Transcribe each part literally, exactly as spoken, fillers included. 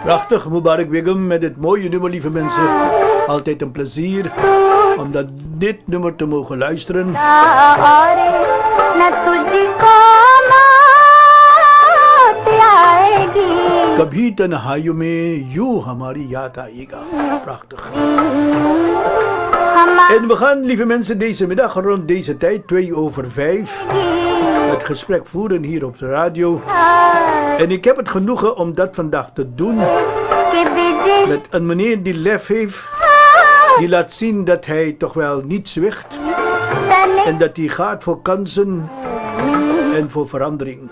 Prachtig, Mubarak Begum met dit mooie nummer, lieve mensen. Altijd een plezier om dat, dit nummer te mogen luisteren. Kabhi tanhaiyon mein yu hamari yaad aayega. Prachtig. En we gaan, lieve mensen, deze middag rond deze tijd, twee over vijf, het gesprek voeren hier op de radio. En ik heb het genoegen om dat vandaag te doen met een meneer die lef heeft, die laat zien dat hij toch wel niet zwicht en dat hij gaat voor kansen en voor verandering.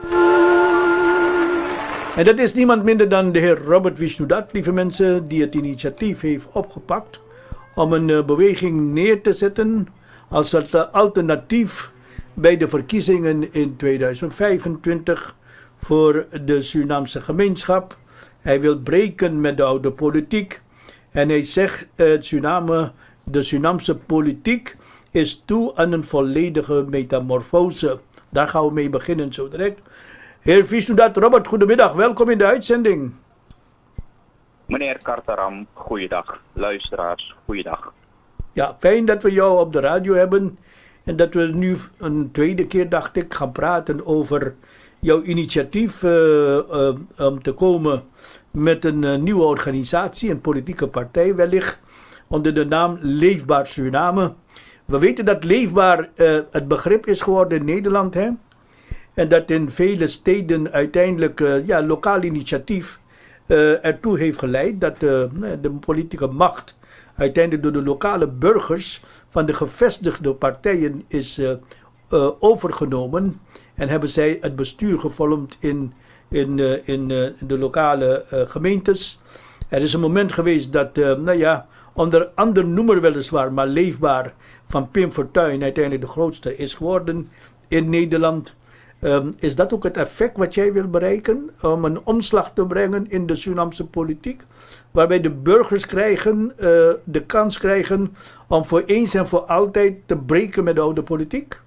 En dat is niemand minder dan de heer Robert Wisnudat, lieve mensen, die het initiatief heeft opgepakt om een uh, beweging neer te zetten als het uh, alternatief bij de verkiezingen in tweeduizend vijfentwintig voor de Surinaamse gemeenschap. Hij wil breken met de oude politiek en hij zegt uh, Suriname, de Surinaamse politiek is toe aan een volledige metamorfose. Daar gaan we mee beginnen zo direct. Heer Wisnudat, Robert, goedemiddag, welkom in de uitzending. Meneer Kartaram, goeiedag. Luisteraars, goeiedag. Ja, fijn dat we jou op de radio hebben en dat we nu een tweede keer, dacht ik, gaan praten over jouw initiatief uh, uh, om te komen met een uh, nieuwe organisatie, een politieke partij wellicht, onder de naam Leefbaar Suriname. We weten dat leefbaar uh, het begrip is geworden in Nederland, hè? En dat in vele steden uiteindelijk uh, ja, lokaal initiatief uh, ertoe heeft geleid dat uh, de politieke macht uiteindelijk door de lokale burgers van de gevestigde partijen is uh, uh, overgenomen. En hebben zij het bestuur gevormd in, in, uh, in uh, de lokale uh, gemeentes. Er is een moment geweest dat, uh, nou ja, onder ander noemer weliswaar, maar leefbaar, van Pim Fortuyn uiteindelijk de grootste is geworden in Nederland. Um, is dat ook het effect wat jij wil bereiken? Om een omslag te brengen in de Surinaamse politiek? Waarbij de burgers krijgen, uh, de kans krijgen om voor eens en voor altijd te breken met de oude politiek?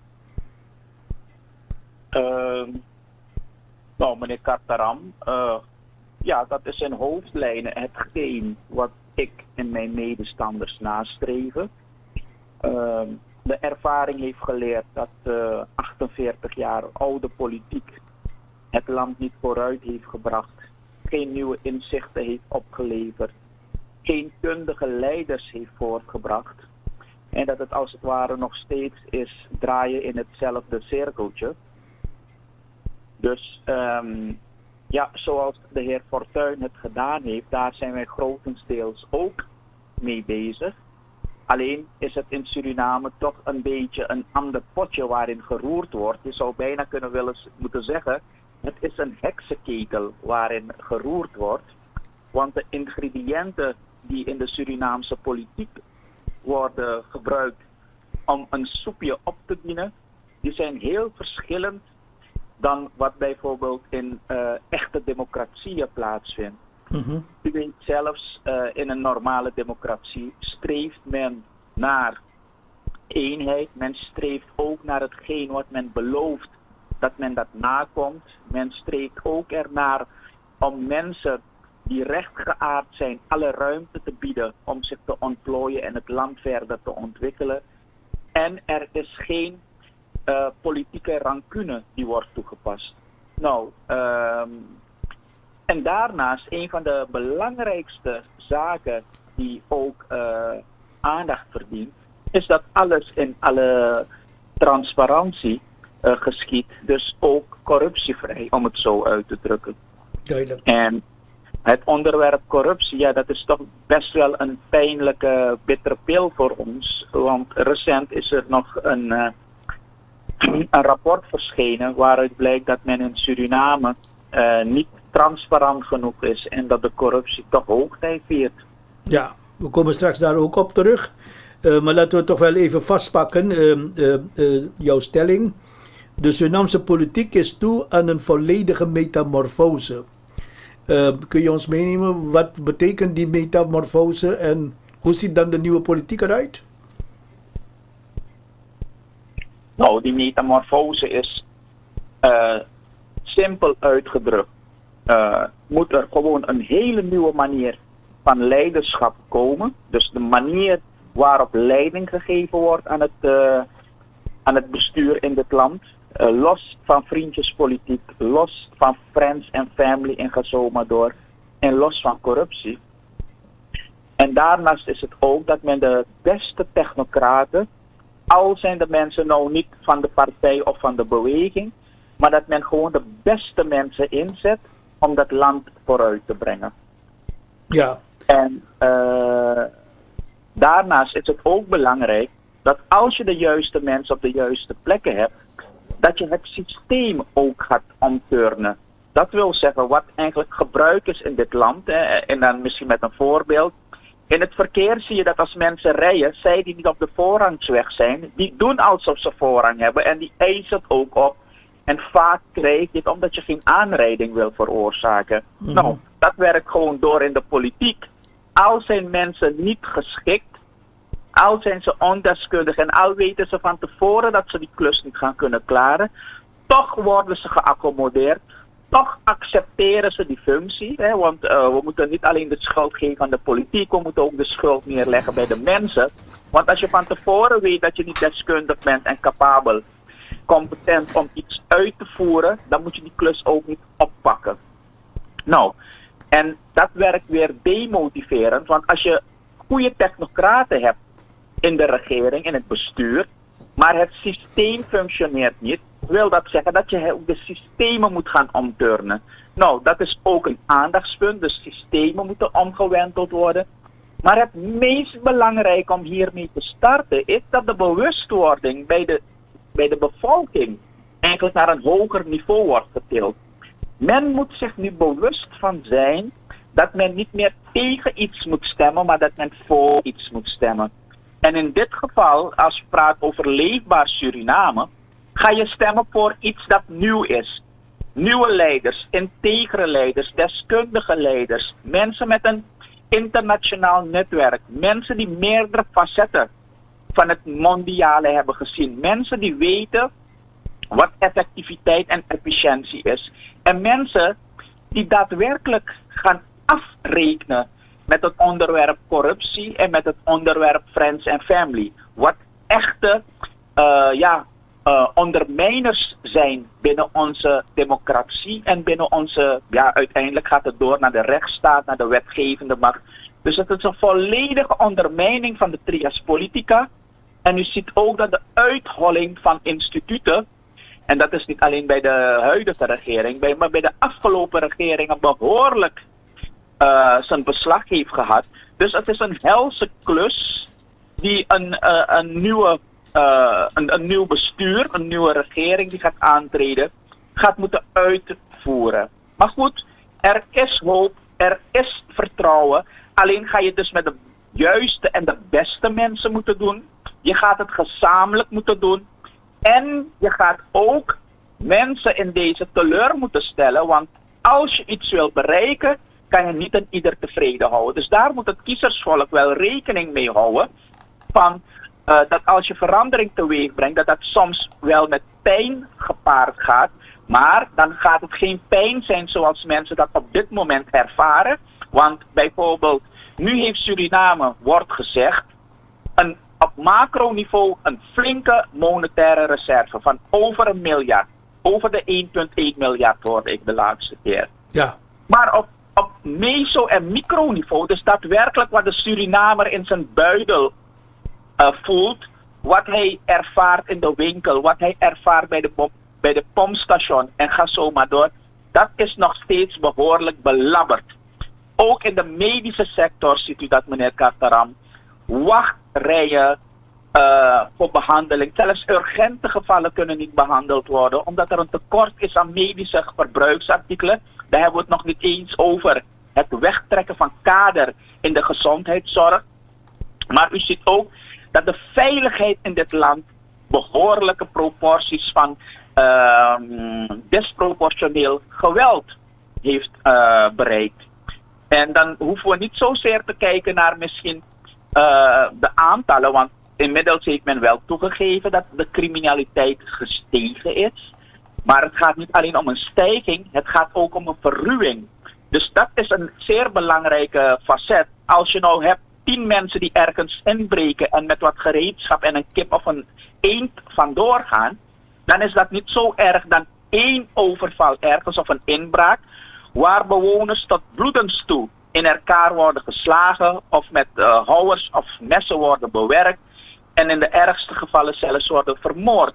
Uh, nou, meneer Kartaram, uh, ja, dat is in hoofdlijnen hetgeen wat ik en mijn medestanders nastreven. Uh, De ervaring heeft geleerd dat uh, achtenveertig jaar oude politiek het land niet vooruit heeft gebracht, geen nieuwe inzichten heeft opgeleverd, geen kundige leiders heeft voortgebracht en dat het als het ware nog steeds is draaien in hetzelfde cirkeltje. Dus um, ja, zoals de heer Fortuyn het gedaan heeft, daar zijn wij grotendeels ook mee bezig. Alleen is het in Suriname toch een beetje een ander potje waarin geroerd wordt. Je zou bijna kunnen willen moeten zeggen, het is een heksenketel waarin geroerd wordt. Want de ingrediënten die in de Surinaamse politiek worden gebruikt om een soepje op te dienen, die zijn heel verschillend dan wat bijvoorbeeld in uh, echte democratieën plaatsvindt. Mm-hmm. U weet zelfs, uh, in een normale democratie streeft men naar eenheid. Men streeft ook naar hetgeen wat men belooft, dat men dat nakomt. Men streeft ook ernaar om mensen die rechtgeaard zijn alle ruimte te bieden om zich te ontplooien en het land verder te ontwikkelen. En er is geen uh, politieke rancune die wordt toegepast. Nou, uh, En daarnaast, een van de belangrijkste zaken die ook uh, aandacht verdient, is dat alles in alle transparantie uh, geschiet. Dus ook corruptievrij, om het zo uit te drukken. Duidelijk. En het onderwerp corruptie, ja, dat is toch best wel een pijnlijke bittere pil voor ons. Want recent is er nog een, uh, een rapport verschenen waaruit blijkt dat men in Suriname uh, niet transparant genoeg is en dat de corruptie toch hoogtij viert. Ja, we komen straks daar ook op terug. Uh, maar laten we toch wel even vastpakken, uh, uh, uh, jouw stelling. De Surinaamse politiek is toe aan een volledige metamorfose. Uh, kun je ons meenemen, wat betekent die metamorfose en hoe ziet dan de nieuwe politiek eruit? Nou, die metamorfose is uh, simpel uitgedrukt. Uh, moet er gewoon een hele nieuwe manier van leiderschap komen. Dus de manier waarop leiding gegeven wordt aan het, uh, aan het bestuur in dit land. Uh, los van vriendjespolitiek, los van friends en family en ga zo maar door. En los van corruptie. En daarnaast is het ook dat men de beste technocraten, al zijn de mensen nou niet van de partij of van de beweging, maar dat men gewoon de beste mensen inzet om dat land vooruit te brengen. Ja. En uh, daarnaast is het ook belangrijk dat als je de juiste mensen op de juiste plekken hebt, dat je het systeem ook gaat omturnen. Dat wil zeggen wat eigenlijk gebruik is in dit land. Hè, en dan misschien met een voorbeeld. In het verkeer zie je dat als mensen rijden, zij die niet op de voorrangsweg zijn, die doen alsof ze voorrang hebben en die eisen het ook op. En vaak krijg je het omdat je geen aanrijding wil veroorzaken. Mm-hmm. Nou, dat werkt gewoon door in de politiek. Al zijn mensen niet geschikt, al zijn ze ondeskundig en al weten ze van tevoren dat ze die klus niet gaan kunnen klaren, toch worden ze geaccommodeerd. Toch accepteren ze die functie, hè, want uh, we moeten niet alleen de schuld geven aan de politiek, we moeten ook de schuld neerleggen bij de mensen. Want als je van tevoren weet dat je niet deskundig bent en capabel, competent om iets uit te voeren, dan moet je die klus ook niet oppakken. Nou, en dat werkt weer demotiverend, want als je goede technocraten hebt in de regering, in het bestuur, maar het systeem functioneert niet, wil dat zeggen dat je de systemen moet gaan omturnen. Nou, dat is ook een aandachtspunt. De systemen moeten omgewenteld worden. Maar het meest belangrijke om hiermee te starten is dat de bewustwording bij de, bij de bevolking eigenlijk naar een hoger niveau wordt getild. Men moet zich nu bewust van zijn dat men niet meer tegen iets moet stemmen, maar dat men voor iets moet stemmen. En in dit geval, als je praat over leefbaar Suriname, ga je stemmen voor iets dat nieuw is. Nieuwe leiders, integere leiders, deskundige leiders, mensen met een internationaal netwerk, mensen die meerdere facetten van het mondiale hebben gezien, mensen die weten wat effectiviteit en efficiëntie is. En mensen die daadwerkelijk gaan afrekenen met het onderwerp corruptie en met het onderwerp friends and family. Wat echte uh, ja, uh, ondermijners zijn binnen onze democratie en binnen onze, ja, uiteindelijk gaat het door naar de rechtsstaat, naar de wetgevende macht. Dus het is een volledige ondermijning van de trias politica. En u ziet ook dat de uitholling van instituten, en dat is niet alleen bij de huidige regering, maar bij de afgelopen regeringen behoorlijk uh, zijn beslag heeft gehad. Dus het is een helse klus die een, uh, een, nieuwe, uh, een, een nieuw bestuur, een nieuwe regering die gaat aantreden, gaat moeten uitvoeren. Maar goed, er is hoop, er is vertrouwen. Alleen ga je dus met de juiste en de beste mensen moeten doen. Je gaat het gezamenlijk moeten doen. En je gaat ook mensen in deze teleur moeten stellen. Want als je iets wil bereiken, kan je niet een ieder tevreden houden. Dus daar moet het kiezersvolk wel rekening mee houden. Van, uh, dat als je verandering teweeg brengt, dat dat soms wel met pijn gepaard gaat. Maar dan gaat het geen pijn zijn zoals mensen dat op dit moment ervaren. Want bijvoorbeeld, nu heeft Suriname, wordt gezegd, een, op macroniveau een flinke monetaire reserve van over een miljard. Over de één komma één miljard hoorde ik de laatste keer. Ja. Maar op, op meso- en microniveau, dus daadwerkelijk wat de Surinamer in zijn buidel uh, voelt, wat hij ervaart in de winkel, wat hij ervaart bij de, bij de pompstation en ga zo maar door, dat is nog steeds behoorlijk belabberd. Ook in de medische sector ziet u dat, meneer Kartaram. Wachtrijen uh, voor behandeling. Zelfs urgente gevallen kunnen niet behandeld worden, omdat er een tekort is aan medische verbruiksartikelen. Daar hebben we het nog niet eens over het wegtrekken van kader in de gezondheidszorg. Maar u ziet ook dat de veiligheid in dit land behoorlijke proporties van uh, disproportioneel geweld heeft uh, bereikt. En dan hoeven we niet zozeer te kijken naar misschien uh, de aantallen, want inmiddels heeft men wel toegegeven dat de criminaliteit gestegen is. Maar het gaat niet alleen om een stijging, het gaat ook om een verruwing. Dus dat is een zeer belangrijke facet. Als je nou hebt tien mensen die ergens inbreken en met wat gereedschap en een kip of een eend vandoor gaan, dan is dat niet zo erg dan één overval ergens of een inbraak, waar bewoners tot bloedens toe in elkaar worden geslagen of met uh, houwers of messen worden bewerkt en in de ergste gevallen zelfs worden vermoord.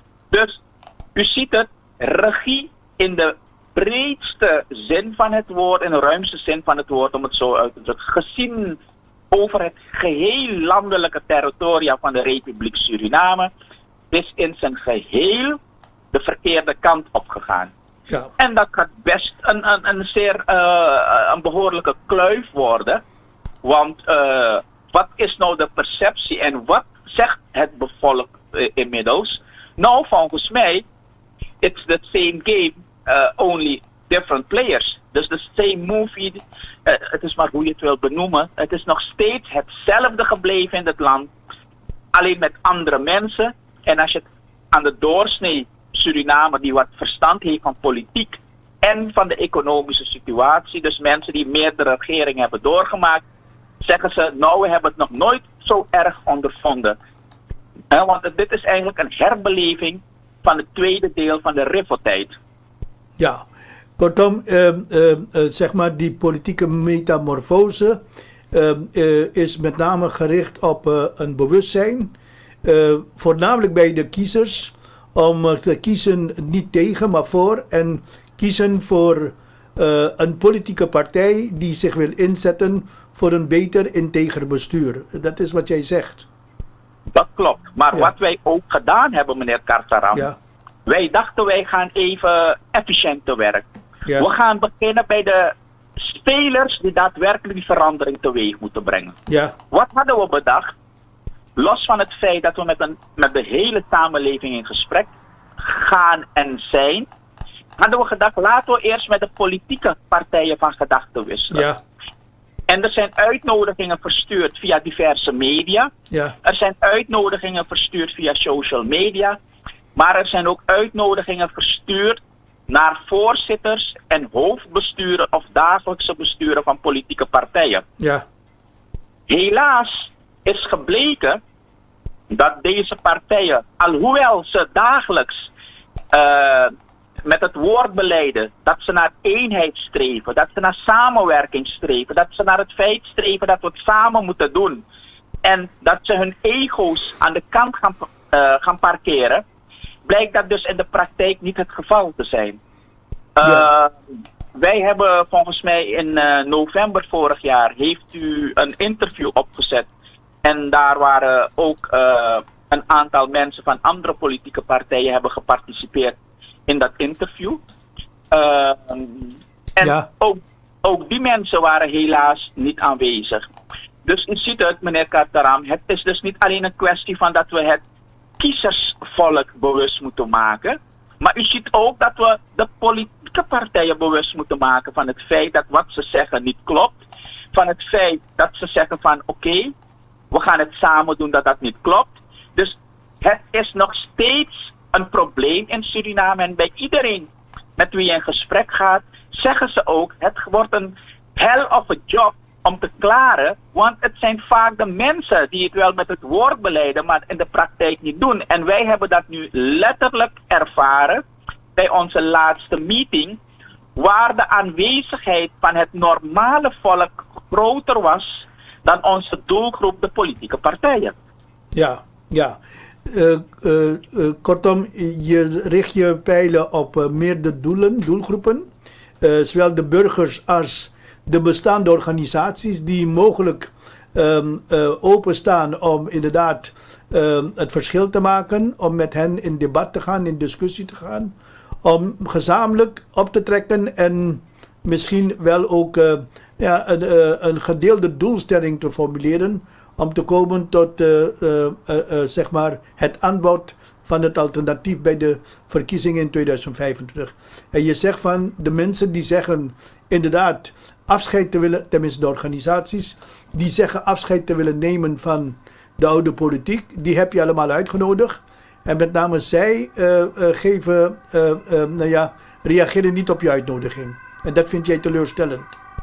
Dus u ziet het, regie in de breedste zin van het woord, in de ruimste zin van het woord, om het zo uit te drukken, gezien over het geheel landelijke territorium van de Republiek Suriname, is in zijn geheel de verkeerde kant opgegaan. Ja. En dat gaat best een, een, een zeer uh, een behoorlijke kluif worden. Want uh, wat is nou de perceptie en wat zegt het bevolk uh, inmiddels? Nou, volgens mij, it's the same game, uh, only different players. Dus the same movie, uh, het is maar hoe je het wil benoemen. Het is nog steeds hetzelfde gebleven in het land. Alleen met andere mensen. En als je het aan de doorsnee Suriname die wat verstand heeft van politiek en van de economische situatie, dus mensen die meerdere regeringen hebben doorgemaakt, zeggen ze, nou, we hebben het nog nooit zo erg ondervonden. He, want dit is eigenlijk een herbeleving van het tweede deel van de Rivo-tijd. Ja, kortom, uh, uh, uh, zeg maar die politieke metamorfose uh, uh, is met name gericht op uh, een bewustzijn, uh, voornamelijk bij de kiezers, om te kiezen niet tegen, maar voor. En kiezen voor uh, een politieke partij die zich wil inzetten voor een beter integer bestuur. Dat is wat jij zegt. Dat klopt. Maar Ja. wat wij ook gedaan hebben, meneer Kartaram. Ja, Wij dachten, wij gaan even efficiënt te werk. ja, We gaan beginnen bij de spelers die daadwerkelijk die verandering teweeg moeten brengen. ja, Wat hadden we bedacht? Los van het feit dat we met, een, met de hele samenleving in gesprek gaan en zijn, hadden we gedacht, laten we eerst met de politieke partijen van gedachten wisselen. ja, En er zijn uitnodigingen verstuurd via diverse media. ja, Er zijn uitnodigingen verstuurd via social media. Maar er zijn ook uitnodigingen verstuurd naar voorzitters en hoofdbesturen of dagelijkse besturen van politieke partijen. ja, Helaas is gebleken dat deze partijen, alhoewel ze dagelijks uh, met het woord beleiden dat ze naar eenheid streven, dat ze naar samenwerking streven, dat ze naar het feit streven dat we het samen moeten doen en dat ze hun ego's aan de kant gaan, uh, gaan parkeren, blijkt dat dus in de praktijk niet het geval te zijn. Uh, Ja. Wij hebben volgens mij in uh, november vorig jaar heeft u een interview opgezet. En daar waren ook uh, een aantal mensen van andere politieke partijen hebben geparticipeerd in dat interview. Uh, en Ja. ook, ook die mensen waren helaas niet aanwezig. Dus u ziet het, meneer Kartaram, het is dus niet alleen een kwestie van dat we het kiezersvolk bewust moeten maken. Maar u ziet ook dat we de politieke partijen bewust moeten maken van het feit dat wat ze zeggen niet klopt. Van het feit dat ze zeggen van oké, okay, we gaan het samen doen, dat dat niet klopt. Dus het is nog steeds een probleem in Suriname. En bij iedereen met wie je in gesprek gaat, zeggen ze ook, het wordt een hell of a job om te klaren. Want het zijn vaak de mensen die het wel met het woord beleiden, maar in de praktijk niet doen. En wij hebben dat nu letterlijk ervaren bij onze laatste meeting, waar de aanwezigheid van het normale volk groter was dan onze doelgroep, de politieke partijen. ja, ja. Uh, uh, uh, kortom, je richt je pijlen op uh, meerdere doelen, doelgroepen. Uh, zowel de burgers als de bestaande organisaties die mogelijk um, uh, openstaan om inderdaad um, het verschil te maken, om met hen in debat te gaan, in discussie te gaan, om gezamenlijk op te trekken en misschien wel ook uh, ja, een, uh, een gedeelde doelstelling te formuleren om te komen tot uh, uh, uh, uh, zeg maar het aanbod van het alternatief bij de verkiezingen in tweeduizend vijfentwintig. En je zegt van de mensen die zeggen inderdaad afscheid te willen, tenminste de organisaties, die zeggen afscheid te willen nemen van de oude politiek, die heb je allemaal uitgenodigd. En met name zij uh, uh, geven, uh, uh, nou ja, reageren niet op je uitnodiging. En dat vind jij teleurstellend?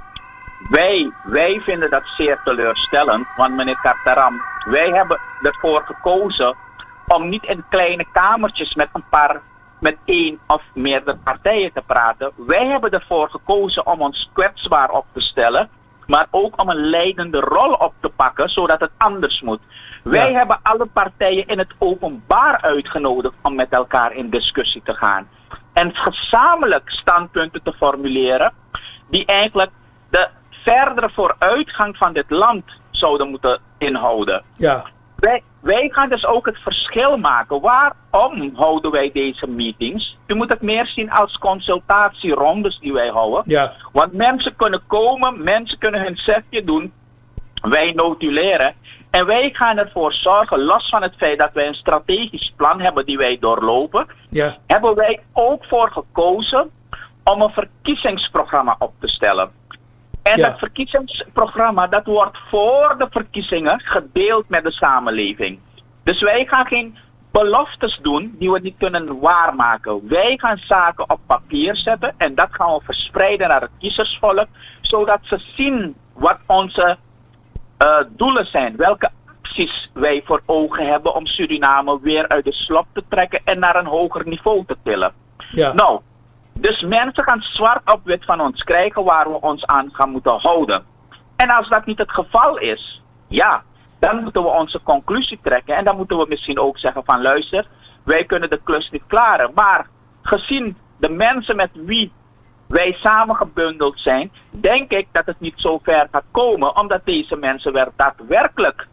Wij, wij vinden dat zeer teleurstellend, want meneer Cartaram, wij hebben ervoor gekozen om niet in kleine kamertjes met een paar, met één of meerdere partijen te praten. Wij hebben ervoor gekozen om ons kwetsbaar op te stellen, maar ook om een leidende rol op te pakken, zodat het anders moet. Wij Ja. hebben alle partijen in het openbaar uitgenodigd om met elkaar in discussie te gaan. En gezamenlijk standpunten te formuleren die eigenlijk de verdere vooruitgang van dit land zouden moeten inhouden. Ja, Wij, wij gaan dus ook het verschil maken. Waarom houden wij deze meetings? U moet het meer zien als consultatierondes die wij houden. ja, Want mensen kunnen komen, mensen kunnen hun zegje doen. Wij notuleren. En wij gaan ervoor zorgen, los van het feit dat wij een strategisch plan hebben die wij doorlopen, ja, hebben wij ook voor gekozen om een verkiezingsprogramma op te stellen. En Ja. dat verkiezingsprogramma, dat wordt voor de verkiezingen gedeeld met de samenleving. Dus wij gaan geen beloftes doen die we niet kunnen waarmaken. Wij gaan zaken op papier zetten en dat gaan we verspreiden naar het kiezersvolk, zodat ze zien wat onze uh, doelen zijn, welke acties wij voor ogen hebben om Suriname weer uit de slop te trekken en naar een hoger niveau te tillen. ja. Nou, dus mensen gaan zwart op wit van ons krijgen waar we ons aan gaan moeten houden. En als dat niet het geval is, ja, dan moeten we onze conclusie trekken. En dan moeten we misschien ook zeggen van luister, wij kunnen de klus niet klaren. Maar gezien de mensen met wie wij samengebundeld zijn, denk ik dat het niet zo ver gaat komen. Omdat deze mensen weer daadwerkelijk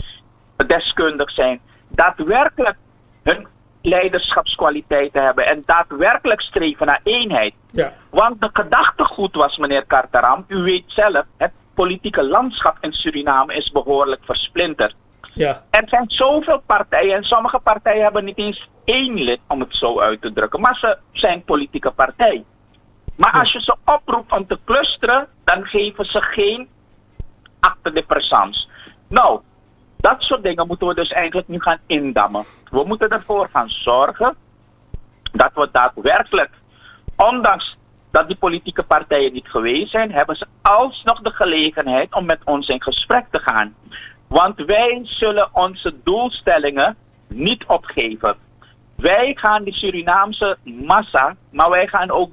deskundig zijn. Daadwerkelijk hun leiderschapskwaliteiten hebben en daadwerkelijk streven naar eenheid. Ja. Want de gedachtegoed was, meneer Cartaram, u weet zelf, het politieke landschap in Suriname is behoorlijk versplinterd. Ja, Er zijn zoveel partijen en sommige partijen hebben niet eens één lid, om het zo uit te drukken, maar ze zijn politieke partij. Maar als je ze oproept om te clusteren, dan geven ze geen acte de présence. Nou, dat soort dingen moeten we dus eigenlijk nu gaan indammen. We moeten ervoor gaan zorgen dat we daadwerkelijk, ondanks dat die politieke partijen niet geweest zijn, hebben ze alsnog de gelegenheid om met ons in gesprek te gaan. Want wij zullen onze doelstellingen niet opgeven. Wij gaan die Surinaamse massa, maar wij gaan ook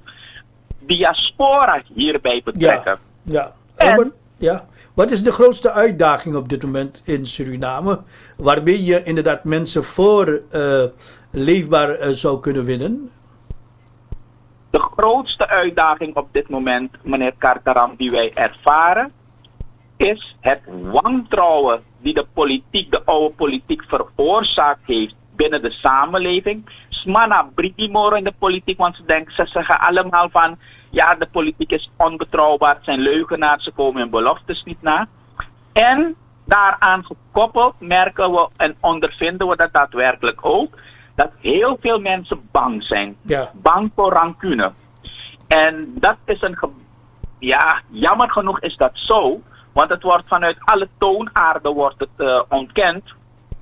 diaspora hierbij betrekken. ja. En- Albert, ja. Wat is de grootste uitdaging op dit moment in Suriname, waarmee je inderdaad mensen voor uh, leefbaar uh, zou kunnen winnen? De grootste uitdaging op dit moment, meneer Cartaram, die wij ervaren, is het wantrouwen die de politiek, de oude politiek, veroorzaakt heeft binnen de samenleving. Smana Britimoro in de politiek, want ze denken, ze zeggen allemaal van, ja, de politiek is onbetrouwbaar, het zijn leugenaars, ze komen hun beloftes niet na. En daaraan gekoppeld merken we en ondervinden we dat daadwerkelijk ook, dat heel veel mensen bang zijn. Ja. Bang voor rancune. En dat is een, ge- ja, jammer genoeg is dat zo, want het wordt vanuit alle toonaarden wordt het uh, ontkend.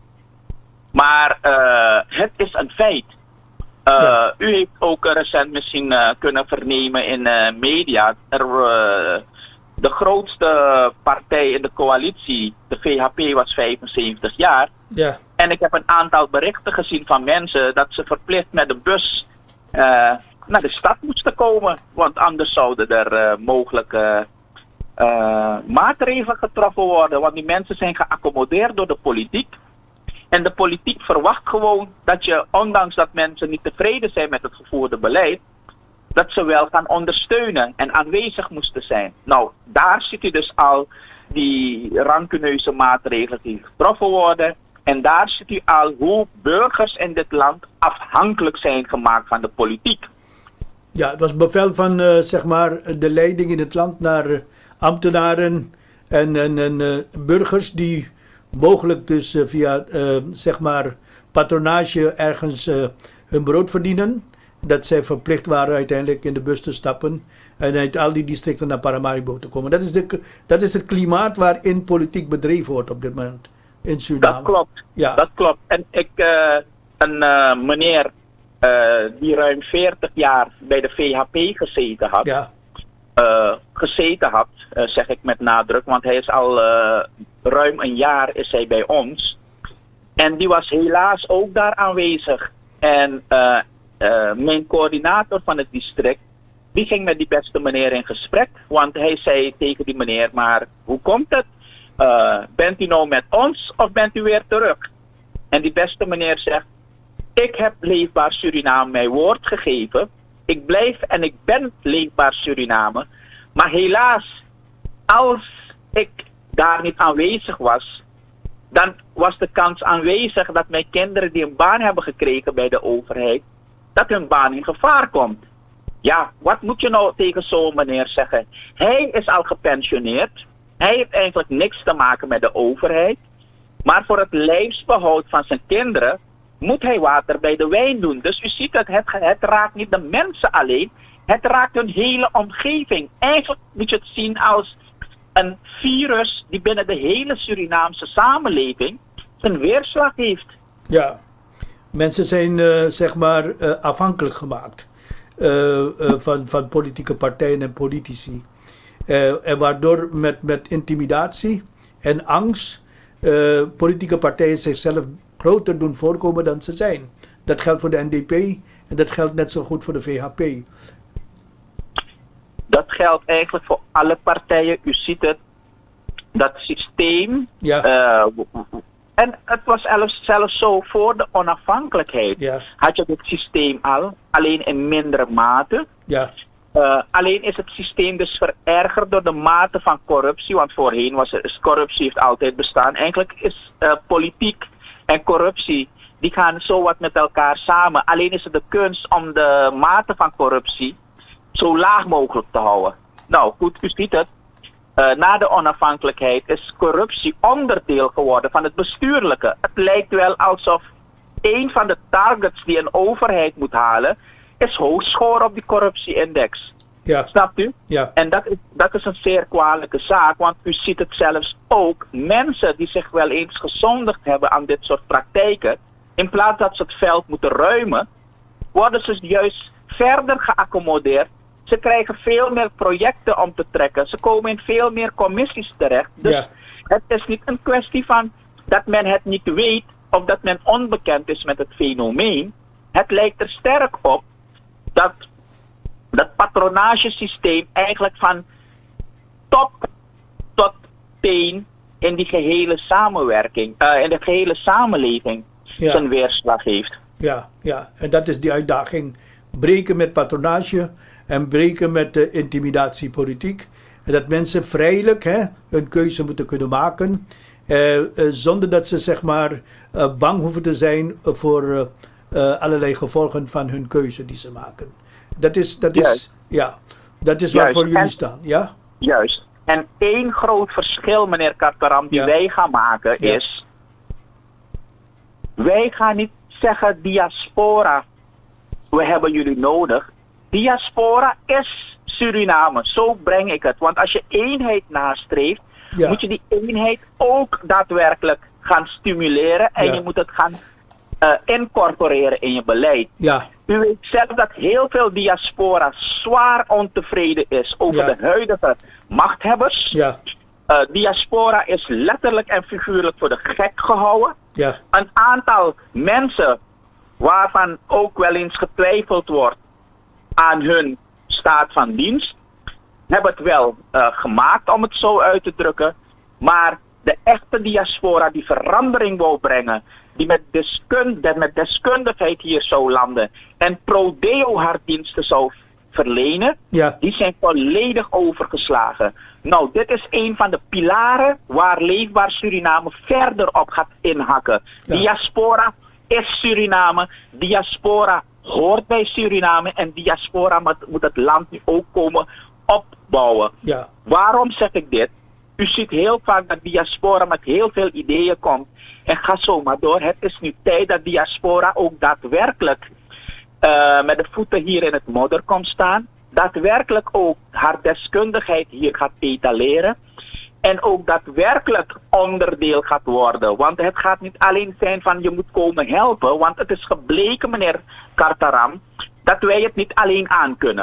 Maar uh, het is een feit. Uh, Ja. U heeft ook uh, recent misschien uh, kunnen vernemen in uh, media, er, uh, de grootste partij in de coalitie, de V H P, was vijfenzeventig jaar. Ja, En ik heb een aantal berichten gezien van mensen dat ze verplicht met de bus uh, naar de stad moesten komen. Want anders zouden er uh, mogelijk uh, uh, maatregelen getroffen worden. Want die mensen zijn geaccommodeerd door de politiek. En de politiek verwacht gewoon dat je, ondanks dat mensen niet tevreden zijn met het gevoerde beleid, dat ze wel gaan ondersteunen en aanwezig moesten zijn. Nou, daar ziet u dus al die rancuneuze maatregelen die getroffen worden. En daar ziet u al hoe burgers in dit land afhankelijk zijn gemaakt van de politiek. ja, het was bevel van uh, zeg maar de leiding in het land naar uh, ambtenaren en, en, en uh, burgers die mogelijk dus uh, via uh, zeg maar patronage ergens uh, hun brood verdienen. Dat zij verplicht waren uiteindelijk in de bus te stappen en uit al die districten naar Paramaribo te komen. Dat is, de, dat is het klimaat waarin politiek bedreven wordt op dit moment in Suriname. Dat klopt. Ja. Dat klopt. En ik, uh, een uh, meneer uh, die ruim veertig jaar bij de V H P gezeten had, Ja, uh, gezeten had, uh, zeg ik met nadruk, want hij is al uh, ruim een jaar is hij bij ons. En die was helaas ook daar aanwezig. En uh, uh, mijn coördinator van het district, die ging met die beste meneer in gesprek. Want hij zei tegen die meneer, maar hoe komt het? Uh, bent u nou met ons of bent u weer terug? En die beste meneer zegt, ik heb Leefbaar Suriname mijn woord gegeven. Ik blijf en ik ben Leefbaar Suriname. Maar helaas, als ik daar niet aanwezig was, dan was de kans aanwezig dat mijn kinderen die een baan hebben gekregen bij de overheid, dat hun baan in gevaar komt. Ja, wat moet je nou tegen zo'n meneer zeggen? Hij is al gepensioneerd. Hij heeft eigenlijk niks te maken met de overheid. Maar voor het lijfsbehoud van zijn kinderen moet hij water bij de wijn doen. Dus u ziet dat het, het raakt niet de mensen alleen. Het raakt hun hele omgeving. Eigenlijk moet je het zien als een virus die binnen de hele Surinaamse samenleving zijn weerslag heeft. Ja, mensen zijn uh, zeg maar uh, afhankelijk gemaakt uh, uh, van, van politieke partijen en politici. Uh, en waardoor met, met intimidatie en angst uh, politieke partijen zichzelf groter doen voorkomen dan ze zijn. Dat geldt voor de N D P en dat geldt net zo goed voor de V H P. Dat geldt eigenlijk voor alle partijen. U ziet het, dat systeem. Ja. Uh, en het was zelfs, zelfs zo voor de onafhankelijkheid. Ja. Had je dit systeem al, alleen in mindere mate. Ja. Uh, alleen is het systeem dus verergerd door de mate van corruptie. Want voorheen was er, corruptie heeft altijd bestaan. Eigenlijk is uh, politiek en corruptie, die gaan zo wat met elkaar samen. Alleen is het de kunst om de mate van corruptie zo laag mogelijk te houden. Nou goed, u ziet het. Uh, na de onafhankelijkheid is corruptie onderdeel geworden van het bestuurlijke. Het lijkt wel alsof een van de targets die een overheid moet halen is hoog scoren op die corruptie-index. Ja. Snapt u? Ja. En dat is, dat is een zeer kwalijke zaak, want u ziet het zelfs ook. Mensen die zich wel eens gezondigd hebben aan dit soort praktijken, in plaats dat ze het veld moeten ruimen, worden ze juist verder geaccommodeerd. Ze krijgen veel meer projecten om te trekken. Ze komen in veel meer commissies terecht. Dus Ja. het is niet een kwestie van dat men het niet weet of dat men onbekend is met het fenomeen. Het lijkt er sterk op dat dat patronagesysteem eigenlijk van top tot teen in die gehele samenwerking, uh, in de gehele samenleving Ja. zijn weerslag heeft. Ja, ja, en dat is die uitdaging. Breken met patronage en breken met de intimidatiepolitiek. En dat mensen vrijelijk hè, hun keuze moeten kunnen maken. Eh, eh, zonder dat ze zeg maar uh, bang hoeven te zijn voor uh, uh, allerlei gevolgen van hun keuze die ze maken. Dat is, dat is, Juist. ja, dat is Juist. waarvoor jullie En- staan. Ja? Juist. En één groot verschil, meneer Kartaram, die Ja. wij gaan maken Ja. is, wij gaan niet zeggen diaspora, we hebben jullie nodig. Diaspora is Suriname, zo breng ik het. Want als je eenheid nastreeft, Ja. moet je die eenheid ook daadwerkelijk gaan stimuleren en Ja. je moet het gaan uh, incorporeren in je beleid. Ja, U weet zelf dat heel veel diaspora zwaar ontevreden is over Ja. de huidige machthebbers. ja, Uh, diaspora is letterlijk en figuurlijk voor de gek gehouden. ja, Een aantal mensen waarvan ook wel eens getwijfeld wordt aan hun staat van dienst, hebben het wel uh, gemaakt, om het zo uit te drukken. Maar de echte diaspora die verandering wou brengen, die met, deskund, die met deskundigheid hier zou landen en pro deo haar diensten zou verlenen, ja, die zijn volledig overgeslagen. Nou, dit is een van de pilaren waar Leefbaar Suriname verder op gaat inhakken. Ja. Diaspora is Suriname, diaspora hoort bij Suriname en diaspora moet, moet het land nu ook komen opbouwen. ja, Waarom zeg ik dit? U ziet heel vaak dat diaspora met heel veel ideeën komt en ga zo maar door. Het is nu tijd dat diaspora ook daadwerkelijk uh, met de voeten hier in het modder komt staan. Daadwerkelijk ook haar deskundigheid hier gaat etaleren. En ook daadwerkelijk onderdeel gaat worden. Want het gaat niet alleen zijn van je moet komen helpen. Want het is gebleken, meneer Kartaram, dat wij het niet alleen aan kunnen.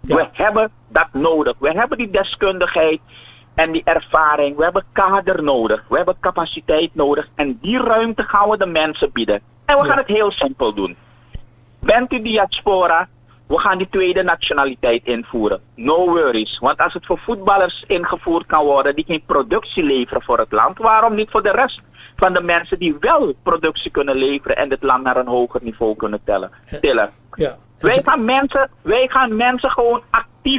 Ja. We hebben dat nodig. We hebben die deskundigheid en die ervaring. We hebben kader nodig. We hebben capaciteit nodig. En die ruimte gaan we de mensen bieden. En we ja. gaan het heel simpel doen. Bent u diaspora? We gaan die tweede nationaliteit invoeren. No worries. Want als het voor voetballers ingevoerd kan worden die geen productie leveren voor het land, waarom niet voor de rest van de mensen die wel productie kunnen leveren en het land naar een hoger niveau kunnen tellen, tillen? Ja. Wij gaan mensen, wij gaan mensen gewoon actief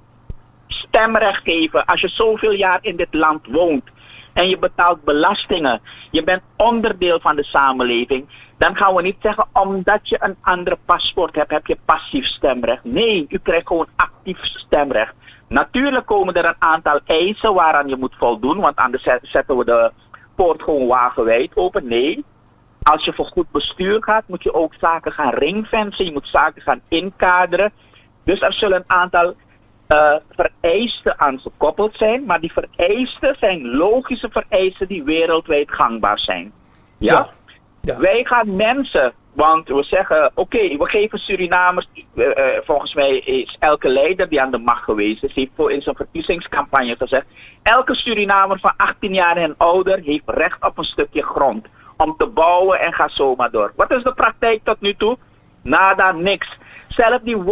stemrecht geven. Als je zoveel jaar in dit land woont en je betaalt belastingen, je bent onderdeel van de samenleving, dan gaan we niet zeggen, omdat je een ander paspoort hebt, heb je passief stemrecht. Nee, u krijgt gewoon actief stemrecht. Natuurlijk komen er een aantal eisen waaraan je moet voldoen, want anders zetten we de poort gewoon wagenwijd open. Nee, als je voor goed bestuur gaat, moet je ook zaken gaan ringfensen, je moet zaken gaan inkaderen. Dus er zullen een aantal uh, vereisten aan gekoppeld zijn, maar die vereisten zijn logische vereisten die wereldwijd gangbaar zijn. Ja? Ja. Ja. Wij gaan mensen, want we zeggen, oké, okay, we geven Surinamers, uh, uh, volgens mij is elke leider die aan de macht geweest is, heeft voor in zijn verkiezingscampagne gezegd, elke Surinamer van achttien jaar en ouder heeft recht op een stukje grond om te bouwen en ga zo maar door. Wat is de praktijk tot nu toe? Nada, niks. Zelfs die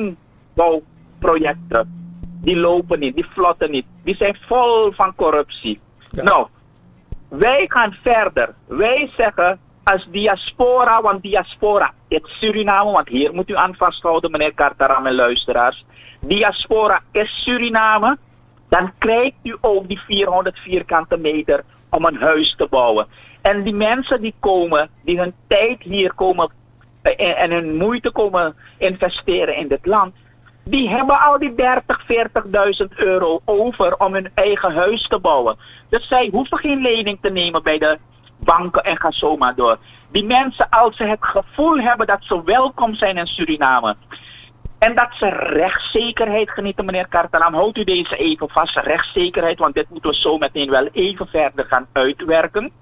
woningbouwprojecten, die lopen niet, die vlotten niet, die zijn vol van corruptie. Ja. Nou, wij gaan verder. Wij zeggen, als diaspora, want diaspora is Suriname, want hier moet u aan vasthouden, meneer Kartaram en luisteraars. Diaspora is Suriname, dan krijgt u ook die vierhonderd vierkante meter om een huis te bouwen. En die mensen die komen, die hun tijd hier komen en, en hun moeite komen investeren in dit land, die hebben al die dertig, veertigduizend euro over om hun eigen huis te bouwen. Dus zij hoeven geen lening te nemen bij de banken en ga zomaar door. Die mensen, als ze het gevoel hebben dat ze welkom zijn in Suriname en dat ze rechtszekerheid genieten, meneer Kartaram, houdt u deze even vast, rechtszekerheid, want dit moeten we zo meteen wel even verder gaan uitwerken.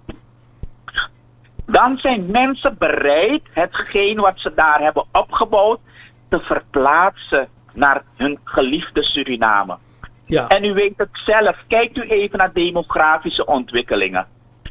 Dan zijn mensen bereid hetgeen wat ze daar hebben opgebouwd te verplaatsen naar hun geliefde Suriname. Ja. En u weet het zelf, kijkt u even naar demografische ontwikkelingen.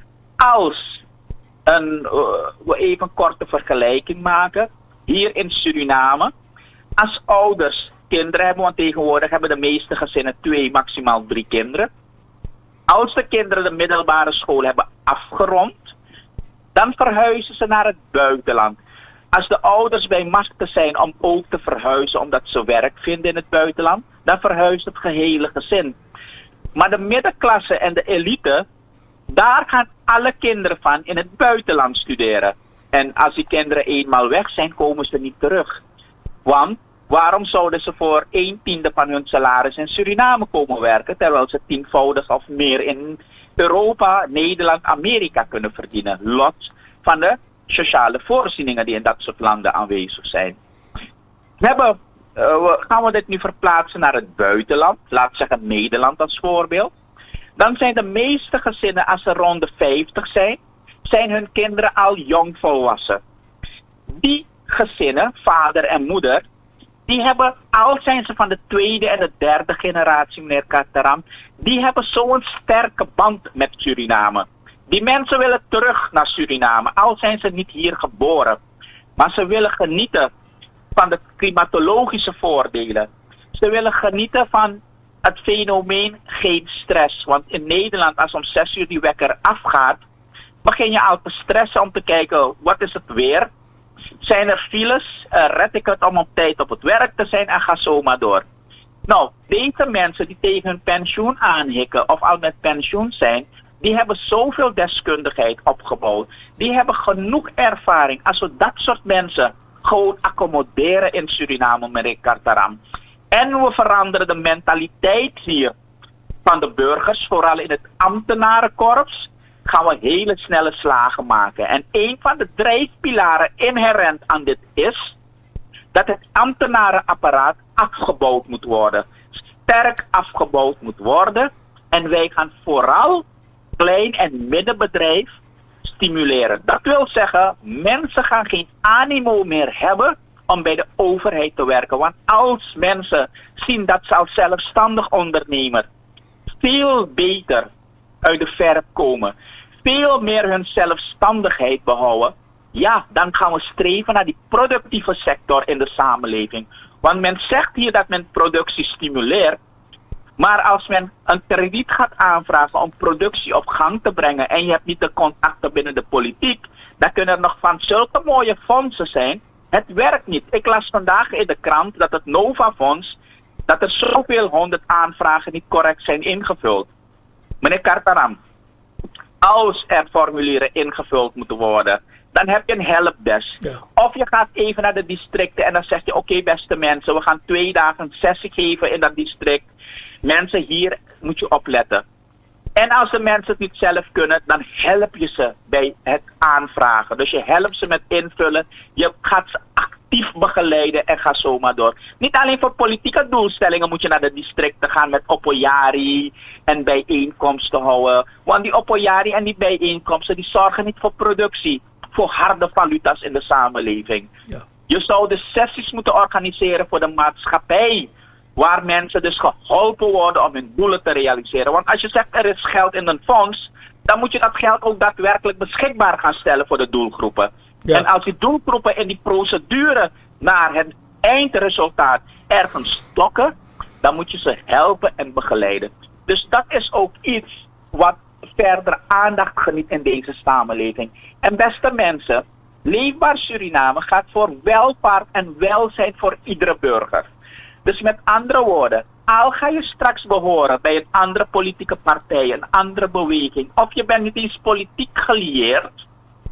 Als een, uh, we even een korte vergelijking maken, hier in Suriname, als ouders kinderen hebben, want tegenwoordig hebben de meeste gezinnen twee, maximaal drie kinderen. Als de kinderen de middelbare school hebben afgerond, dan verhuizen ze naar het buitenland. Als de ouders bij machten zijn om ook te verhuizen omdat ze werk vinden in het buitenland, dan verhuist het gehele gezin. Maar de middenklasse en de elite, daar gaan alle kinderen van in het buitenland studeren. En als die kinderen eenmaal weg zijn, komen ze niet terug. Want waarom zouden ze voor een tiende van hun salaris in Suriname komen werken, terwijl ze tienvoudig of meer in Europa, Nederland, Amerika kunnen verdienen? Los van de sociale voorzieningen die in dat soort landen aanwezig zijn. We hebben, uh, gaan we dit nu verplaatsen naar het buitenland, laat zeggen Nederland als voorbeeld. Dan zijn de meeste gezinnen, als ze rond de vijftig zijn, zijn hun kinderen al jong volwassen. Die gezinnen, vader en moeder, die hebben, al zijn ze van de tweede en de derde generatie, meneer Kartaram, die hebben zo'n sterke band met Suriname. Die mensen willen terug naar Suriname, al zijn ze niet hier geboren. Maar ze willen genieten van de klimatologische voordelen. Ze willen genieten van het fenomeen geen stress. Want in Nederland, als om zes uur die wekker afgaat, begin je al te stressen om te kijken, wat is het weer? Zijn er files? Uh, red ik het om op tijd op het werk te zijn en ga zomaar door. Nou, deze mensen die tegen hun pensioen aanhikken of al met pensioen zijn, die hebben zoveel deskundigheid opgebouwd. Die hebben genoeg ervaring. Als we dat soort mensen gewoon accommoderen in Suriname, meneer Kartaram. En we veranderen de mentaliteit hier van de burgers, vooral in het ambtenarenkorps, gaan we hele snelle slagen maken. En een van de drijfpilaren inherent aan dit is dat het ambtenarenapparaat afgebouwd moet worden. Sterk afgebouwd moet worden. En wij gaan vooral klein- en middenbedrijf stimuleren. Dat wil zeggen, mensen gaan geen animo meer hebben om bij de overheid te werken. Want als mensen zien dat ze als zelfstandig ondernemer veel beter uit de verf komen, veel meer hun zelfstandigheid behouden, ja, dan gaan we streven naar die productieve sector in de samenleving. Want men zegt hier dat men productie stimuleert, maar als men een krediet gaat aanvragen om productie op gang te brengen en je hebt niet de contacten binnen de politiek, dan kunnen er nog van zulke mooie fondsen zijn. Het werkt niet. Ik las vandaag in de krant dat het Nova-fonds, dat er zoveel honderd aanvragen niet correct zijn ingevuld. Meneer Kartaram, als er formulieren ingevuld moeten worden, dan heb je een helpdesk. Ja. Of je gaat even naar de districten en dan zeg je, oké, okay, beste mensen, we gaan twee dagen sessie geven in dat district. Mensen, hier moet je opletten. En als de mensen het niet zelf kunnen, dan help je ze bij het aanvragen. Dus je helpt ze met invullen. Je gaat ze actief begeleiden en ga zomaar door. Niet alleen voor politieke doelstellingen moet je naar de districten gaan met opojari en bijeenkomsten houden. Want die opojari en die bijeenkomsten die zorgen niet voor productie, voor harde valuta's in de samenleving. Ja. Je zou de sessies moeten organiseren voor de maatschappij, waar mensen dus geholpen worden om hun doelen te realiseren. Want als je zegt er is geld in een fonds, dan moet je dat geld ook daadwerkelijk beschikbaar gaan stellen voor de doelgroepen. Ja. En als die doelgroepen in die procedure naar het eindresultaat ergens stokken, dan moet je ze helpen en begeleiden. Dus dat is ook iets wat verder aandacht geniet in deze samenleving. En beste mensen, Leefbaar Suriname gaat voor welvaart en welzijn voor iedere burger. Dus met andere woorden, al ga je straks behoren bij een andere politieke partij, een andere beweging, of je bent niet eens politiek gelieerd,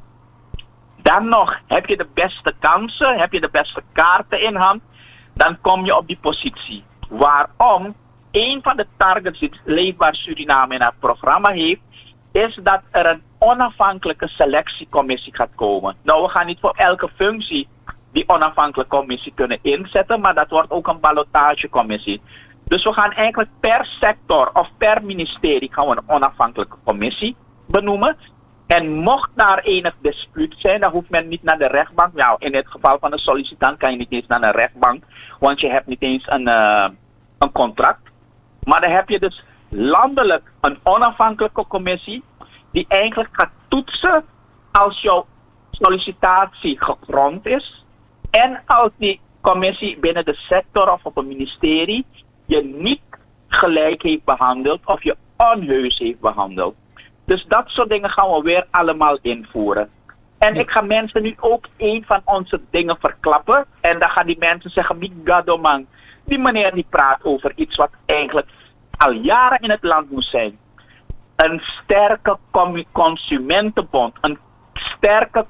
dan nog heb je de beste kansen, heb je de beste kaarten in hand, dan kom je op die positie. Waarom? Een van de targets die Leefbaar Suriname in haar programma heeft, is dat er een onafhankelijke selectiecommissie gaat komen. Nou, we gaan niet voor elke functie die onafhankelijke commissie kunnen inzetten, maar dat wordt ook een ballotagecommissie. Dus we gaan eigenlijk per sector of per ministerie gaan we een onafhankelijke commissie benoemen. En mocht daar enig dispuut zijn, dan hoeft men niet naar de rechtbank. Nou, in het geval van een sollicitant kan je niet eens naar een rechtbank, want je hebt niet eens een, uh, een contract. Maar dan heb je dus landelijk een onafhankelijke commissie die eigenlijk gaat toetsen als jouw sollicitatie gegrond is. En als die commissie binnen de sector of op een ministerie je niet gelijk heeft behandeld of je onheus heeft behandeld. Dus dat soort dingen gaan we weer allemaal invoeren. En ik ga mensen nu ook een van onze dingen verklappen. En dan gaan die mensen zeggen, Migado man, die meneer die praat over iets wat eigenlijk al jaren in het land moest zijn. Een sterke consumentenbond, een sterke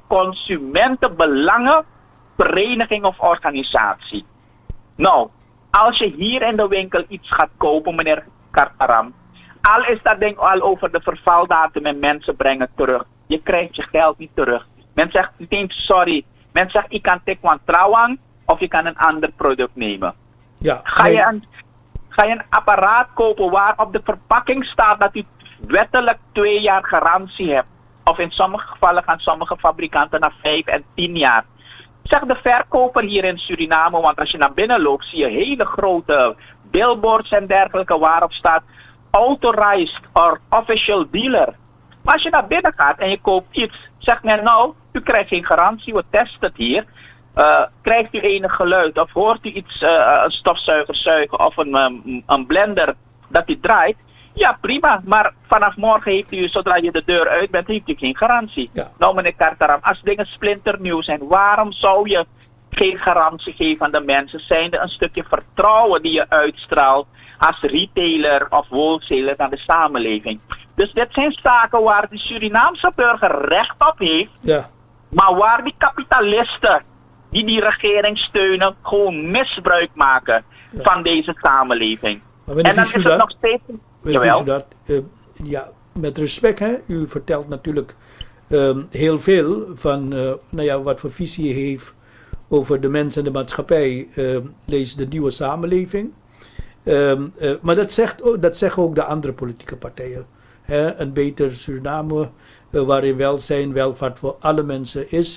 consumentenbelangenvereniging of organisatie. Nou, als je hier in de winkel iets gaat kopen, meneer Kartaram, al is dat ding al over de vervaldatum en mensen brengen terug. Je krijgt je geld niet terug. Men zegt niet eens sorry. Men zegt, ik kan tekwan trouwen of je kan een ander product nemen. Ja, ga, je een, ga je een apparaat kopen waar op de verpakking staat dat u wettelijk twee jaar garantie hebt. Of in sommige gevallen gaan sommige fabrikanten naar vijf en tien jaar. Zeg de verkoper hier in Suriname, want als je naar binnen loopt zie je hele grote billboards en dergelijke waarop staat authorized or official dealer. Maar als je naar binnen gaat en je koopt iets, zegt men nou, u krijgt geen garantie, we testen het hier. Uh, krijgt u enig geluid of hoort u iets, uh, een stofzuiger zuigen of een, um, een blender dat u draait? Ja, prima, maar vanaf morgen heeft u, zodra je de deur uit bent, heeft u geen garantie. Ja. Nou meneer Kartaram, als dingen splinternieuw zijn, waarom zou je geen garantie geven aan de mensen? Zijn er een stukje vertrouwen die je uitstraalt als retailer of wholesaler naar de samenleving? Dus dit zijn zaken waar de Surinaamse burger recht op heeft, ja, maar waar die kapitalisten die die regering steunen gewoon misbruik maken, ja, van deze samenleving. En dan is het dat nog steeds... Jawel. Dat, uh, ja, met respect, hè? U vertelt natuurlijk um, heel veel van uh, nou ja, wat voor visie je heeft over de mensen en de maatschappij. Uh, lees de nieuwe samenleving. Um, uh, maar dat, zegt, dat zeggen ook de andere politieke partijen. Hè? Een beter Suriname uh, waarin welzijn, welvaart voor alle mensen is.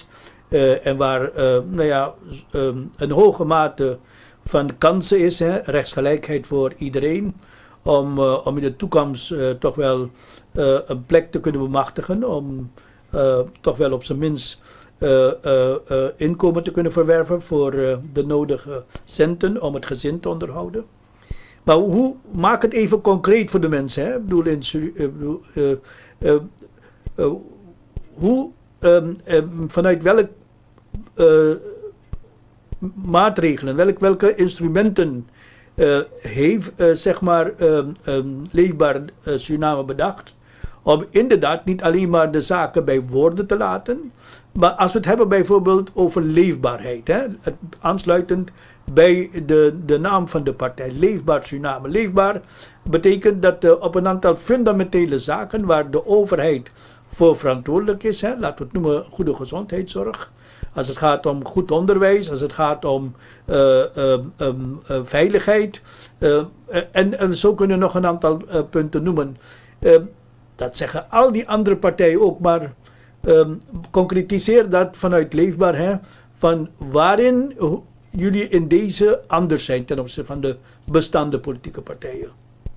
Uh, en waar uh, nou ja, um, een hoge mate van kansen is, hè, rechtsgelijkheid voor iedereen, om, uh, om in de toekomst uh, toch wel uh, een plek te kunnen bemachtigen, om uh, toch wel op zijn minst uh, uh, uh, inkomen te kunnen verwerven voor uh, de nodige centen om het gezin te onderhouden. Maar hoe, maak het even concreet voor de mensen, hè? Ik bedoel, in, uh, uh, uh, uh, hoe, um, um, vanuit welk uh, maatregelen, welk, welke instrumenten uh, heeft uh, zeg maar um, um, Leefbaar uh, Suriname bedacht om inderdaad niet alleen maar de zaken bij woorden te laten, maar als we het hebben bijvoorbeeld over leefbaarheid, hè, het, aansluitend bij de, de naam van de partij, Leefbaar Suriname. Leefbaar betekent dat uh, op een aantal fundamentele zaken waar de overheid voor verantwoordelijk is, hè, laten we het noemen goede gezondheidszorg, als het gaat om goed onderwijs, als het gaat om uh, uh, um, uh, veiligheid, uh, en, en zo kunnen we nog een aantal uh, punten noemen. Uh, dat zeggen al die andere partijen ook, maar um, concretiseer dat vanuit Leefbaar, hè, van waarin jullie in deze anders zijn ten opzichte van de bestaande politieke partijen.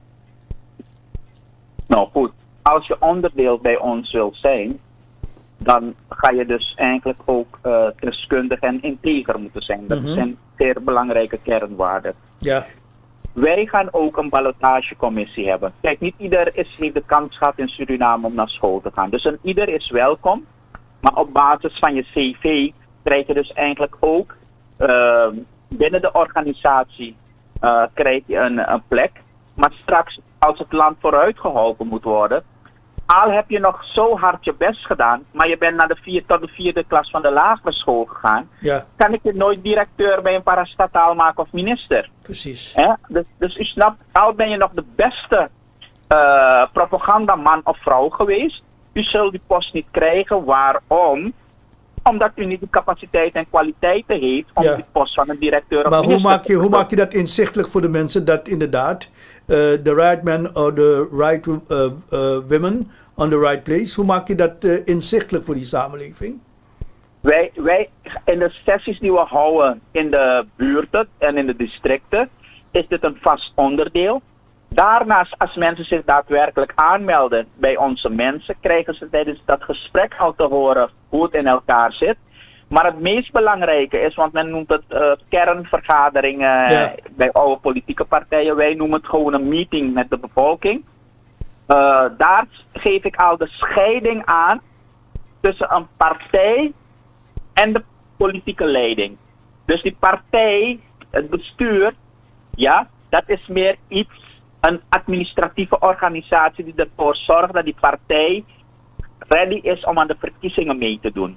Nou goed, als je onderdeel bij ons wilt zijn, dan ga je dus eigenlijk ook uh, deskundig en integer moeten zijn. Dat mm-hmm. zijn zeer belangrijke kernwaarden. Ja. Wij gaan ook een ballotagecommissie hebben. Kijk, niet ieder is, heeft de kans gehad in Suriname om naar school te gaan. Dus een ieder is welkom. Maar op basis van je cv krijg je dus eigenlijk ook uh, binnen de organisatie uh, krijg je een, een plek. Maar straks, als het land vooruit geholpen moet worden, al heb je nog zo hard je best gedaan, maar je bent naar de vier, tot de vierde klas van de lagere school gegaan, ja. kan ik je nooit directeur bij een parastataal maken of minister. Precies. He? Dus, dus u snapt, al ben je nog de beste uh, propagandaman of vrouw geweest, u zult die post niet krijgen. Waarom? Omdat u niet de capaciteit en kwaliteiten heeft om ja. die post van een directeur of maar minister hoe maak je, hoe maak je dat inzichtelijk voor de mensen dat inderdaad de uh, right man or the right uh, uh, women on the right place, hoe maak je dat uh, inzichtelijk voor die samenleving? Wij, wij, in de sessies die we houden in de buurten en in de districten, is dit een vast onderdeel. Daarnaast, als mensen zich daadwerkelijk aanmelden bij onze mensen, krijgen ze tijdens dat gesprek al te horen hoe het in elkaar zit. Maar het meest belangrijke is, want men noemt het uh, kernvergaderingen ja. bij oude politieke partijen. Wij noemen het gewoon een meeting met de bevolking. Uh, daar geef ik al de scheiding aan tussen een partij en de politieke leiding. Dus die partij, het bestuur, ja, dat is meer iets, een administratieve organisatie die ervoor zorgt dat die partij ready is om aan de verkiezingen mee te doen.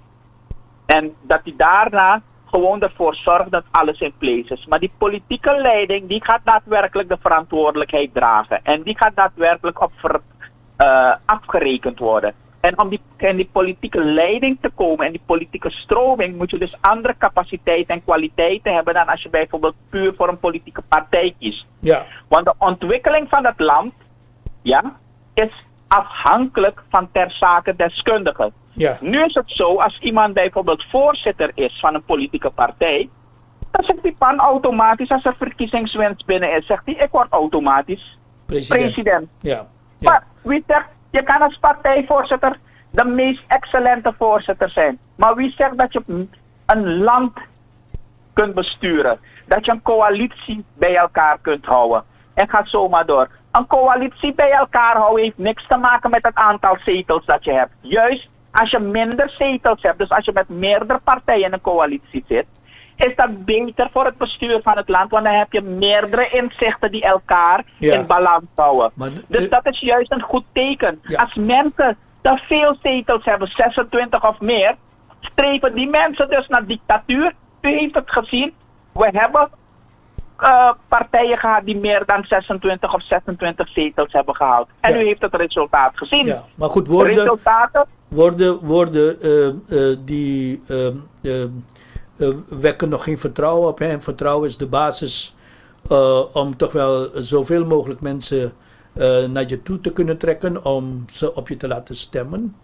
En dat die daarna gewoon ervoor zorgt dat alles in place is. Maar die politieke leiding, die gaat daadwerkelijk de verantwoordelijkheid dragen. En die gaat daadwerkelijk op ver, uh, afgerekend worden. En om die, in die politieke leiding te komen en die politieke stroming moet je dus andere capaciteiten en kwaliteiten hebben dan als je bijvoorbeeld puur voor een politieke partij kiest. Ja. Want de ontwikkeling van het land, ja, is afhankelijk van ter zake deskundigen. Ja. Nu is het zo, als iemand bijvoorbeeld voorzitter is van een politieke partij, dan zegt die pan automatisch, als er verkiezingswinst binnen is, zegt hij, ik word automatisch president. president. Ja. Ja. Maar wie zegt, je kan als partijvoorzitter de meest excellente voorzitter zijn. Maar wie zegt dat je een land kunt besturen? Dat je een coalitie bij elkaar kunt houden? En ga zomaar door. Een coalitie bij elkaar houden heeft niks te maken met het aantal zetels dat je hebt. Juist als je minder zetels hebt, dus als je met meerdere partijen in een coalitie zit, is dat beter voor het bestuur van het land, want dan heb je meerdere inzichten die elkaar ja. in balans houden. Maar, dus uh, dat is juist een goed teken. Ja. Als mensen te veel zetels hebben, zesentwintig of meer, streven die mensen dus naar dictatuur. U heeft het gezien, we hebben uh, partijen gehad die meer dan zesentwintig of zesentwintig zetels hebben gehaald. En ja. u heeft het resultaat gezien. Ja. Maar goed, worden, resultaten, worden, worden uh, uh, die uh, uh, uh, wekken nog geen vertrouwen op. Hè? En vertrouwen is de basis uh, om toch wel zoveel mogelijk mensen uh, naar je toe te kunnen trekken, om ze op je te laten stemmen.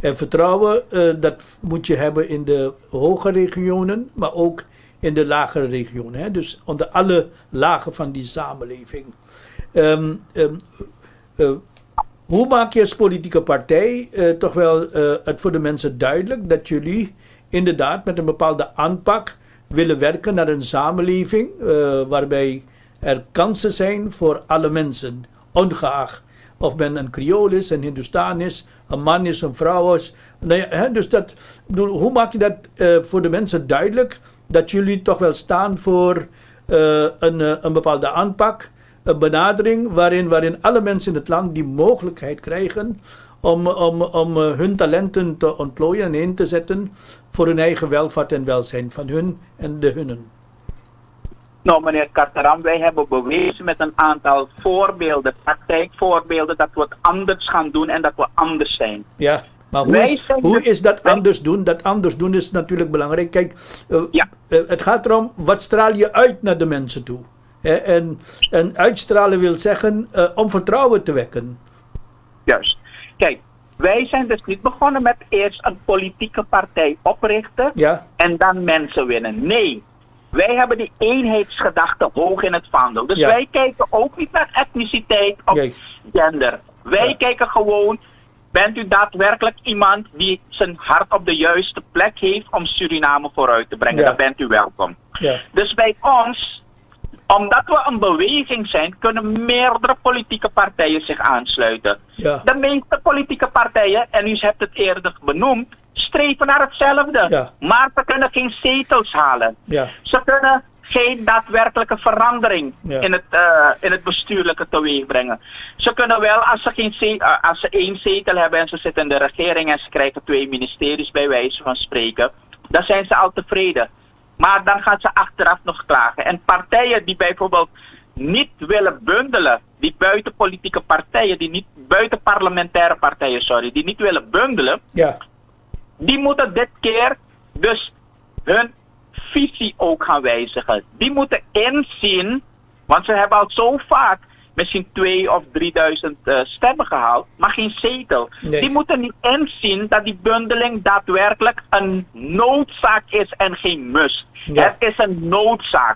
En vertrouwen, uh, dat moet je hebben in de hoge regionen, maar ook in de lagere regionen. Hè? Dus onder alle lagen van die samenleving. Um, um, uh, hoe maak je als politieke partij uh, toch wel uh, het voor de mensen duidelijk dat jullie inderdaad met een bepaalde aanpak willen werken naar een samenleving uh, waarbij er kansen zijn voor alle mensen, ongeacht of men een Creool is, een Hindustan is, een man is, een vrouw is. Nou ja, hè, dus dat, bedoel, hoe maak je dat uh, voor de mensen duidelijk dat jullie toch wel staan voor uh, een, uh, een bepaalde aanpak, een benadering waarin, waarin alle mensen in het land die mogelijkheid krijgen om, om, om uh, hun talenten te ontplooien en in te zetten voor hun eigen welvaart en welzijn van hun en de hunnen. Nou, meneer Carteram, wij hebben bewezen met een aantal voorbeelden, praktijkvoorbeelden, dat we het anders gaan doen en dat we anders zijn. Ja, maar hoe, is, hoe is dat anders doen? Dat anders doen is natuurlijk belangrijk. Kijk, uh, ja. uh, het gaat erom, wat straal je uit naar de mensen toe? He, en, en uitstralen wil zeggen uh, om vertrouwen te wekken. Juist. Kijk, wij zijn dus niet begonnen met eerst een politieke partij oprichten ja. en dan mensen winnen. Nee. Wij hebben die eenheidsgedachte hoog in het vaandel. Dus ja. wij kijken ook niet naar etniciteit of Kijk. gender. Wij ja. kijken gewoon, bent u daadwerkelijk iemand die zijn hart op de juiste plek heeft om Suriname vooruit te brengen? Ja. Dan bent u welkom. Ja. Dus bij ons, omdat we een beweging zijn, kunnen meerdere politieke partijen zich aansluiten. Ja. De meeste politieke partijen, en u hebt het eerder benoemd, streven naar hetzelfde. Ja. Maar ze kunnen geen zetels halen. Ja. Ze kunnen geen daadwerkelijke verandering ja. in, het, uh, in het bestuurlijke teweeg brengen. Ze kunnen wel, als ze, geen zetel, uh, als ze één zetel hebben en ze zitten in de regering en ze krijgen twee ministeries bij wijze van spreken, dan zijn ze al tevreden. Maar dan gaan ze achteraf nog klagen. En partijen die bijvoorbeeld niet willen bundelen, die buitenpolitieke partijen, die niet buitenparlementaire partijen, sorry, die niet willen bundelen, ja. die moeten dit keer dus hun visie ook gaan wijzigen. Die moeten inzien, want ze hebben al zo vaak misschien twee of drieduizend uh, stemmen gehaald, maar geen zetel. Nee. Die moeten niet inzien dat die bundeling daadwerkelijk een noodzaak is en geen must. Ja. Het is een noodzaak.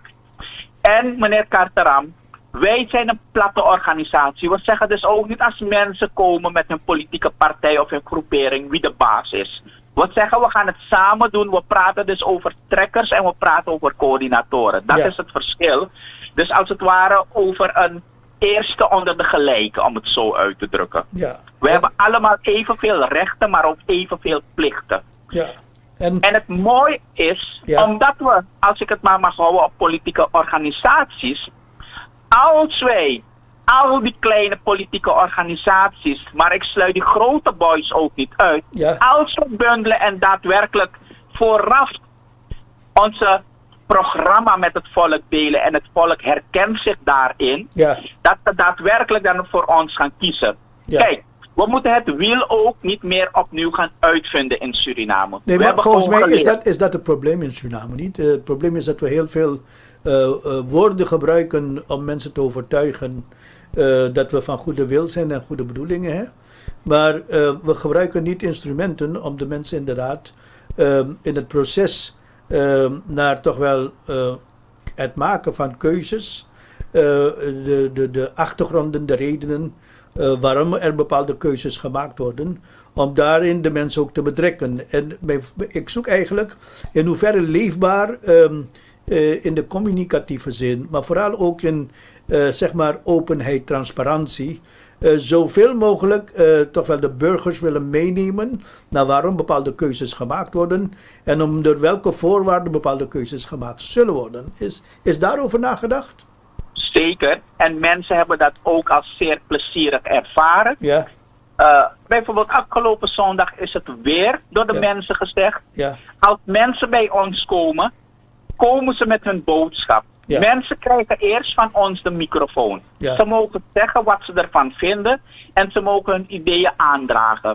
En meneer Carteram, wij zijn een platte organisatie. We zeggen dus ook niet als mensen komen met hun politieke partij of hun groepering wie de baas is. We zeggen we gaan het samen doen. We praten dus over trekkers en we praten over coördinatoren. Dat ja. is het verschil. Dus als het ware over een eerste onder de gelijke, om het zo uit te drukken. Ja. We ja. hebben allemaal evenveel rechten, maar ook evenveel plichten. Ja. En, en het mooie is, ja. omdat we, als ik het maar mag houden op politieke organisaties, als wij al die kleine politieke organisaties, maar ik sluit die grote boys ook niet uit, ja. als we bundelen en daadwerkelijk vooraf onze programma met het volk delen en het volk herkent zich daarin, ja. dat ze daadwerkelijk dan voor ons gaan kiezen. Ja. Kijk, we moeten het wiel ook niet meer opnieuw gaan uitvinden in Suriname. Nee, we maar volgens mij geleerd. is dat, is dat het probleem in Suriname niet. Uh, het probleem is dat we heel veel uh, uh, woorden gebruiken om mensen te overtuigen uh, dat we van goede wil zijn en goede bedoelingen hebben. Maar uh, we gebruiken niet instrumenten om de mensen inderdaad uh, in het proces uh, naar toch wel uh, het maken van keuzes, uh, de, de, de achtergronden, de redenen uh, waarom er bepaalde keuzes gemaakt worden, om daarin de mensen ook te betrekken. En ik zoek eigenlijk in hoeverre leefbaar um, uh, in de communicatieve zin, maar vooral ook in uh, zeg maar openheid, transparantie, uh, zoveel mogelijk uh, toch wel de burgers willen meenemen naar waarom bepaalde keuzes gemaakt worden en om door welke voorwaarden bepaalde keuzes gemaakt zullen worden. Is, is daarover nagedacht? Zeker. En mensen hebben dat ook als zeer plezierig ervaren. Ja. Uh, bijvoorbeeld afgelopen zondag is het weer door de ja. mensen gezegd. Ja. Als mensen bij ons komen, komen ze met hun boodschap. Ja. Mensen krijgen eerst van ons de microfoon. Ja. Ze mogen zeggen wat ze ervan vinden en ze mogen hun ideeën aandragen.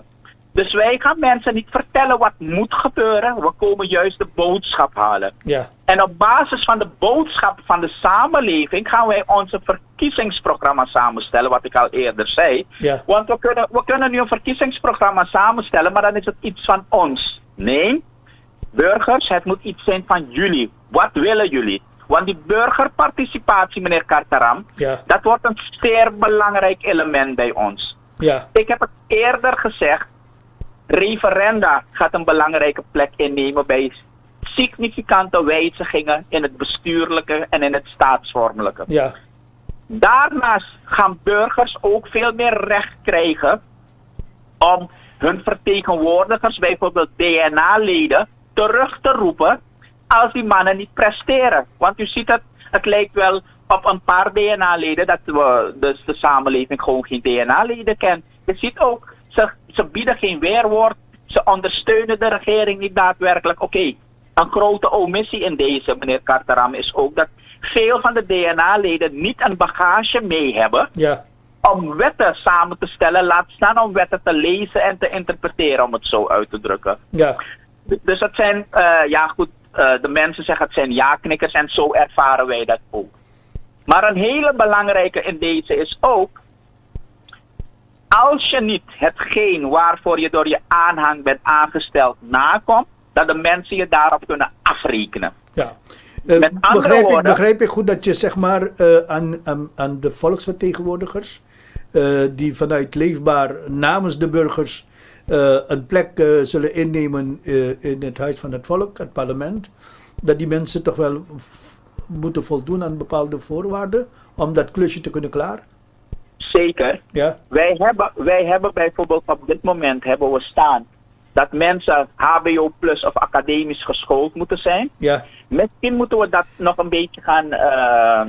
Dus wij gaan mensen niet vertellen wat moet gebeuren. We komen juist de boodschap halen. Ja. En op basis van de boodschap van de samenleving gaan wij onze verkiezingsprogramma samenstellen, wat ik al eerder zei. Ja. Want we kunnen, we kunnen nu een verkiezingsprogramma samenstellen, maar dan is het iets van ons. Nee, burgers, het moet iets zijn van jullie. Wat willen jullie? Want die burgerparticipatie, meneer Kartaram, Ja. dat wordt een zeer belangrijk element bij ons. Ja. Ik heb het eerder gezegd, referenda gaat een belangrijke plek innemen bij significante wijzigingen in het bestuurlijke en in het staatsvormelijke. Ja. Daarnaast gaan burgers ook veel meer recht krijgen om hun vertegenwoordigers, bijvoorbeeld D N A-leden, terug te roepen als die mannen niet presteren. Want u ziet het, het lijkt wel op een paar D N A-leden dat we, dus de samenleving gewoon geen D N A-leden kent. Je ziet ook, ze, ze bieden geen weerwoord, ze ondersteunen de regering niet daadwerkelijk. Oké, okay, een grote omissie in deze, meneer Kartaram, is ook dat veel van de D N A-leden niet een bagage mee hebben. Ja. Om wetten samen te stellen, laat staan om wetten te lezen en te interpreteren, om het zo uit te drukken. Ja. Dus het zijn, uh, ja goed, uh, de mensen zeggen het zijn ja-knikkers en zo ervaren wij dat ook. Maar een hele belangrijke in deze is ook, als je niet hetgeen waarvoor je door je aanhang bent aangesteld nakomt, dat de mensen je daarop kunnen afrekenen. Ja. Uh, Met andere begrijp, woorden, ik, begrijp ik goed dat je zeg maar uh, aan, aan, aan de volksvertegenwoordigers, uh, die vanuit Leefbaar namens de burgers uh, een plek uh, zullen innemen uh, in het Huis van het Volk, het parlement, dat die mensen toch wel moeten voldoen aan bepaalde voorwaarden om dat klusje te kunnen klaren? Zeker. Ja. Wij hebben, wij hebben bijvoorbeeld op dit moment hebben we staan dat mensen H B O plus of academisch geschoold moeten zijn. Ja. Misschien moeten we dat nog een beetje gaan uh,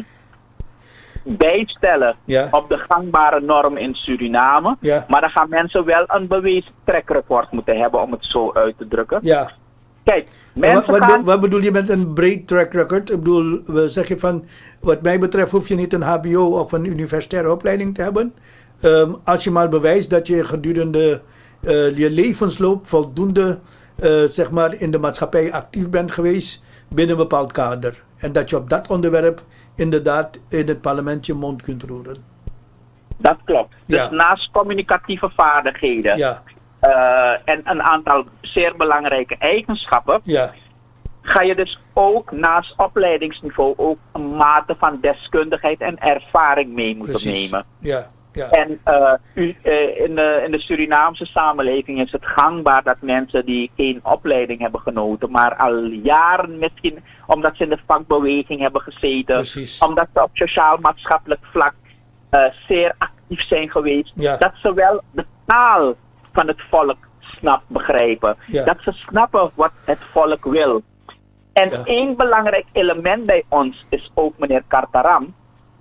bijstellen Ja. op de gangbare norm in Suriname. Ja. Maar dan gaan mensen wel een bewezen track record moeten hebben, om het zo uit te drukken. Ja. Kijk, Wat, mensen wat, gaan... wat bedoel je met een breed track record? Ik bedoel, we zeggen van, wat mij betreft hoef je niet een H B O of een universitaire opleiding te hebben. Um, als je maar bewijst dat je gedurende uh, je levensloop voldoende uh, zeg maar in de maatschappij actief bent geweest binnen een bepaald kader. En dat je op dat onderwerp inderdaad in het parlement je mond kunt roeren. Dat klopt. Dus Ja. naast communicatieve vaardigheden Ja, uh, en een aantal zeer belangrijke eigenschappen, ja, ga je dus ook naast opleidingsniveau ook een mate van deskundigheid en ervaring mee moeten precies. nemen. Ja, ja, En uh, u, uh, in, de, in de Surinaamse samenleving is het gangbaar dat mensen die geen opleiding hebben genoten, maar al jaren misschien, omdat ze in de vakbeweging hebben gezeten, precies. omdat ze op sociaal-maatschappelijk vlak uh, zeer actief zijn geweest, Ja. dat ze wel de taal van het volk snap begrijpen. Ja. Dat ze snappen wat het volk wil. En Ja. één belangrijk element bij ons is ook, meneer Kartaram,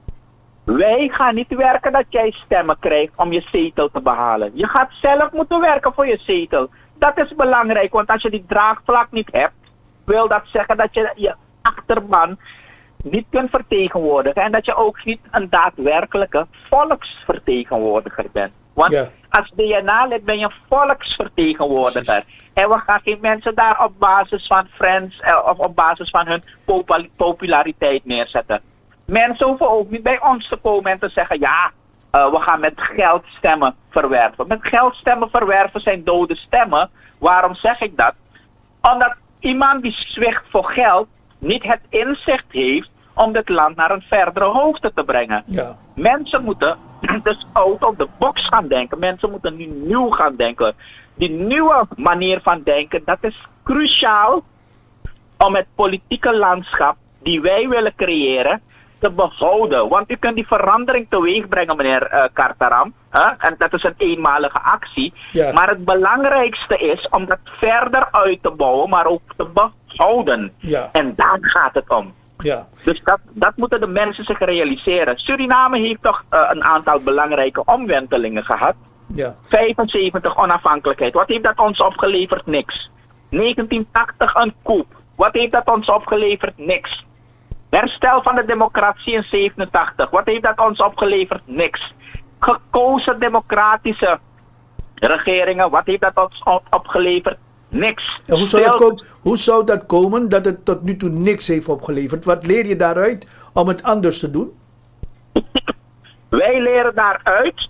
wij gaan niet werken dat jij stemmen krijgt om je zetel te behalen. Je gaat zelf moeten werken voor je zetel. Dat is belangrijk, want als je die draagvlak niet hebt, wil dat zeggen dat je je achterban niet kunt vertegenwoordigen en dat je ook niet een daadwerkelijke volksvertegenwoordiger bent. Want Ja. als D N A-lid ben je een volksvertegenwoordiger. Precies. En we gaan geen mensen daar op basis van friends eh, of op basis van hun popul- populariteit neerzetten. Mensen hoeven ook niet bij ons te komen en te zeggen, ja, uh, we gaan met geld stemmen verwerven. Met geld stemmen verwerven zijn dode stemmen. Waarom zeg ik dat? Omdat iemand die zwicht voor geld niet het inzicht heeft om dit land naar een verdere hoogte te brengen. Ja, Mensen moeten dus out of the box gaan denken. Mensen moeten nu nieuw gaan denken. Die nieuwe manier van denken, dat is cruciaal om het politieke landschap die wij willen creëren te behouden. Want u kunt die verandering teweeg brengen, meneer uh, Kartaram. Huh? En dat is een eenmalige actie. Ja. Maar het belangrijkste is om dat verder uit te bouwen, maar ook te behouden. ja, En daar gaat het om. ja, Dus dat, dat moeten de mensen zich realiseren. Suriname heeft toch uh, een aantal belangrijke omwentelingen gehad. ja, vijfenzeventig onafhankelijkheid. Wat heeft dat ons opgeleverd? Niks. negentien tachtig een coup. Wat heeft dat ons opgeleverd? Niks. Herstel van de democratie in zevenentachtig. Wat heeft dat ons opgeleverd? Niks. Gekozen democratische regeringen, wat heeft dat op, op, opgeleverd? Niks. En hoe, zou Stel, dat komen, hoe zou dat komen dat het tot nu toe niks heeft opgeleverd? Wat leer je daaruit om het anders te doen? Wij leren daaruit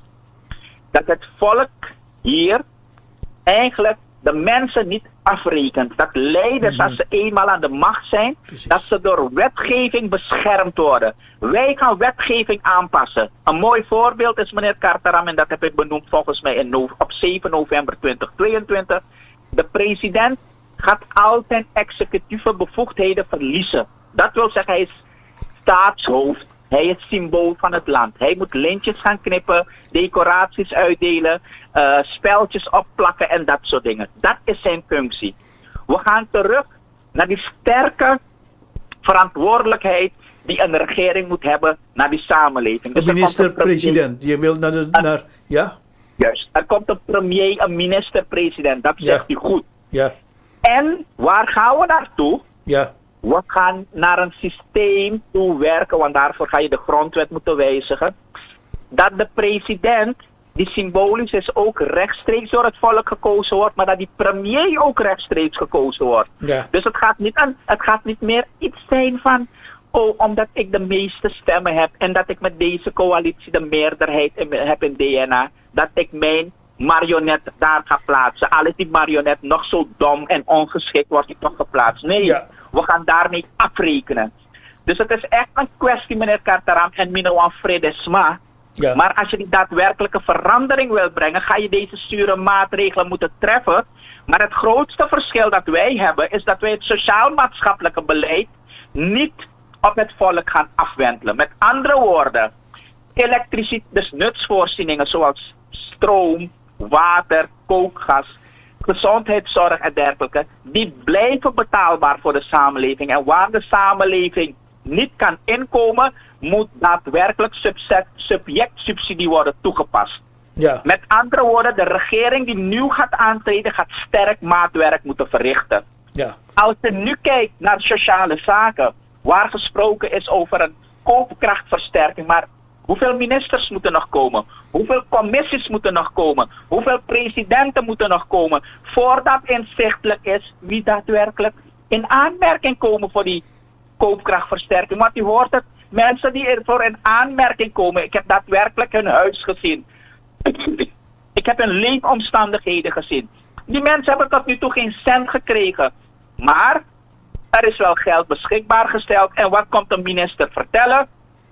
dat het volk hier eigenlijk de mensen niet afrekent. Dat leiders, Mhm. als ze eenmaal aan de macht zijn, Precies. dat ze door wetgeving beschermd worden. Wij gaan wetgeving aanpassen. Een mooi voorbeeld is meneer Carteram, en dat heb ik benoemd volgens mij in no- op zeven november tweeduizend tweeëntwintig. De president gaat al zijn executieve bevoegdheden verliezen. Dat wil zeggen, hij is staatshoofd. Hij is symbool van het land. Hij moet lintjes gaan knippen, decoraties uitdelen, uh, speltjes opplakken en dat soort dingen. Dat is zijn functie. We gaan terug naar die sterke verantwoordelijkheid die een regering moet hebben naar die samenleving. De Dus er komt een minister-president. Je wil naar de... Naar, ja? Juist. Er komt een premier, een minister-president. Dat Ja. zegt u goed. Ja. En waar gaan we naartoe? Ja. We gaan naar een systeem toe werken, want daarvoor ga je de grondwet moeten wijzigen. Dat de president, die symbolisch is, ook rechtstreeks door het volk gekozen wordt, maar dat die premier ook rechtstreeks gekozen wordt. Ja. Dus het gaat niet, aan, het gaat niet meer iets zijn van, oh, omdat ik de meeste stemmen heb en dat ik met deze coalitie de meerderheid in- heb in D N A, dat ik mijn marionet daar ga plaatsen. Al is die marionet nog zo dom en ongeschikt, wordt die toch geplaatst. Nee. Ja. We gaan daarmee afrekenen. Dus het is echt een kwestie, meneer Carteram en meneer Fredesma. Ja. Maar als je die daadwerkelijke verandering wil brengen, ga je deze zure maatregelen moeten treffen. Maar het grootste verschil dat wij hebben, is dat wij het sociaal-maatschappelijke beleid niet op het volk gaan afwentelen. Met andere woorden, elektriciteit, dus nutsvoorzieningen zoals stroom, water, kookgas, gezondheidszorg en dergelijke, die blijven betaalbaar voor de samenleving. En waar de samenleving niet kan inkomen, moet daadwerkelijk subset- subjectsubsidie worden toegepast. Ja. Met andere woorden, de regering die nu gaat aantreden, gaat sterk maatwerk moeten verrichten. Ja. Als je nu kijkt naar sociale zaken, waar gesproken is over een koopkrachtversterking, maar hoeveel ministers moeten nog komen? Hoeveel commissies moeten nog komen? Hoeveel presidenten moeten nog komen? Voordat inzichtelijk is wie daadwerkelijk in aanmerking komen voor die koopkrachtversterking. Want u hoort het, mensen die ervoor in aanmerking komen, ik heb daadwerkelijk hun huis gezien. Ik heb hun leefomstandigheden gezien. Die mensen hebben tot nu toe geen cent gekregen. Maar er is wel geld beschikbaar gesteld. En wat komt de minister vertellen?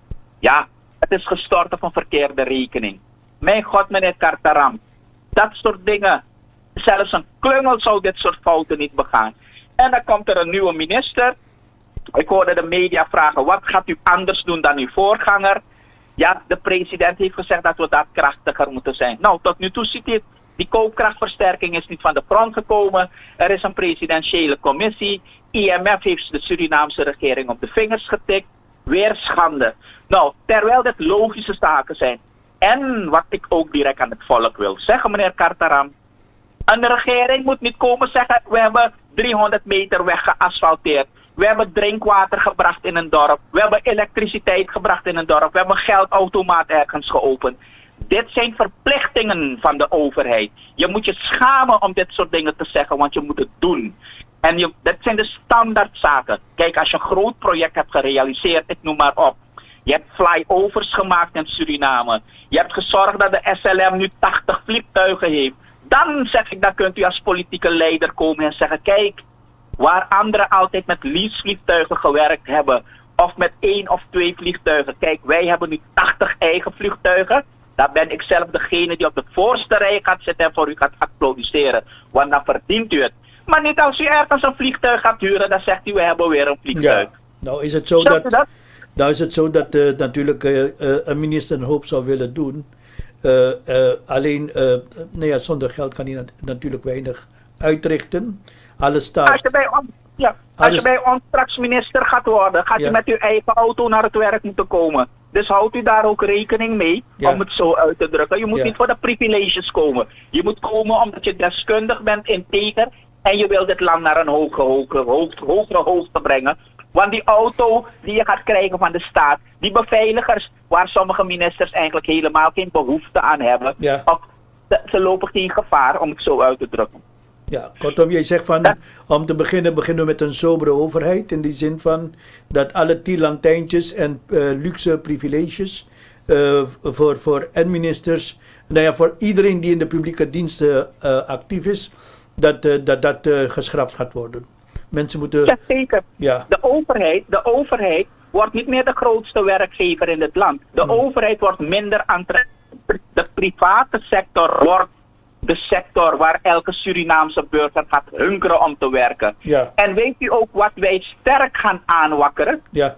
Ja, het is gestort op een verkeerde rekening. Mijn god, meneer Carteram. Dat soort dingen. Zelfs een klungel zou dit soort fouten niet begaan. En dan komt er een nieuwe minister. Ik hoorde de media vragen, wat gaat u anders doen dan uw voorganger? Ja, de president heeft gezegd dat we daadkrachtiger moeten zijn. Nou, tot nu toe ziet u het. Die koopkrachtversterking is niet van de grond gekomen. Er is een presidentiële commissie. I M F heeft de Surinaamse regering op de vingers getikt. Weer schande. Nou, terwijl dit logische zaken zijn. En wat ik ook direct aan het volk wil zeggen, meneer Carteram. Een regering moet niet komen zeggen, we hebben driehonderd meter weg geasfalteerd. We hebben drinkwater gebracht in een dorp. We hebben elektriciteit gebracht in een dorp. We hebben een geldautomaat ergens geopend. Dit zijn verplichtingen van de overheid. Je moet je schamen om dit soort dingen te zeggen, want je moet het doen. En je, dat zijn de standaardzaken. Kijk, als je een groot project hebt gerealiseerd, ik noem maar op. Je hebt flyovers gemaakt in Suriname. Je hebt gezorgd dat de S L M nu tachtig vliegtuigen heeft. Dan zeg ik, dan kunt u als politieke leider komen en zeggen, kijk, waar anderen altijd met leasevliegtuigen gewerkt hebben, of met één of twee vliegtuigen. Kijk, wij hebben nu tachtig eigen vliegtuigen. Dan ben ik zelf degene die op de voorste rij gaat zitten en voor u gaat applaudisseren. Want dan verdient u het. Maar niet als u ergens een vliegtuig gaat huren, dan zegt u, we hebben weer een vliegtuig. Ja. Nou is het zo Snap je dat, dat? nou is het zo dat uh, natuurlijk uh, uh, een minister een hoop zou willen doen. Uh, uh, alleen, uh, nou ja, zonder geld kan hij nat natuurlijk weinig uitrichten. Alles staat... Als je bij ons, ja, als Alles- je bij ons straks minister gaat worden, gaat Ja. u met uw eigen auto naar het werk moeten komen. Dus houdt u daar ook rekening mee, Ja. om het zo uit te drukken. Je moet Ja. niet voor de privileges komen. Je moet komen omdat je deskundig bent, integer, en je wil dit land naar een hoge, hoge, hoge, hogere hoogte brengen. Want die auto die je gaat krijgen van de staat, die beveiligers, waar sommige ministers eigenlijk helemaal geen behoefte aan hebben, Ja. of Ze, ze lopen geen gevaar, om het zo uit te drukken. Ja, kortom, jij zegt van, om te beginnen, beginnen we met een sobere overheid. In die zin van dat alle tielantijntjes en uh, luxe privileges uh, voor, voor en ministers, nou ja, voor iedereen die in de publieke diensten uh, actief is, dat uh, dat, dat uh, geschrapt gaat worden. Mensen moeten... Ja, zeker. Ja. De overheid, de overheid wordt niet meer de grootste werkgever in het land. De hmm. overheid wordt minder aantrekkelijk. De private sector wordt de sector waar elke Surinaamse burger gaat hunkeren om te werken. Ja. En weet u ook wat wij sterk gaan aanwakkeren? Ja.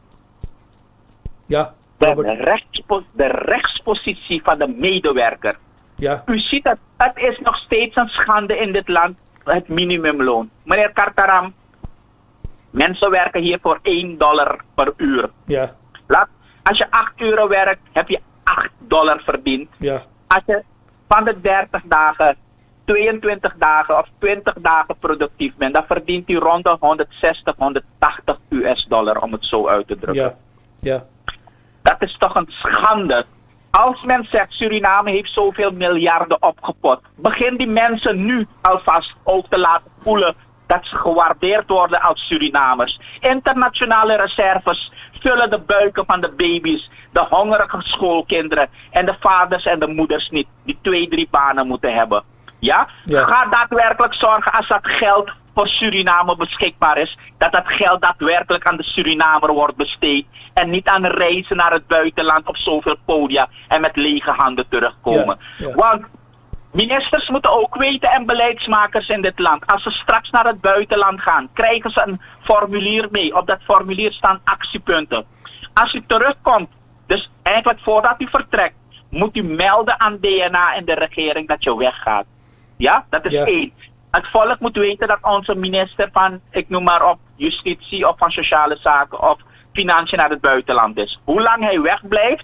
Ja. De, rechtspo de rechtspositie van de medewerker. Ja. U ziet dat het is nog steeds een schande in dit land, het minimumloon. Meneer Kartaram, mensen werken hier voor één dollar per uur. Ja. Laat, als je acht uur werkt, heb je acht dollar verdiend. Ja. Als je van de dertig dagen, tweeëntwintig dagen of twintig dagen productief bent, dan verdient u rond de honderdzestig, honderdtachtig U S dollar, om het zo uit te drukken. Ja. Ja. Dat is toch een schande. Als men zegt Suriname heeft zoveel miljarden opgepot, begin die mensen nu alvast ook te laten voelen dat ze gewaardeerd worden als Surinamers. Internationale reserves vullen de buiken van de baby's, de hongerige schoolkinderen en de vaders en de moeders niet, die twee, drie banen moeten hebben. Ja? Ja. Ga daadwerkelijk zorgen als dat geld voor Suriname beschikbaar is, dat dat geld daadwerkelijk aan de Surinamer wordt besteed en niet aan reizen naar het buitenland op zoveel podia en met lege handen terugkomen. Ja, ja. Want ministers moeten ook weten en beleidsmakers in dit land, als ze straks naar het buitenland gaan, krijgen ze een formulier mee. Op dat formulier staan actiepunten. Als u terugkomt, dus eigenlijk voordat u vertrekt, moet u melden aan D N A en de regering dat je weggaat. Ja, dat is Ja. één. Het volk moet weten dat onze minister van, ik noem maar op, justitie of van sociale zaken of financiën naar het buitenland is. Hoe lang hij wegblijft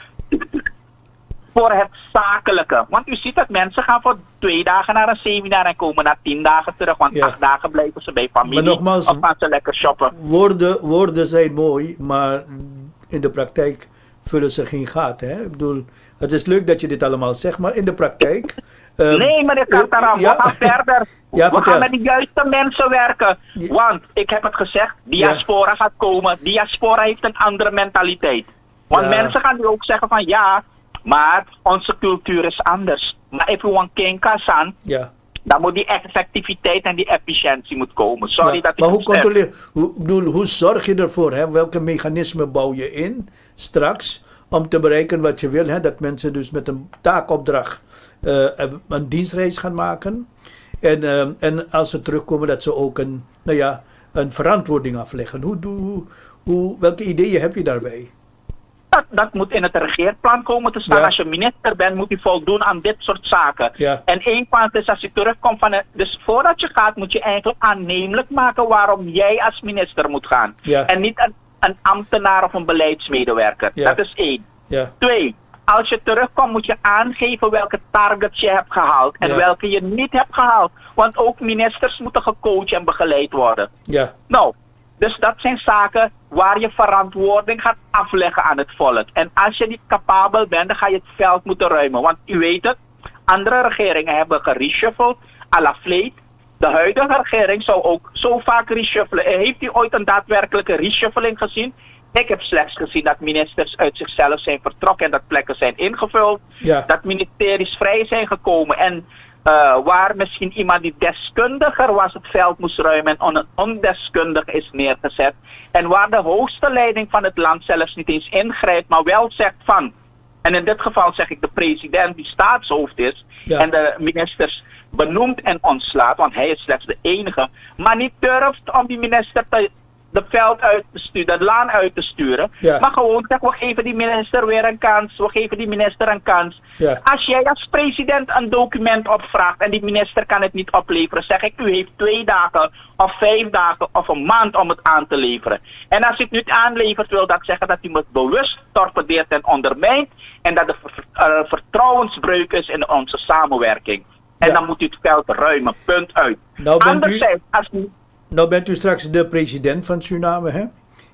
voor het zakelijke. Want u ziet dat mensen gaan voor twee dagen naar een seminar en komen na tien dagen terug. Want Ja. acht dagen blijven ze bij familie Maar nogmaals, of gaan ze lekker shoppen. Woorden, woorden zijn mooi, maar in de praktijk vullen ze geen gaten. Hè? Ik bedoel, het is leuk dat je dit allemaal zegt, maar in de praktijk... Um, Nee, meneer Kartaram, ja. we gaan verder. Ja, we vertel. gaan met de juiste mensen werken. Ja. Want, ik heb het gezegd, diaspora gaat komen. Diaspora heeft een andere mentaliteit. Want Ja. mensen gaan nu ook zeggen van ja, maar onze cultuur is anders. Maar if we want kenkas aan, Ja. dan moet die effectiviteit en die efficiëntie moet komen. Sorry Ja, dat ik maar hoe het zeg. controleer, hoe, ik bedoel, hoe zorg je ervoor? Hè? Welke mechanismen bouw je in straks om te bereiken wat je wil? Hè? Dat mensen dus met een taakopdracht uh, een dienstreis gaan maken. En, uh, en als ze terugkomen dat ze ook een, nou ja, een verantwoording afleggen. Hoe, hoe, hoe, welke ideeën heb je daarbij? Dat, dat moet in het regeerplan komen te staan. Ja. Als je minister bent, moet je voldoen aan dit soort zaken. Ja. En één punt is als je terugkomt van een... Dus voordat je gaat, moet je eigenlijk aannemelijk maken waarom jij als minister moet gaan. Ja. En niet een, een ambtenaar of een beleidsmedewerker. Ja. Dat is één. Ja. Twee, als je terugkomt moet je aangeven welke targets je hebt gehaald en Ja. welke je niet hebt gehaald. Want ook ministers moeten gecoacht en begeleid worden. Ja. Nou, dus dat zijn zaken waar je verantwoording gaat afleggen aan het volk. En als je niet capabel bent, dan ga je het veld moeten ruimen. Want u weet het, andere regeringen hebben gereshuffeld, à la vleet. De huidige regering zou ook zo vaak reshuffelen. Heeft u ooit een daadwerkelijke reshuffling gezien? Ik heb slechts gezien dat ministers uit zichzelf zijn vertrokken en dat plekken zijn ingevuld. Ja. Dat ministeries vrij zijn gekomen en uh, waar misschien iemand die deskundiger was het veld moest ruimen en on ondeskundig is neergezet. En waar de hoogste leiding van het land zelfs niet eens ingrijpt, maar wel zegt van, en in dit geval zeg ik de president die staatshoofd is, Ja. en de ministers benoemt en ontslaat, want hij is slechts de enige, maar niet durft om die minister te, de veld uit te sturen, de laan uit te sturen. Ja. Maar gewoon zeg, we geven die minister weer een kans, we geven die minister een kans. Ja. Als jij als president een document opvraagt en die minister kan het niet opleveren, zeg ik, u heeft twee dagen of vijf dagen of een maand om het aan te leveren. En als u het niet aanlevert, wil dat zeggen dat u het bewust torpedeert en ondermijnt en dat er uh, vertrouwensbreuk is in onze samenwerking. En Ja. dan moet u het veld ruimen, punt uit. Nou bent u- Anderzijds, als u... Nou bent u straks de president van Suriname, hè?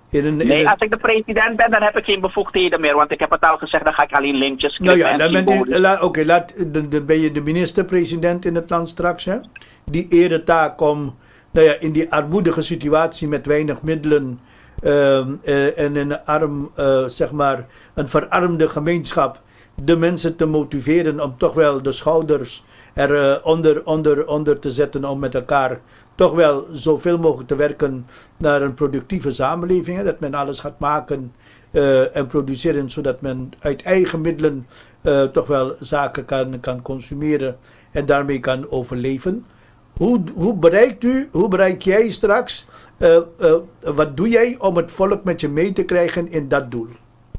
In een, in nee, een... als ik de president ben, dan heb ik geen bevoegdheden meer. Want ik heb het al gezegd, dan ga ik alleen lintjes Nou knippen ja, en dan, bent u, symbolen. la, okay, laat, dan, dan ben je de minister-president in het land straks. Hè? Die eretaak om nou ja, in die armoedige situatie met weinig middelen uh, uh, en in een arm, uh, zeg maar, een verarmde gemeenschap de mensen te motiveren om toch wel de schouders er uh, onder, onder, onder te zetten om met elkaar toch wel zoveel mogelijk te werken naar een productieve samenleving. Hè? Dat men alles gaat maken uh, en produceren zodat men uit eigen middelen uh, toch wel zaken kan, kan consumeren en daarmee kan overleven. Hoe, hoe bereikt u, hoe bereik jij straks, uh, uh, wat doe jij om het volk met je mee te krijgen in dat doel?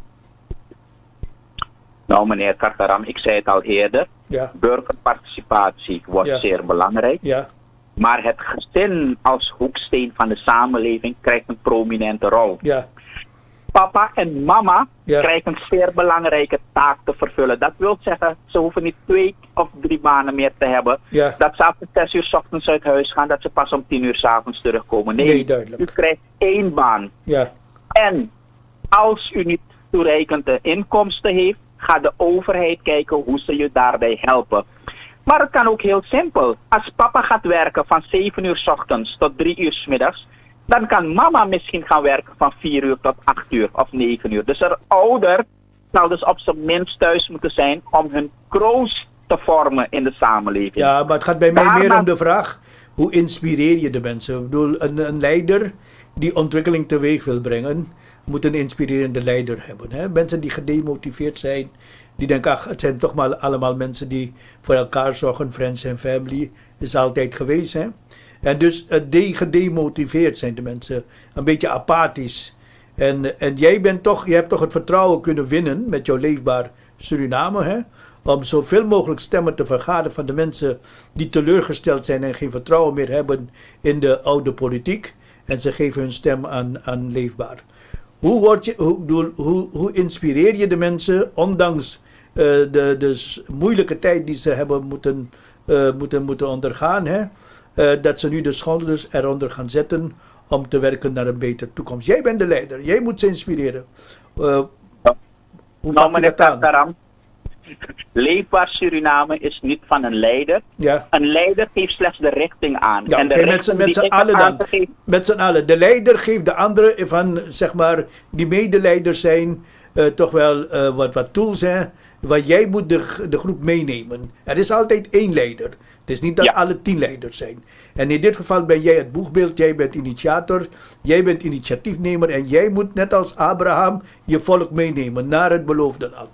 Nou, meneer Kartaram, ik zei het al eerder. Ja. Burgerparticipatie wordt Ja. zeer belangrijk. Ja, Maar het gezin als hoeksteen van de samenleving krijgt een prominente rol. ja, Papa en mama Ja. krijgen een zeer belangrijke taak te vervullen. Dat wil zeggen, ze hoeven niet twee of drie banen meer te hebben. Ja. Dat ze af zes uur 's ochtends uit huis gaan, dat ze pas om tien uur 's avonds terugkomen. Nee, Nee, duidelijk. u krijgt één baan. ja, En als u niet toereikende inkomsten heeft, gaat de overheid kijken hoe ze je daarbij helpen. Maar het kan ook heel simpel. Als papa gaat werken van zeven uur 's ochtends tot drie uur 's middags, dan kan mama misschien gaan werken van vier uur tot acht uur of negen uur. Dus er ouder zal dus op zijn minst thuis moeten zijn om hun kroost te vormen in de samenleving. ja, maar het gaat bij mij Daarna- meer om de vraag, hoe inspireer je de mensen? Ik bedoel, een, een leider die ontwikkeling teweeg wil brengen, moet een inspirerende leider hebben. Hè? Mensen die gedemotiveerd zijn, die denken, ach, het zijn toch maar allemaal mensen die voor elkaar zorgen, friends en family, is altijd geweest. Hè? En dus uh, de, gedemotiveerd zijn de mensen, een beetje apathisch. En, en jij bent toch, je hebt toch het vertrouwen kunnen winnen met jouw Leefbaar Suriname, hè? Om zoveel mogelijk stemmen te vergaren van de mensen die teleurgesteld zijn en geen vertrouwen meer hebben in de oude politiek. En ze geven hun stem aan, aan Leefbaar. Hoe, word je, hoe, hoe, hoe, hoe inspireer je de mensen, ondanks uh, de, de moeilijke tijd die ze hebben moeten, uh, moeten, moeten ondergaan, hè? Uh, dat ze nu de schouders eronder gaan zetten om te werken naar een betere toekomst. Jij bent de leider, jij moet ze inspireren. Uh, hoe nou, pak je meneer dat aan? Kartaram, Leefbaar Suriname is niet van een leider. Ja. Een leider geeft slechts de richting aan. Ja, en de oké, met richting z'n- met die z'n ik heb allen dan. aangegeven- Met z'n allen. De leider geeft de anderen van, zeg maar, die medeleiders zijn, uh, toch wel uh, wat, wat tools, hè. Want jij moet de, de groep meenemen. Er is altijd één leider. Het is niet dat Ja. alle tien leiders zijn. En in dit geval ben jij het boegbeeld, jij bent initiator, jij bent initiatiefnemer en jij moet net als Abraham je volk meenemen naar het beloofde land.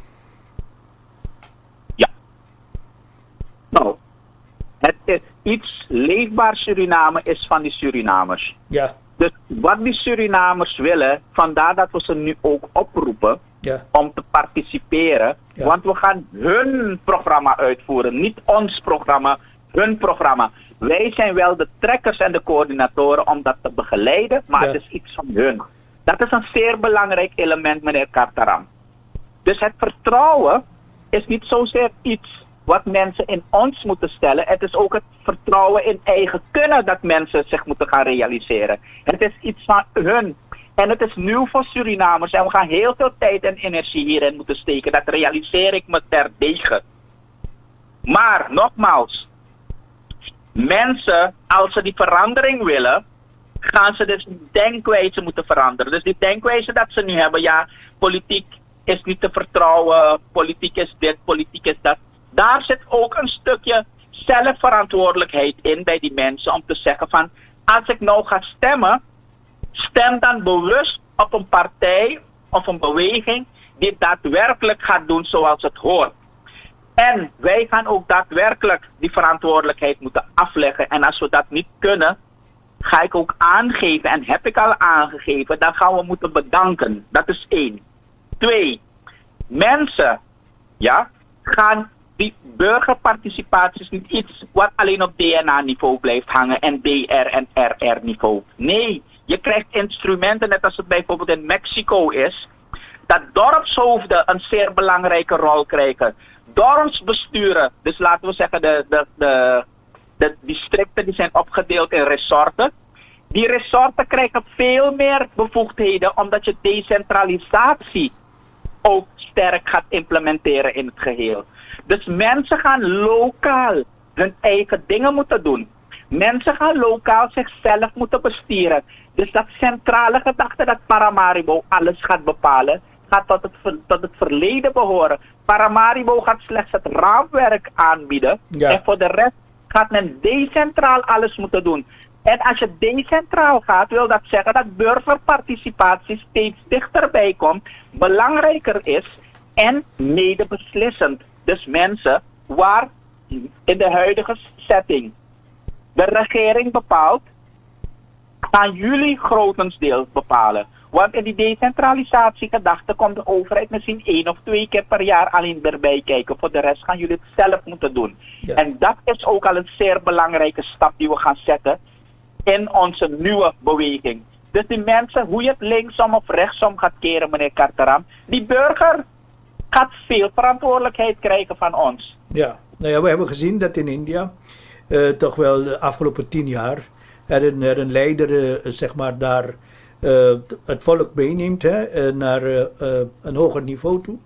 Ja. Nou, het is iets, Leefbaar Suriname is van die Surinamers. Ja, Dus wat die Surinamers willen, vandaar dat we ze nu ook oproepen ja, om te participeren. Ja. Want we gaan hun programma uitvoeren, niet ons programma, hun programma. Wij zijn wel de trekkers en de coördinatoren om dat te begeleiden, maar Ja. het is iets van hun. Dat is een zeer belangrijk element, meneer Kartaram. Dus het vertrouwen is niet zozeer iets wat mensen in ons moeten stellen. Het is ook het vertrouwen in eigen kunnen dat mensen zich moeten gaan realiseren. Het is iets van hun. En het is nieuw voor Surinamers en we gaan heel veel tijd en energie hierin moeten steken. Dat realiseer ik me terdege. Maar, nogmaals, mensen, als ze die verandering willen, gaan ze dus die denkwijze moeten veranderen. Dus die denkwijze dat ze nu hebben, ja, politiek is niet te vertrouwen, politiek is dit, politiek is dat. Daar zit ook een stukje zelfverantwoordelijkheid in bij die mensen om te zeggen van, als ik nou ga stemmen, stem dan bewust op een partij of een beweging die daadwerkelijk gaat doen zoals het hoort. En wij gaan ook daadwerkelijk die verantwoordelijkheid moeten afleggen. En als we dat niet kunnen, ga ik ook aangeven, en heb ik al aangegeven, dan gaan we moeten bedanken. Dat is één. Twee, mensen, ja, gaan die burgerparticipatie is niet iets wat alleen op D N A-niveau blijft hangen en D R en R R-niveau. Nee, je krijgt instrumenten, net als het bijvoorbeeld in Mexico is, dat dorpshoofden een zeer belangrijke rol krijgen. Dorpsbesturen, dus laten we zeggen de, de, de, de districten die zijn opgedeeld in resorten, Die resorten krijgen veel meer bevoegdheden omdat je decentralisatie ook sterk gaat implementeren in het geheel. Dus mensen gaan lokaal hun eigen dingen moeten doen. Mensen gaan lokaal zichzelf moeten besturen. Dus dat centrale gedachte dat Paramaribo alles gaat bepalen, gaat tot het, tot het verleden behoren. Paramaribo gaat slechts het raamwerk aanbieden. Ja. En voor de rest gaat men decentraal alles moeten doen. En als je decentraal gaat, wil dat zeggen dat burgerparticipatie steeds dichterbij komt, belangrijker is en medebeslissend. Dus mensen, waar in de huidige setting de regering bepaalt, gaan jullie grotendeels bepalen. Want in die decentralisatiegedachte komt de overheid misschien één of twee keer per jaar alleen erbij kijken. Voor de rest gaan jullie het zelf moeten doen. Ja. En dat is ook al een zeer belangrijke stap die we gaan zetten in onze nieuwe beweging. Dus die mensen, hoe je het linksom of rechtsom gaat keren, meneer Karteram, die burger gaat veel verantwoordelijkheid krijgen van ons. Ja, nou ja, we hebben gezien dat in India uh, toch wel de afgelopen tien jaar er een, er een leider uh, zeg maar daar uh, het volk meeneemt hè, uh, naar uh, uh, een hoger niveau toe.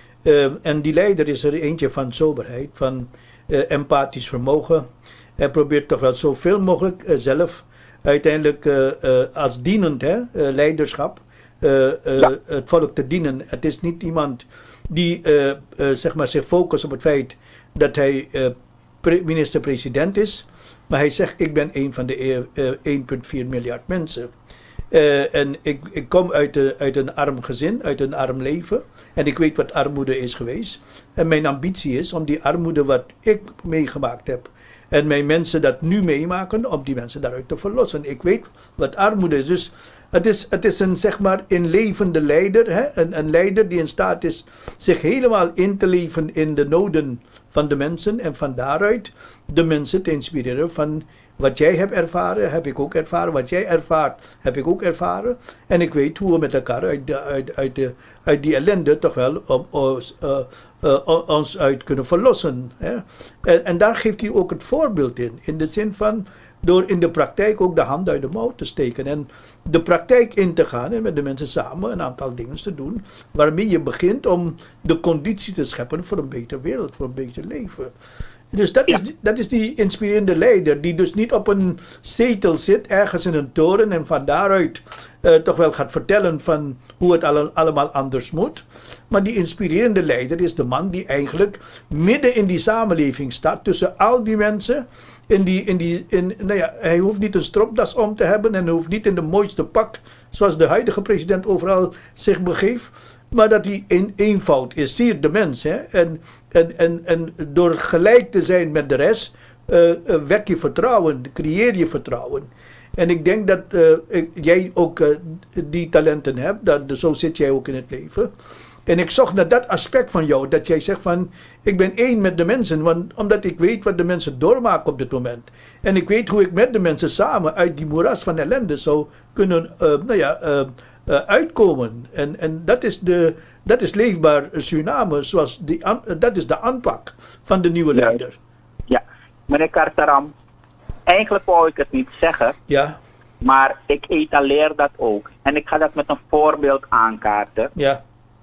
Uh, en die leider is er eentje van soberheid, van uh, empathisch vermogen. Hij probeert toch wel zoveel mogelijk uh, zelf uiteindelijk uh, uh, als dienend hè, uh, leiderschap uh, uh, ja. het volk te dienen. Het is niet iemand die uh, uh, zeg maar zich focust op het feit dat hij uh, pre- minister-president is, maar hij zegt ik ben een van de uh, één komma vier miljard mensen. Uh, en ik, ik kom uit, de, uit een arm gezin, uit een arm leven. En ik weet wat armoede is geweest. En mijn ambitie is om die armoede wat ik meegemaakt heb en mijn mensen dat nu meemaken, om die mensen daaruit te verlossen. Ik weet wat armoede is. Dus het is, het is een zeg maar inlevende leider. Hè? Een, een leider die in staat is zich helemaal in te leven in de noden van de mensen. En van daaruit de mensen te inspireren van wat jij hebt ervaren, heb ik ook ervaren. Wat jij ervaart, heb ik ook ervaren. En ik weet hoe we met elkaar uit, de, uit, uit, de, uit die ellende toch wel op, ons, uh, uh, ons uit kunnen verlossen. Hè? En, en daar geeft hij ook het voorbeeld in. In de zin van door in de praktijk ook de hand uit de mouw te steken. En de praktijk in te gaan en met de mensen samen een aantal dingen te doen. Waarmee je begint om de conditie te scheppen voor een betere wereld, voor een beter leven. Dus dat, ja. is, dat is die inspirerende leider, die dus niet op een zetel zit, ergens in een toren en van daaruit uh, toch wel gaat vertellen van hoe het alle, allemaal anders moet. Maar die inspirerende leider is de man die eigenlijk midden in die samenleving staat, tussen al die mensen. In die, in die, in, nou ja, hij hoeft niet een stropdas om te hebben en hij hoeft niet in de mooiste pak, zoals de huidige president overal zich begeeft. Maar dat hij in eenvoud is, siert de mens. Hè? En, en, en, en door gelijk te zijn met de rest, uh, uh, wek je vertrouwen, creëer je vertrouwen. En ik denk dat uh, ik, jij ook uh, die talenten hebt, dat, dus zo zit jij ook in het leven. En ik zocht naar dat aspect van jou, dat jij zegt van, ik ben één met de mensen, want, omdat ik weet wat de mensen doormaken op dit moment. En ik weet hoe ik met de mensen samen uit die moeras van ellende zou kunnen, uh, nou ja, uh, uh, uitkomen. En, en dat is de, dat is leefbaar Suriname, zoals die, uh, dat is de aanpak van de nieuwe leider. Ja, meneer Karteram, eigenlijk wou ik het niet zeggen, ja. Maar ik etaleer dat ook. En ik ga dat met een voorbeeld aankaarten. Ja.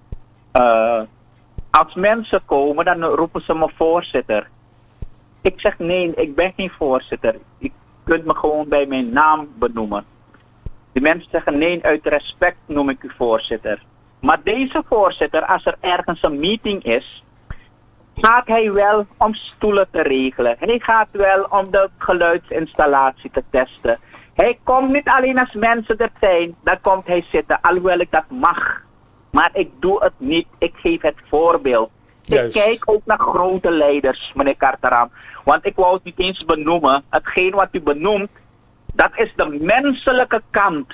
Uh, als mensen komen, dan roepen ze me voorzitter. Ik zeg nee, ik ben geen voorzitter. Je kunt me gewoon bij mijn naam benoemen. Die mensen zeggen nee, uit respect noem ik u voorzitter. Maar deze voorzitter, als er ergens een meeting is, gaat hij wel om stoelen te regelen. Hij gaat wel om de geluidsinstallatie te testen. Hij komt niet alleen als mensen er zijn, dan komt hij zitten, alhoewel ik dat mag. Maar ik doe het niet, ik geef het voorbeeld. Juist. Ik kijk ook naar grote leiders, meneer Karteram. Want ik wou het niet eens benoemen. Hetgeen wat u benoemt, dat is de menselijke kant.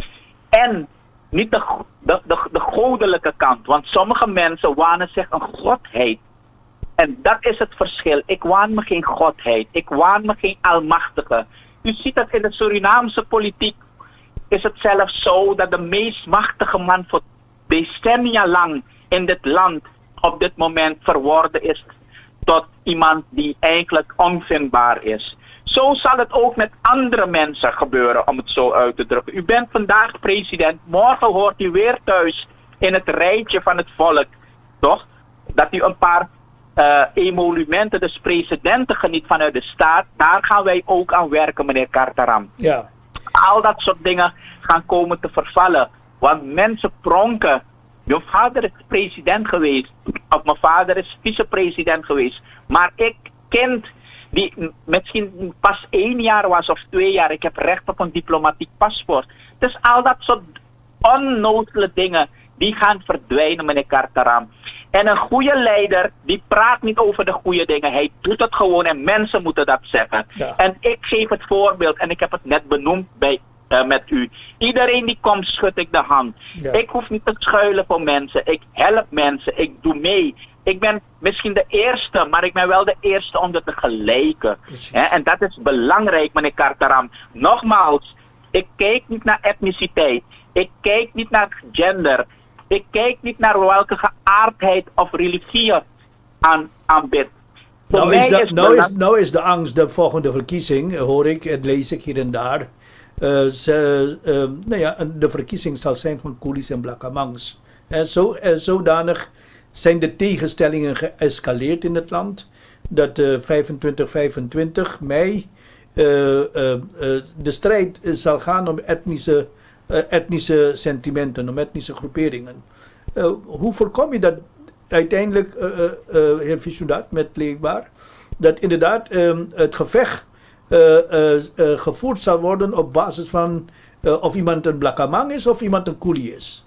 En niet de, de, de, de goddelijke kant. Want sommige mensen wanen zich een godheid. En dat is het verschil. Ik waan me geen godheid. Ik waan me geen almachtige. U ziet dat in de Surinaamse politiek is het zelfs zo dat de meest machtige man voor decennia lang in dit land op dit moment verworden is tot iemand die eigenlijk onvindbaar is. Zo zal het ook met andere mensen gebeuren, om het zo uit te drukken. U bent vandaag president, morgen hoort u weer thuis in het rijtje van het volk, toch? Dat u een paar uh, emolumenten, dus presidenten geniet vanuit de staat. Daar gaan wij ook aan werken, meneer Kartaram. Ja. Al dat soort dingen gaan komen te vervallen. Want mensen pronken. Mijn vader is president geweest. Of mijn vader is vicepresident geweest. Maar ik, kind, die misschien pas één jaar was of twee jaar. Ik heb recht op een diplomatiek paspoort. Dus al dat soort onnozele dingen, die gaan verdwijnen, meneer Kartaram. En een goede leider, die praat niet over de goede dingen. Hij doet het gewoon en mensen moeten dat zeggen. Ja. En ik geef het voorbeeld, en ik heb het net benoemd bij, uh, met u. Iedereen die komt, schud ik de hand. Ja. Ik hoef niet te schuilen voor mensen. Ik help mensen. Ik doe mee. Ik ben misschien de eerste, maar ik ben wel de eerste onder de gelijken. Hè? En dat is belangrijk, meneer Kartaram. Nogmaals, ik kijk niet naar etniciteit. Ik kijk niet naar gender. Ik kijk niet naar welke geaardheid of religie je aan, aanbidt. Nou is, de, nou, is, nou is de angst de volgende verkiezing, hoor ik en lees ik hier en daar. Uh, ze, uh, nou ja, de verkiezing zal zijn van Koelis en Blakamangs. En zo, uh, zodanig zijn de tegenstellingen geëscaleerd in het land. Dat uh, vijfentwintig, vijfentwintig mei uh, uh, uh, de strijd zal gaan om etnische, uh, etnische sentimenten, om etnische groeperingen. Uh, hoe voorkom je dat uiteindelijk, uh, uh, uh, heer Vishudat, met Leegbaar, dat inderdaad uh, het gevecht uh, uh, uh, gevoerd zal worden op basis van uh, of iemand een Blakamang is of iemand een Koelie is?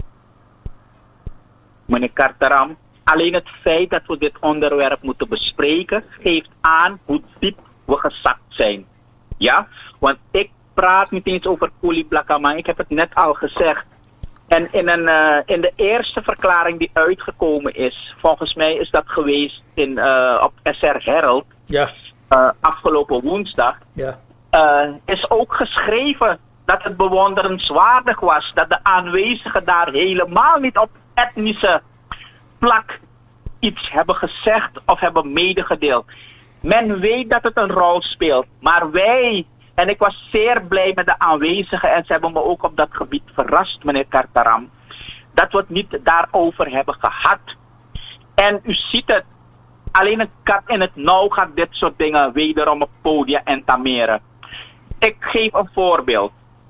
Meneer Kartaram, alleen het feit dat we dit onderwerp moeten bespreken, geeft aan hoe diep we gezakt zijn. Ja, want ik praat niet eens over Koelie Blakamang, ik heb het net al gezegd. En in, een, uh, in de eerste verklaring die uitgekomen is, volgens mij is dat geweest in, uh, op S R Herald, ja. uh, afgelopen woensdag, ja. uh, is ook geschreven dat het bewonderenswaardig was dat de aanwezigen daar helemaal niet op etnische vlak iets hebben gezegd of hebben medegedeeld. Men weet dat het een rol speelt, maar wij... En ik was zeer blij met de aanwezigen en ze hebben me ook op dat gebied verrast, meneer Kartaram, dat we het niet daarover hebben gehad. En u ziet het, alleen een kat in het nauw gaat dit soort dingen wederom op podia en tameren. Ik geef een voorbeeld.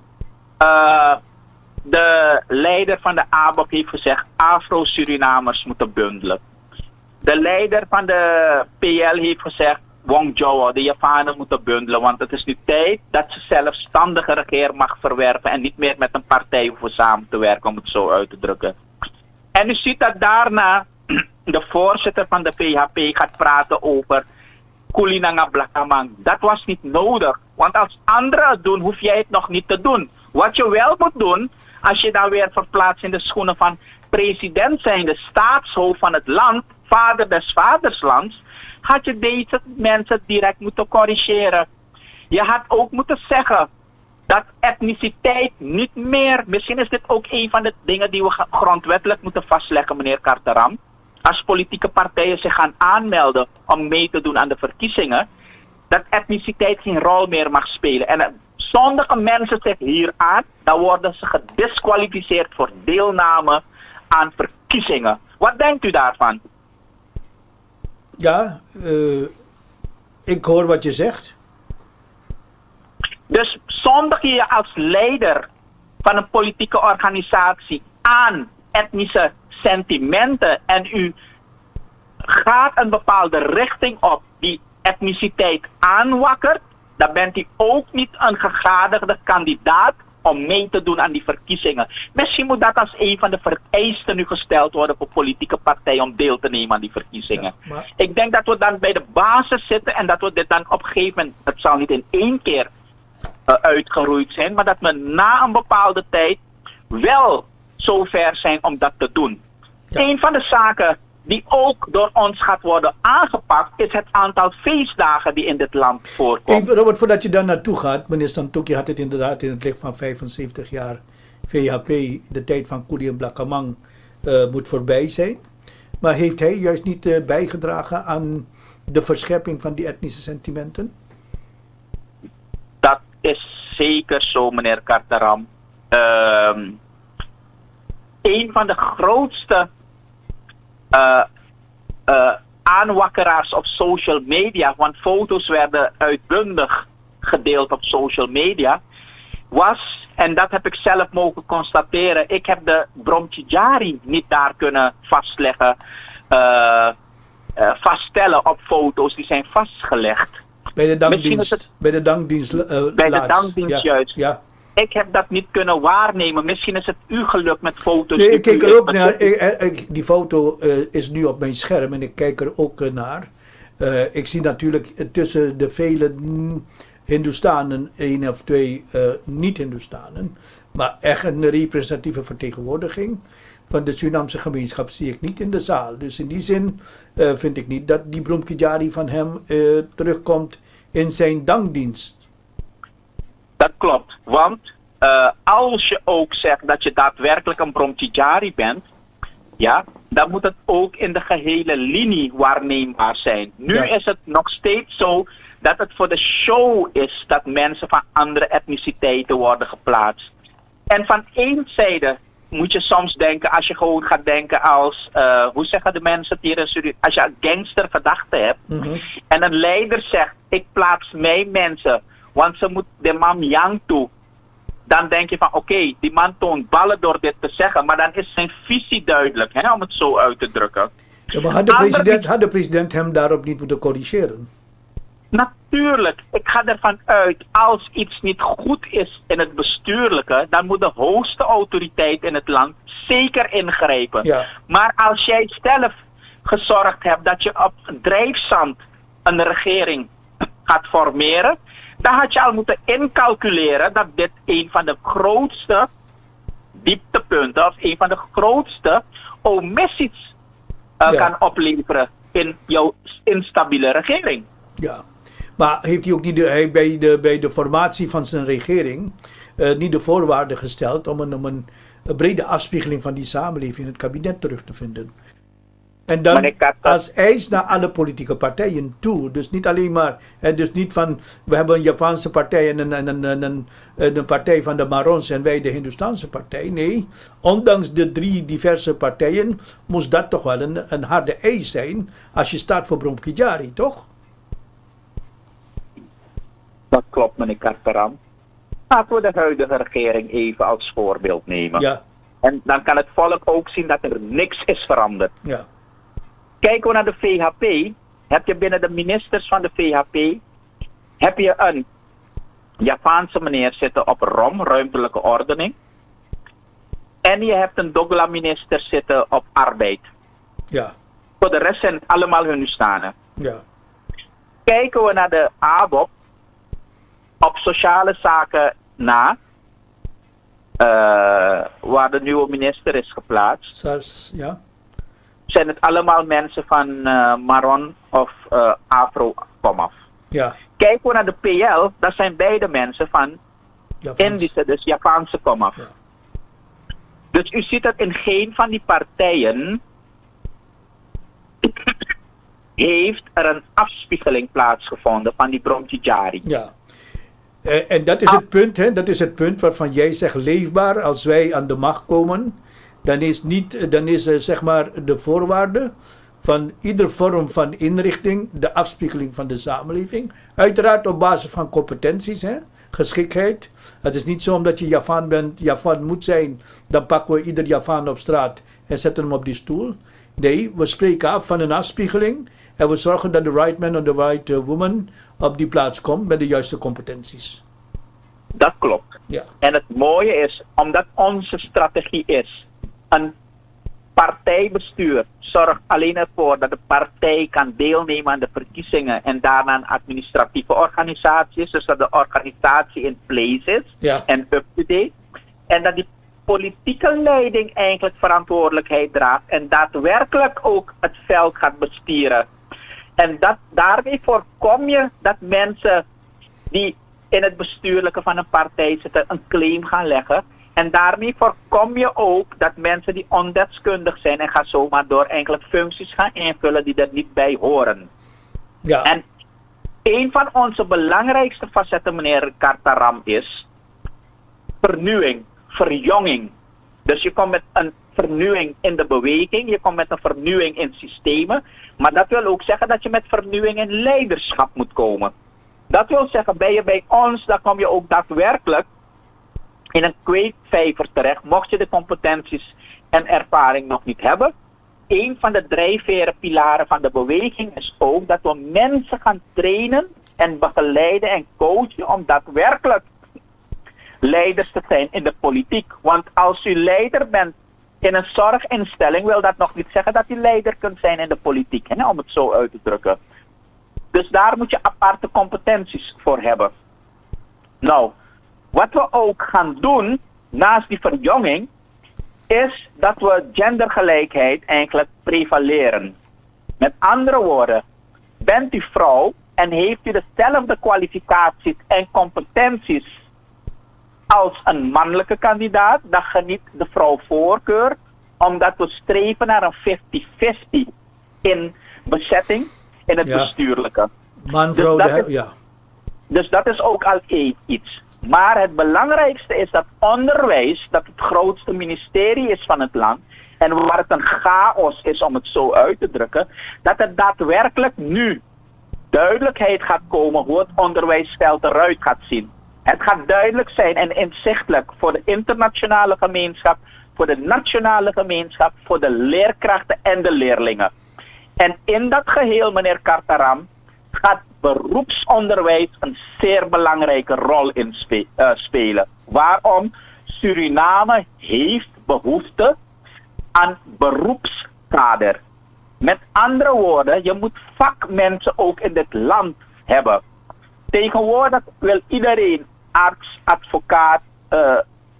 Uh, de leider van de A B O K heeft gezegd, Afro-Surinamers moeten bundelen. De leider van de P L heeft gezegd, Wong Joa, de Javanen moeten bundelen, want het is nu tijd dat ze zelfstandige regeermacht verwerven en niet meer met een partij hoeven samen te werken, om het zo uit te drukken. En u ziet dat daarna de voorzitter van de P H P gaat praten over Kulinanga Blakamang. Dat was niet nodig, want als anderen het doen, hoef jij het nog niet te doen. Wat je wel moet doen, als je dan weer verplaatst in de schoenen van president zijn, de staatshoofd van het land, vader des vaderslands, had je deze mensen direct moeten corrigeren. Je had ook moeten zeggen dat etniciteit niet meer, misschien is dit ook een van de dingen die we grondwettelijk moeten vastleggen, meneer Kartaram. Als politieke partijen zich gaan aanmelden om mee te doen aan de verkiezingen, dat etniciteit geen rol meer mag spelen. En uh, zondigen mensen zich hier aan, dan worden ze gedisqualificeerd voor deelname aan verkiezingen. Wat denkt u daarvan? Ja, uh, ik hoor wat je zegt. Dus zondig je als leider van een politieke organisatie aan etnische sentimenten en u gaat een bepaalde richting op die etniciteit aanwakkert, dan bent u ook niet een gegadigde kandidaat om mee te doen aan die verkiezingen. Misschien moet dat als een van de vereisten nu gesteld worden voor politieke partijen om deel te nemen aan die verkiezingen. Ja, maar... Ik denk dat we dan bij de basis zitten en dat we dit dan op een gegeven moment, het zal niet in één keer uh, uitgeroeid zijn, maar dat we na een bepaalde tijd wel zover zijn om dat te doen. Ja. Een van de zaken die ook door ons gaat worden aangepakt, is het aantal feestdagen die in dit land voorkomt. Hey Robert, voordat je daar naartoe gaat, meneer Santokhi had het inderdaad in het licht van vijfenzeventig jaar V H P, de tijd van Koelie en Blakamang uh, moet voorbij zijn. Maar heeft hij juist niet uh, bijgedragen aan de verscherping van die etnische sentimenten? is zeker zo, meneer Kartaram. Uh, een van de grootste uh, uh, aanwakkeraars op social media, want foto's werden uitbundig gedeeld op social media, was, en dat heb ik zelf mogen constateren, ik heb de Bromtjijari niet daar kunnen vastleggen, uh, uh, vaststellen op foto's die zijn vastgelegd. Bij de dankdienst. Het, bij de dankdienst, uh, bij laatst. de dankdienst ja, juist. Ja. Ik heb dat niet kunnen waarnemen. Misschien is het u gelukt met foto's. Nee, ik kijk er ook naar. Ik, ik, die foto uh, is nu op mijn scherm en ik kijk er ook uh, naar. Uh, ik zie natuurlijk tussen de vele mm, Hindoestanen, één of twee uh, niet-Hindoestanen, maar echt een representatieve vertegenwoordiging van de Surinaamse gemeenschap zie ik niet in de zaal. Dus in die zin uh, vind ik niet dat die Bromtjijari van hem uh, terugkomt in zijn dankdienst. Dat klopt, want uh, als je ook zegt dat je daadwerkelijk een Bromtjijari bent, ja, dan moet het ook in de gehele linie waarneembaar zijn. Nu ja. is het nog steeds zo dat het voor de show is dat mensen van andere etniciteiten worden geplaatst. En van één zijde moet je soms denken, als je gewoon gaat denken als, uh, hoe zeggen de mensen het hier in Suriname, als je een gangster verdachte hebt, mm-hmm. en een leider zegt, ik plaats mijn mensen, want ze moet de man yang toe. Dan denk je van oké, okay, die man toont ballen door dit te zeggen, maar dan is zijn visie duidelijk, hè, om het zo uit te drukken. Ja, maar had de, president, had de president hem daarop niet moeten corrigeren? Natuurlijk, ik ga ervan uit, als iets niet goed is in het bestuurlijke, dan moet de hoogste autoriteit in het land zeker ingrijpen. Ja. Maar als jij zelf gezorgd hebt dat je op drijfzand een regering gaat formeren, dan had je al moeten incalculeren dat dit een van de grootste dieptepunten of een van de grootste omissies uh, ja. kan opleveren in jouw instabiele regering. Ja, maar heeft hij ook niet de, hij bij, de, bij de formatie van zijn regering uh, niet de voorwaarden gesteld om een, om een, een brede afspiegeling van die samenleving in het kabinet terug te vinden? En dan als eis naar alle politieke partijen toe. Dus niet alleen maar, hè, dus niet van, we hebben een Javaanse partij en een, een, een, een, een partij van de Marons en wij de Hindoestaanse partij. Nee, ondanks de drie diverse partijen moest dat toch wel een, een harde eis zijn als je staat voor Bromtjijari, toch? Dat klopt, meneer Kartaram. Laten we de huidige regering even als voorbeeld nemen. Ja. En dan kan het volk ook zien dat er niks is veranderd. Ja. Kijken we naar de V H P, heb je binnen de ministers van de V H P, heb je een Javaanse meneer zitten op R O M, ruimtelijke ordening. En je hebt een Dogla-minister zitten op arbeid. Ja. Voor de rest zijn het allemaal Hindoestanen. Ja. Kijken we naar de A B O P, op sociale zaken na, uh, waar de nieuwe minister is geplaatst. Sars, ja. Zijn het allemaal mensen van uh, Maron of uh, Afro komaf. Ja. Kijken we naar de P L, dat zijn beide mensen van Indische, dus Javaanse komaf. Ja. Dus u ziet dat in geen van die partijen heeft er een afspiegeling plaatsgevonden van die Bromtjijari. Ja. Uh, en dat is het punt, hè? Dat is het punt waarvan jij zegt leefbaar als wij aan de macht komen. Dan is, niet, dan is uh, zeg maar de voorwaarde van ieder vorm van inrichting de afspiegeling van de samenleving. Uiteraard op basis van competenties, hè? Geschiktheid. Het is niet zo omdat je Javaan bent, Javaan moet zijn, dan pakken we ieder Javaan op straat en zetten hem op die stoel. Nee, we spreken af van een afspiegeling en we zorgen dat de right man of de right uh, woman op die plaats komt met de juiste competenties. Dat klopt. Ja. En het mooie is, omdat onze strategie is, een partijbestuur zorgt alleen ervoor dat de partij kan deelnemen aan de verkiezingen en daarna een administratieve organisatie is, dus dat de organisatie in place is ja. en up-to-date. En dat die politieke leiding eigenlijk verantwoordelijkheid draagt en daadwerkelijk ook het veld gaat bestieren. En dat, daarmee voorkom je dat mensen die in het bestuurlijke van een partij zitten een claim gaan leggen. En daarmee voorkom je ook dat mensen die ondeskundig zijn en gaan zomaar door enkele functies gaan invullen die er niet bij horen. Ja. En Een van onze belangrijkste facetten, meneer Kartaram, is vernieuwing, verjonging. Dus je komt met een vernieuwing in de beweging, je komt met een vernieuwing in systemen, maar dat wil ook zeggen dat je met vernieuwing in leiderschap moet komen. Dat wil zeggen, ben je bij ons, dan kom je ook daadwerkelijk in een kweekvijver terecht, mocht je de competenties en ervaring nog niet hebben. Een van de drijfveren pilaren van de beweging is ook dat we mensen gaan trainen en begeleiden en coachen om daadwerkelijk leiders te zijn in de politiek. Want als u leider bent in een zorginstelling, wil dat nog niet zeggen dat u leider kunt zijn in de politiek, hè, om het zo uit te drukken. Dus daar moet je aparte competenties voor hebben. Nou, wat we ook gaan doen, naast die verjonging, is dat we gendergelijkheid eigenlijk prevaleren. Met andere woorden, bent u vrouw en heeft u dezelfde kwalificaties en competenties als een mannelijke kandidaat, dan geniet de vrouw voorkeur, omdat we streven naar een vijftig vijftig in bezetting in het ja. bestuurlijke. Man, vrouw, dus, de, dat is, ja. dus dat is ook al één iets. Maar het belangrijkste is dat onderwijs, dat het grootste ministerie is van het land, en waar het een chaos is om het zo uit te drukken, dat er daadwerkelijk nu duidelijkheid gaat komen hoe het onderwijsveld eruit gaat zien. Het gaat duidelijk zijn en inzichtelijk voor de internationale gemeenschap, voor de nationale gemeenschap, voor de leerkrachten en de leerlingen. En in dat geheel, meneer Kartaram, gaat beroepsonderwijs een zeer belangrijke rol in spe uh, spelen. Waarom? Suriname heeft behoefte aan beroepskader. Met andere woorden, je moet vakmensen ook in dit land hebben. Tegenwoordig wil iedereen arts, advocaat, uh,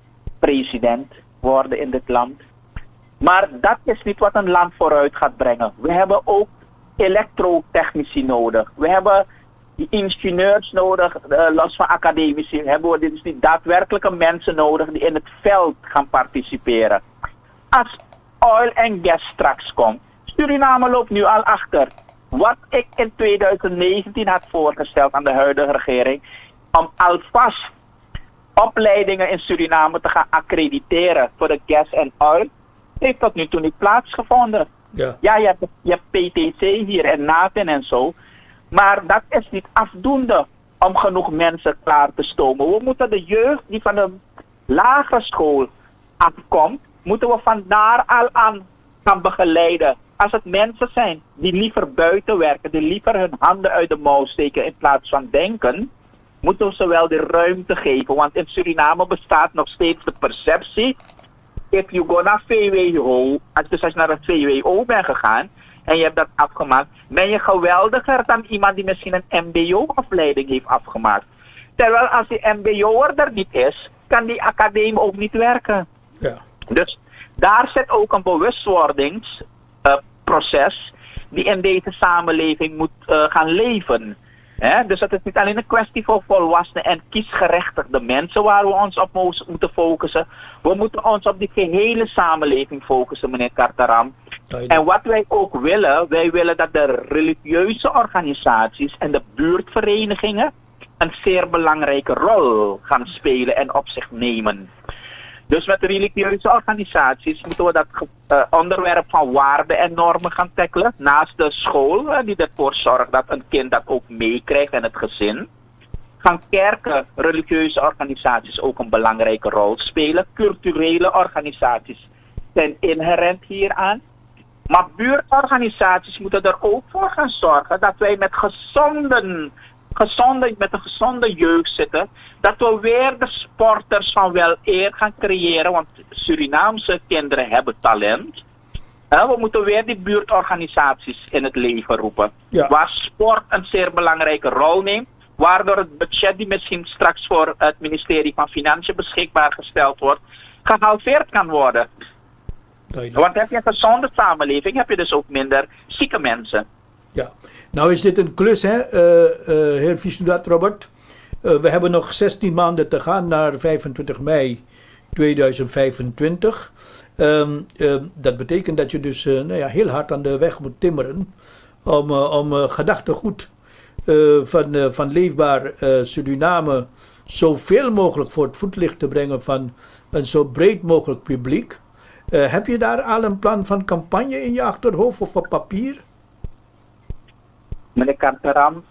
president worden in dit land. Maar dat is niet wat een land vooruit gaat brengen. We hebben ook elektrotechnici nodig. We hebben die ingenieurs nodig, uh, los van academici. We hebben dus die daadwerkelijke mensen nodig die in het veld gaan participeren. Als oil en gas straks komt, Suriname loopt nu al achter. Wat ik in tweeduizend negentien had voorgesteld aan de huidige regering, om alvast opleidingen in Suriname te gaan accrediteren voor de gas en oil, heeft tot nu toe niet plaatsgevonden. Ja, ja je, hebt, je hebt P T C hier en NATEN en zo, maar dat is niet afdoende om genoeg mensen klaar te stomen. We moeten de jeugd die van de lagere school afkomt, moeten we vandaar al aan gaan begeleiden. Als het mensen zijn die liever buiten werken, die liever hun handen uit de mouw steken in plaats van denken, moeten we ze wel de ruimte geven. Want in Suriname bestaat nog steeds de perceptie, if you go naar V W O, dus als je naar het V W O bent gegaan en je hebt dat afgemaakt, ben je geweldiger dan iemand die misschien een M B O-opleiding heeft afgemaakt. Terwijl als die M B O'er er niet is, kan die academie ook niet werken. Ja. Dus daar zit ook een bewustwordingsproces uh, die in deze samenleving moet uh, gaan leven. He, dus het is niet alleen een kwestie voor volwassenen en kiesgerechtigde mensen waar we ons op moeten focussen. We moeten ons op die gehele samenleving focussen, meneer Kartaram. En wat wij ook willen, wij willen dat de religieuze organisaties en de buurtverenigingen een zeer belangrijke rol gaan spelen en op zich nemen. Dus met de religieuze organisaties moeten we dat uh, onderwerp van waarden en normen gaan tackelen. Naast de school, uh, die ervoor zorgt dat een kind dat ook meekrijgt en het gezin. Gaan kerken, religieuze organisaties ook een belangrijke rol spelen. Culturele organisaties zijn inherent hieraan. Maar buurtorganisaties moeten er ook voor gaan zorgen dat wij met gezonde... Gezonde, met een gezonde jeugd zitten, dat we weer de sporters van wel eer gaan creëren, want Surinaamse kinderen hebben talent. Uh, we moeten weer die buurtorganisaties in het leven roepen, ja. Waar sport een zeer belangrijke rol neemt, waardoor het budget die misschien straks voor het ministerie van Financiën beschikbaar gesteld wordt, gehalveerd kan worden. Duidelijk. Want heb je een gezonde samenleving, heb je dus ook minder zieke mensen. Ja, nou is dit een klus, hè, uh, uh, heer Vissudat Robert. Uh, we hebben nog zestien maanden te gaan naar vijfentwintig mei tweeduizend vijfentwintig. Um, uh, dat betekent dat je dus uh, nou ja, heel hard aan de weg moet timmeren om, uh, om uh, gedachtegoed uh, van, uh, van Leefbaar uh, Suriname zoveel mogelijk voor het voetlicht te brengen van een zo breed mogelijk publiek. Uh, heb je daar al een plan van campagne in je achterhoofd of op papier? Meneer Kartaram,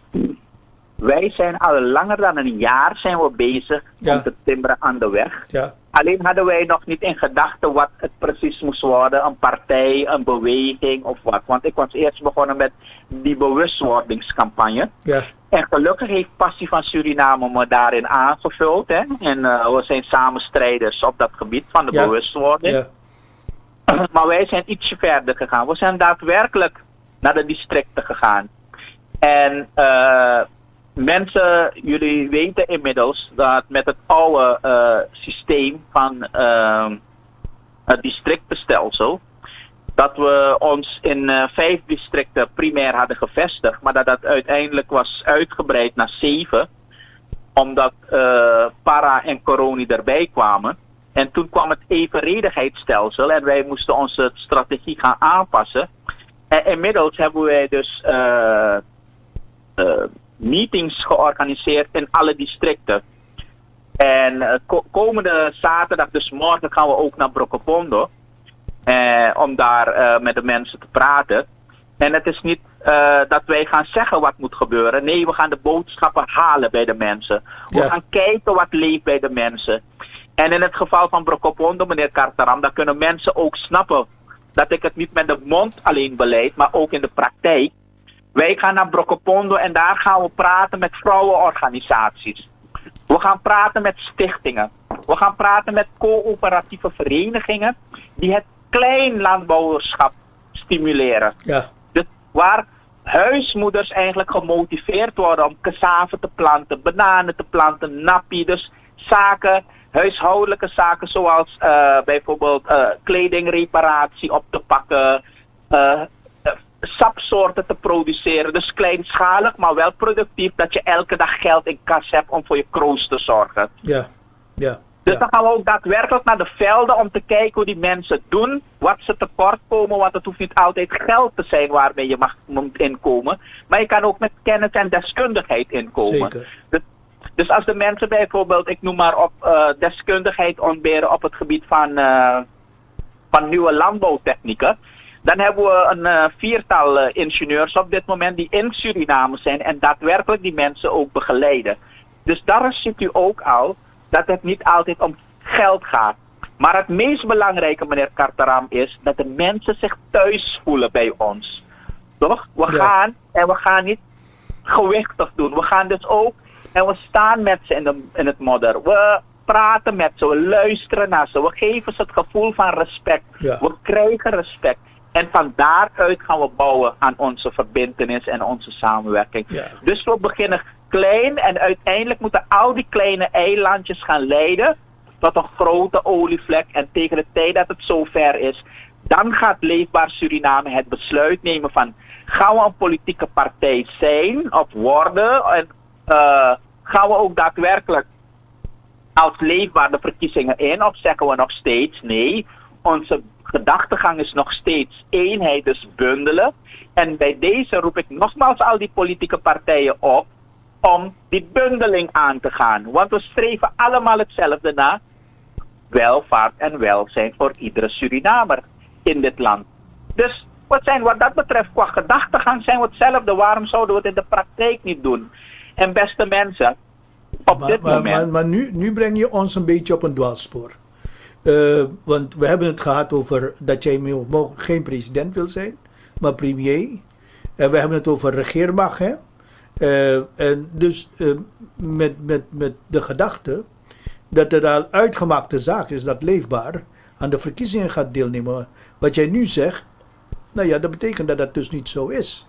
wij zijn al langer dan een jaar zijn we bezig ja. om te timmeren aan de weg. Ja. Alleen hadden wij nog niet in gedachten wat het precies moest worden. Een partij, een beweging of wat. Want ik was eerst begonnen met die bewustwordingscampagne. Ja. En gelukkig heeft Passie van Suriname me daarin aangevuld. Hè? En uh, we zijn samen strijders op dat gebied van de ja. bewustwording. Ja. Maar wij zijn ietsje verder gegaan. We zijn daadwerkelijk naar de districten gegaan. En uh, mensen, jullie weten inmiddels dat met het oude uh, systeem van uh, het districtenstelsel, dat we ons in uh, vijf districten primair hadden gevestigd, maar dat dat uiteindelijk was uitgebreid naar zeven, omdat uh, para en corona erbij kwamen. En toen kwam het evenredigheidsstelsel en wij moesten onze strategie gaan aanpassen. En inmiddels hebben wij dus uh, uh, meetings georganiseerd in alle districten. En uh, ko- komende zaterdag, dus morgen, gaan we ook naar Brokopondo. Uh, om daar uh, met de mensen te praten. En het is niet uh, dat wij gaan zeggen wat moet gebeuren. Nee, we gaan de boodschappen halen bij de mensen. We ja. gaan kijken wat leeft bij de mensen. En in het geval van Brokopondo, meneer Kartaram, dan kunnen mensen ook snappen dat ik het niet met de mond alleen beleid, maar ook in de praktijk. Wij gaan naar Brokopondo en daar gaan we praten met vrouwenorganisaties. We gaan praten met stichtingen. We gaan praten met coöperatieve verenigingen die het klein landbouwerschap stimuleren. Ja. Dus waar huismoeders eigenlijk gemotiveerd worden om cassave te planten, bananen te planten, nappie, dus zaken, huishoudelijke zaken zoals uh, bijvoorbeeld uh, kledingreparatie op te pakken, uh, uh, sapsoorten te produceren. Dus kleinschalig, maar wel productief, dat je elke dag geld in kas hebt om voor je kroost te zorgen. Ja, ja. Dus ja. dan gaan we ook daadwerkelijk naar de velden om te kijken hoe die mensen het doen, wat ze tekort komen, want het hoeft niet altijd geld te zijn waarmee je mag moet inkomen, maar je kan ook met kennis en deskundigheid inkomen. Zeker. Dus, dus als de mensen bijvoorbeeld, ik noem maar op, uh, deskundigheid ontberen op het gebied van, uh, van nieuwe landbouwtechnieken, dan hebben we een uh, viertal uh, ingenieurs op dit moment die in Suriname zijn en daadwerkelijk die mensen ook begeleiden. Dus daar ziet u ook al dat het niet altijd om geld gaat. Maar het meest belangrijke, meneer Kartaram, is dat de mensen zich thuis voelen bij ons. Toch? We ja. gaan en we gaan niet gewichtig doen. We gaan dus ook en we staan met ze in, de, in het modder. We praten met ze, we luisteren naar ze. We geven ze het gevoel van respect. Ja. We krijgen respect. En van daaruit gaan we bouwen aan onze verbintenis en onze samenwerking. Ja. Dus we beginnen klein en uiteindelijk moeten al die kleine eilandjes gaan leiden tot een grote olievlek. En tegen de tijd dat het zover is, dan gaat Leefbaar Suriname het besluit nemen van, gaan we een politieke partij zijn of worden? En uh, gaan we ook daadwerkelijk als Leefbaar de verkiezingen in, of zeggen we nog steeds nee? Onze gedachtegang is nog steeds eenheid, dus bundelen. En bij deze roep ik nogmaals al die politieke partijen op om die bundeling aan te gaan. Want we streven allemaal hetzelfde na. Welvaart en welzijn voor iedere Surinamer in dit land. Dus wat, zijn, wat dat betreft, qua gedachtegang zijn we hetzelfde. Waarom zouden we het in de praktijk niet doen? En beste mensen, op maar, dit maar, moment... Maar, maar nu, nu breng je ons een beetje op een dwaalspoor. Uh, want we hebben het gehad over dat jij geen president wil zijn, maar premier. En we hebben het over regeermacht, hè. Uh, en dus uh, met, met, met de gedachte dat het al uitgemaakte zaak is dat Leefbaar aan de verkiezingen gaat deelnemen. Wat jij nu zegt, nou ja, dat betekent dat dat dus niet zo is.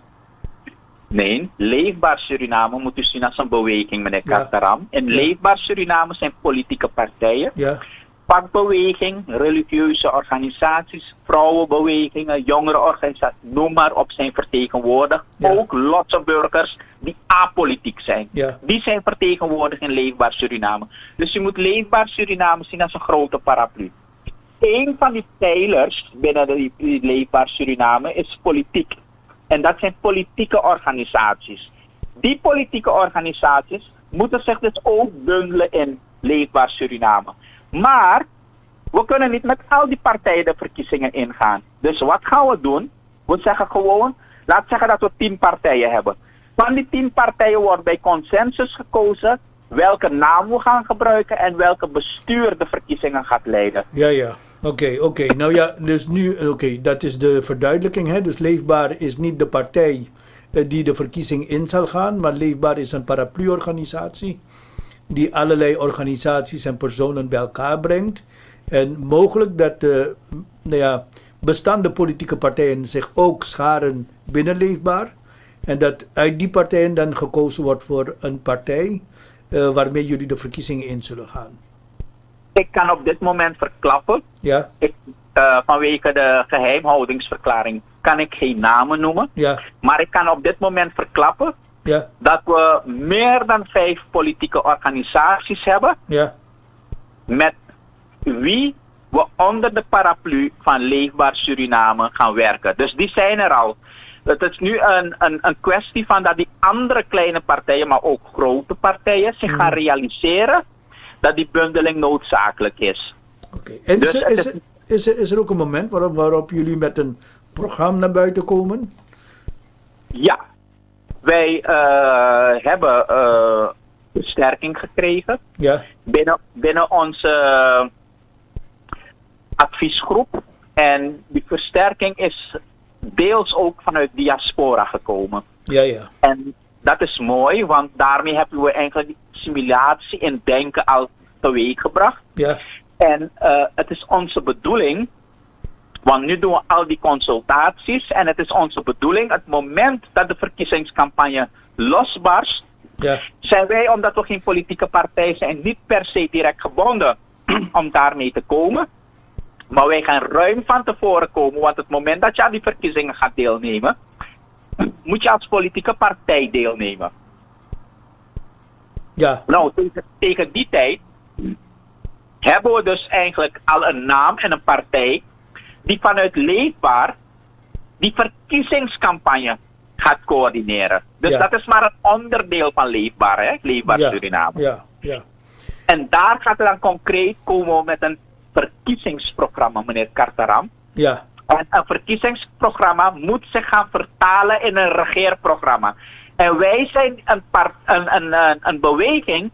Nee, Leefbaar Suriname moet u zien als een beweging, meneer Ja. Kartaram. En Ja. Leefbaar Suriname zijn politieke partijen, Ja, vakbeweging, religieuze organisaties, vrouwenbewegingen, jongerenorganisaties, noem maar op, zijn vertegenwoordigd. Ja. Ook lotse burgers die apolitiek zijn. ja, Die zijn vertegenwoordigd in Leefbaar Suriname. Dus u moet Leefbaar Suriname zien als een grote paraplu. Een van die pijlers binnen de, die Leefbaar Suriname is politiek. En dat zijn politieke organisaties. die politieke organisaties moeten zich dus ook bundelen in Leefbaar Suriname. Maar we kunnen niet met al die partijen de verkiezingen ingaan. Dus wat gaan we doen? We zeggen gewoon, laat zeggen dat we tien partijen hebben. Van die tien partijen wordt bij consensus gekozen welke naam we gaan gebruiken en welke bestuur de verkiezingen gaat leiden. Ja, ja. Oké, okay, oké. Okay. Nou ja, dus nu, oké, okay, dat is de verduidelijking. Hè? Dus Leefbaar is niet de partij uh, die de verkiezing in zal gaan, maar Leefbaar is een paraplu-organisatie die allerlei organisaties en personen bij elkaar brengt. En mogelijk dat de uh, nou ja, bestaande politieke partijen zich ook scharen binnen Leefbaar. En dat uit die partijen dan gekozen wordt voor een partij uh, waarmee jullie de verkiezingen in zullen gaan. Ik kan op dit moment verklappen, ja. ik, uh, vanwege de geheimhoudingsverklaring kan ik geen namen noemen. Ja. Maar ik kan op dit moment verklappen ja. dat we meer dan vijf politieke organisaties hebben. Ja. Met wie we onder de paraplu van Leefbaar Suriname gaan werken. Dus die zijn er al. Het is nu een, een, een kwestie van dat die andere kleine partijen, maar ook grote partijen, zich mm. gaan realiseren dat die bundeling noodzakelijk is. Oké. Okay. En dus, is, er, is, er, is, er, is er ook een moment waarop, waarop jullie met een programma naar buiten komen? Ja. Wij uh, hebben uh, versterking gekregen. Ja. Binnen, binnen onze uh, adviesgroep. En die versterking is deels ook vanuit diaspora gekomen. Ja, ja. En dat is mooi, want daarmee hebben we eigenlijk die simulatie in denken al teweeggebracht. Ja. En uh, het is onze bedoeling, want nu doen we al die consultaties en het is onze bedoeling, het moment dat de verkiezingscampagne losbarst, ja. zijn wij, omdat we geen politieke partij zijn, niet per se direct gebonden om daarmee te komen. Maar wij gaan ruim van tevoren komen, want het moment dat je aan die verkiezingen gaat deelnemen, moet je als politieke partij deelnemen. Ja. Nou, tegen, tegen die tijd hebben we dus eigenlijk al een naam en een partij die vanuit Leefbaar die verkiezingscampagne gaat coördineren. Dus ja. dat is maar een onderdeel van Leefbaar, hè? Leefbaar ja. Suriname. Ja. Ja. En daar gaat het dan concreet komen met een verkiezingsprogramma, meneer Kartaram. Ja. En een verkiezingsprogramma moet zich gaan vertalen in een regeerprogramma. En wij zijn een, part, een, een, een, een beweging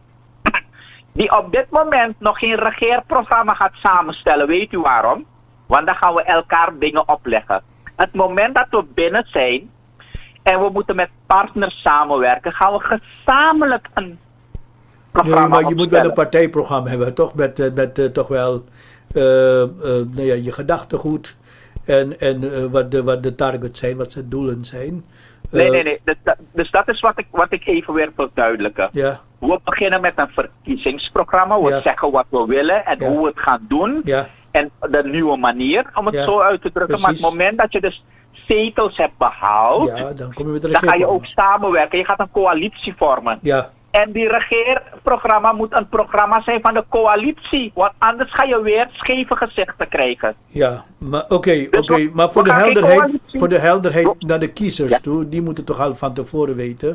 die op dit moment nog geen regeerprogramma gaat samenstellen. Weet u waarom? Want dan gaan we elkaar dingen opleggen. Het moment dat we binnen zijn en we moeten met partners samenwerken, gaan we gezamenlijk een programma Nee, maar je opstellen. moet wel een partijprogramma hebben, toch? Met, met uh, toch wel uh, uh, nou ja, je gedachtegoed en, en uh, wat, de, wat de targets zijn, wat zijn doelen zijn. Uh, Nee, nee, nee. Dus, dus dat is wat ik, wat ik even weer verduidelijken. Ja. We beginnen met een verkiezingsprogramma. We Ja. zeggen wat we willen en Ja. hoe we het gaan doen. Ja. En de nieuwe manier, om het Ja. zo uit te drukken. Precies. Maar het moment dat je dus zetels hebt behaald, Ja, dan kom je met een dan ga je ook regeerprogramma. samenwerken. Je gaat een coalitie vormen. Ja. En die regeerprogramma moet een programma zijn van de coalitie. Want anders ga je weer scheve gezichten krijgen. Ja, maar oké, okay, Dus oké, we- maar voor we de gaan geen helderheid, coalitie- voor de helderheid We- naar de kiezers Ja. toe, die moeten toch al van tevoren weten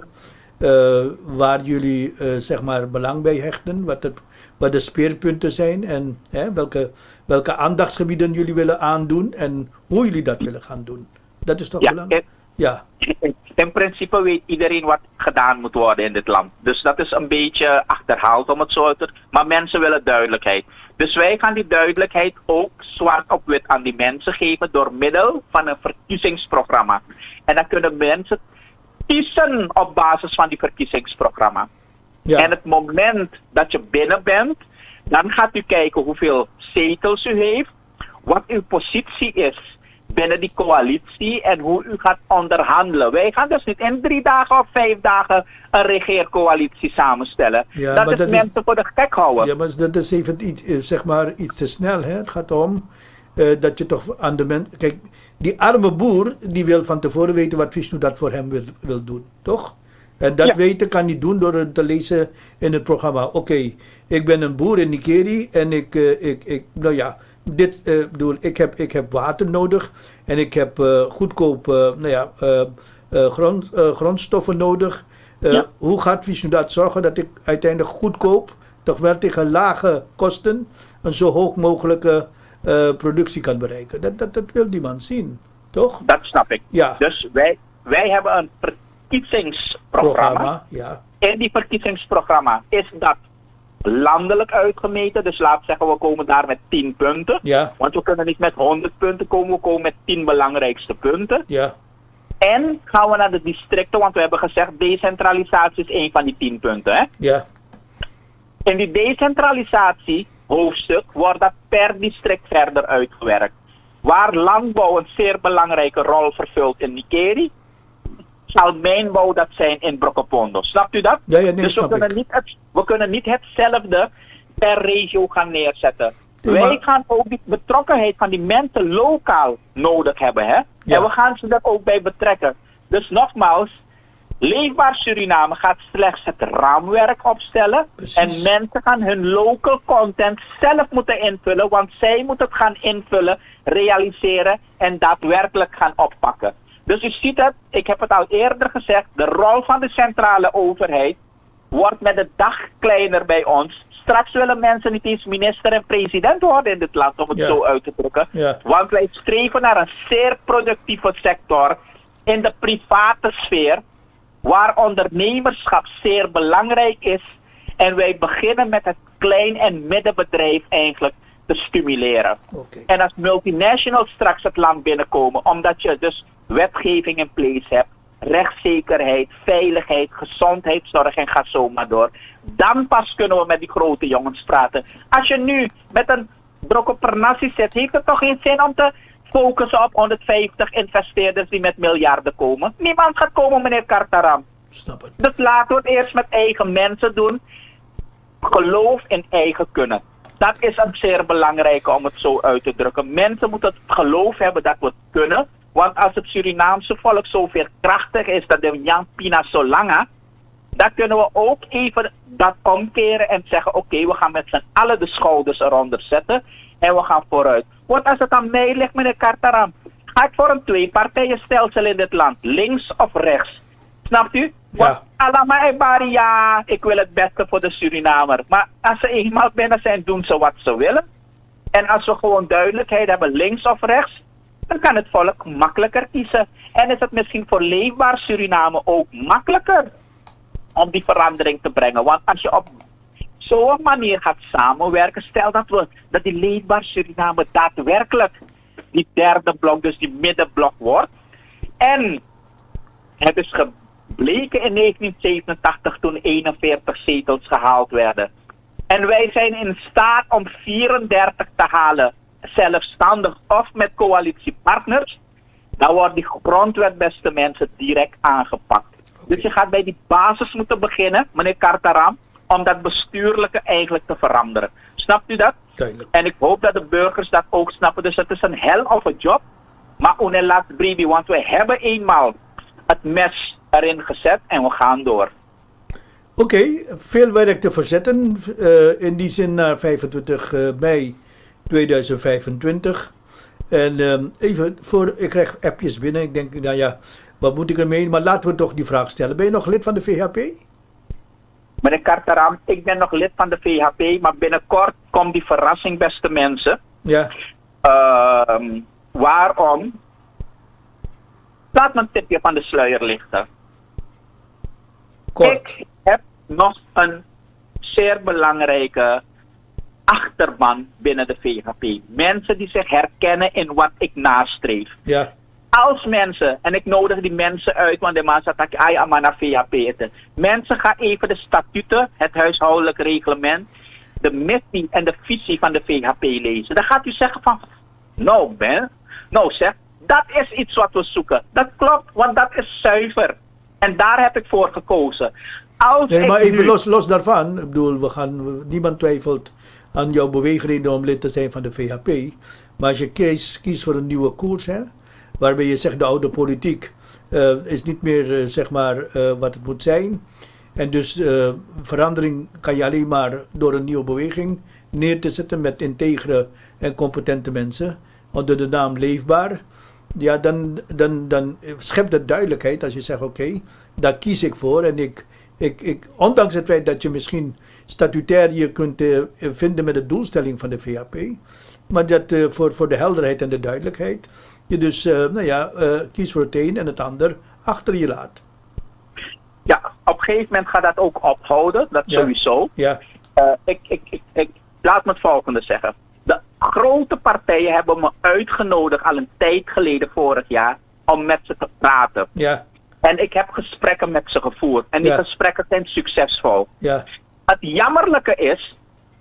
uh, waar jullie uh, zeg maar belang bij hechten, wat, het, wat de speerpunten zijn en hè, welke, welke aandachtsgebieden jullie willen aandoen en hoe jullie dat willen gaan doen. Dat is toch Ja, belangrijk? Ja, In, in principe weet iedereen wat gedaan moet worden in dit land. Dus dat is een beetje achterhaald om het zo uit te... Maar mensen willen duidelijkheid. Dus wij gaan die duidelijkheid ook zwart op wit aan die mensen geven door middel van een verkiezingsprogramma. En dan kunnen mensen kiezen op basis van die verkiezingsprogramma. ja, En het moment dat je binnen bent, dan gaat u kijken hoeveel zetels u heeft, wat uw positie is binnen die coalitie en hoe u gaat onderhandelen. Wij gaan dus niet in drie dagen of vijf dagen een regeercoalitie samenstellen. Ja, dat maar is dat is- mensen voor de gek houden. ja, maar dat is even iets, eh, zeg maar iets te snel. Hè? Het gaat om uh, dat je toch aan de mensen... Kijk, die arme boer, die wil van tevoren weten wat Vishnu dat voor hem wil, wil doen, toch? En dat Ja. weten kan hij doen door het te lezen in het programma. Oké, okay, ik ben een boer in Nikeri en ik, uh, ik, ik nou ja, dit uh, bedoel, ik heb, ik heb water nodig en ik heb uh, goedkoop uh, nou ja, uh, uh, grond, uh, grondstoffen nodig. Uh, Ja. Hoe gaat Visionaat zorgen dat ik uiteindelijk goedkoop, toch wel tegen lage kosten, een zo hoog mogelijke uh, productie kan bereiken? Dat, dat, dat wil die man zien, toch? Dat snap ik. Ja. Dus wij, wij hebben een verkiezingsprogramma. Programma, ja. In die verkiezingsprogramma is dat landelijk uitgemeten. Dus laten we zeggen, we komen daar met tien punten. Ja. Want we kunnen niet met honderd punten komen, we komen met tien belangrijkste punten. Ja. En gaan we naar de districten, want we hebben gezegd, decentralisatie is één van die tien punten. Hè? Ja. In die decentralisatie hoofdstuk wordt dat per district verder uitgewerkt. Waar landbouw een zeer belangrijke rol vervult in Nikeri, zal mijnbouw dat zijn in Brokopondo. Snapt u dat? Ja, ja, nee, dus we snap kunnen, ik. niet het, we kunnen niet hetzelfde per regio gaan neerzetten. Nee, Wij maar- gaan ook die betrokkenheid van die mensen lokaal nodig hebben. Hè? Ja. En we gaan ze er ook bij betrekken. Dus nogmaals, Leefbaar Suriname gaat slechts het raamwerk opstellen. Precies. En mensen gaan hun local content zelf moeten invullen. Want zij moeten het gaan invullen, realiseren en daadwerkelijk gaan oppakken. Dus u ziet het, ik heb het al eerder gezegd, de rol van de centrale overheid wordt met de dag kleiner bij ons. Straks willen mensen niet eens minister en president worden in dit land, om het Ja. zo uit te drukken. Ja. Want wij streven naar een zeer productieve sector in de private sfeer, waar ondernemerschap zeer belangrijk is. En wij beginnen met het klein- en middenbedrijf eigenlijk te stimuleren. Oké. En als multinationals straks het land binnenkomen, omdat je dus wetgeving in place hebt, rechtszekerheid, veiligheid, gezondheidszorg en ga zo maar door, dan pas kunnen we met die grote jongens praten. Als je nu met een brok op per natie zit, heeft het toch geen zin om te focussen op honderdvijftig investeerders die met miljarden komen. Niemand gaat komen, meneer Kartaram. Snap het. Dus laten we het eerst met eigen mensen doen. Geloof in eigen kunnen. Dat is een zeer belangrijke om het zo uit te drukken. Mensen moeten het geloof hebben dat we het kunnen. Want als het Surinaamse volk zo veerkrachtig is, dat de Jan Pina Solanga, dan kunnen we ook even dat omkeren en zeggen, oké, okay, we gaan met z'n allen de schouders eronder zetten en we gaan vooruit. Want als het aan mij ligt, meneer Kartaram, ga ik voor een twee-partijenstelsel in dit land, links of rechts. Snapt u? Ja. Want allemaal Ebari, ja, ik wil het beste voor de Surinamer. Maar als ze eenmaal binnen zijn, doen ze wat ze willen. En als we gewoon duidelijkheid hebben, links of rechts, dan kan het volk makkelijker kiezen. En is het misschien voor Leefbaar Suriname ook makkelijker om die verandering te brengen. Want als je op zo'n manier gaat samenwerken, stel dat we dat die Leefbaar Suriname daadwerkelijk die derde blok, dus die middenblok wordt. En het is gebleken in negentien zevenentachtig toen eenenveertig zetels gehaald werden. En wij zijn in staat om vierendertig te halen, zelfstandig of met coalitiepartners. Dan wordt die grondwet, beste mensen, direct aangepakt. Dus je gaat bij die basis moeten beginnen, meneer Kartaram, om dat bestuurlijke eigenlijk te veranderen. Snapt u dat? Duidelijk. En ik hoop dat de burgers dat ook snappen. Dus het is een hell of a job. Maar unelat bribi, want we hebben eenmaal het mes erin gezet en we gaan door. Oké, okay, veel werk te verzetten. Uh, in die zin naar vijfentwintig mei tweeduizend vijfentwintig. En um, even voor, ik krijg appjes binnen. Ik denk, nou ja, wat moet ik ermee? Maar laten we toch die vraag stellen. Ben je nog lid van de V H P? Meneer Kartaram, ik ben nog lid van de V H P, maar binnenkort komt die verrassing, beste mensen. Ja. Uh, waarom? Laat me een tipje van de sluier lichten. Kort. Ik heb nog een zeer belangrijke achterban binnen de V H P. Mensen die zich herkennen in wat ik nastreef. Ja. Als mensen, en ik nodig die mensen uit, want de man zegt dat ik aan naar V H P eten. Mensen gaan even de statuten, het huishoudelijk reglement, de missie en de visie van de V H P lezen. Dan gaat u zeggen van, nou ben, nou zeg, dat is iets wat we zoeken. Dat klopt, want dat is zuiver. En daar heb ik voor gekozen. Als Nee, ik maar even nu... los, los daarvan. Ik bedoel, we gaan, niemand twijfelt aan jouw beweegreden om lid te zijn van de V H P. Maar als je kiest, kiest voor een nieuwe koers, hè, waarbij je zegt de oude politiek uh, is niet meer uh, zeg maar uh, wat het moet zijn. En dus uh, verandering kan je alleen maar door een nieuwe beweging neer te zetten met integere en competente mensen onder de naam Leefbaar. ja, dan, dan, dan schept het duidelijkheid als je zegt, oké, okay, daar kies ik voor. En ik, ik, ik, ondanks het feit dat je misschien statutair je kunt uh, vinden met de doelstelling van de V H P, maar dat uh, voor, voor de helderheid en de duidelijkheid, je dus, uh, nou ja, uh, kies voor het een en het ander achter je laat. Ja, op een gegeven moment gaat dat ook ophouden, dat ja. sowieso. Ja. Uh, ik, ik, ik, ik laat me het volgende zeggen. De grote partijen hebben me uitgenodigd al een tijd geleden vorig jaar om met ze te praten. Ja. En ik heb gesprekken met ze gevoerd. En die ja. gesprekken zijn succesvol. Ja. Het jammerlijke is,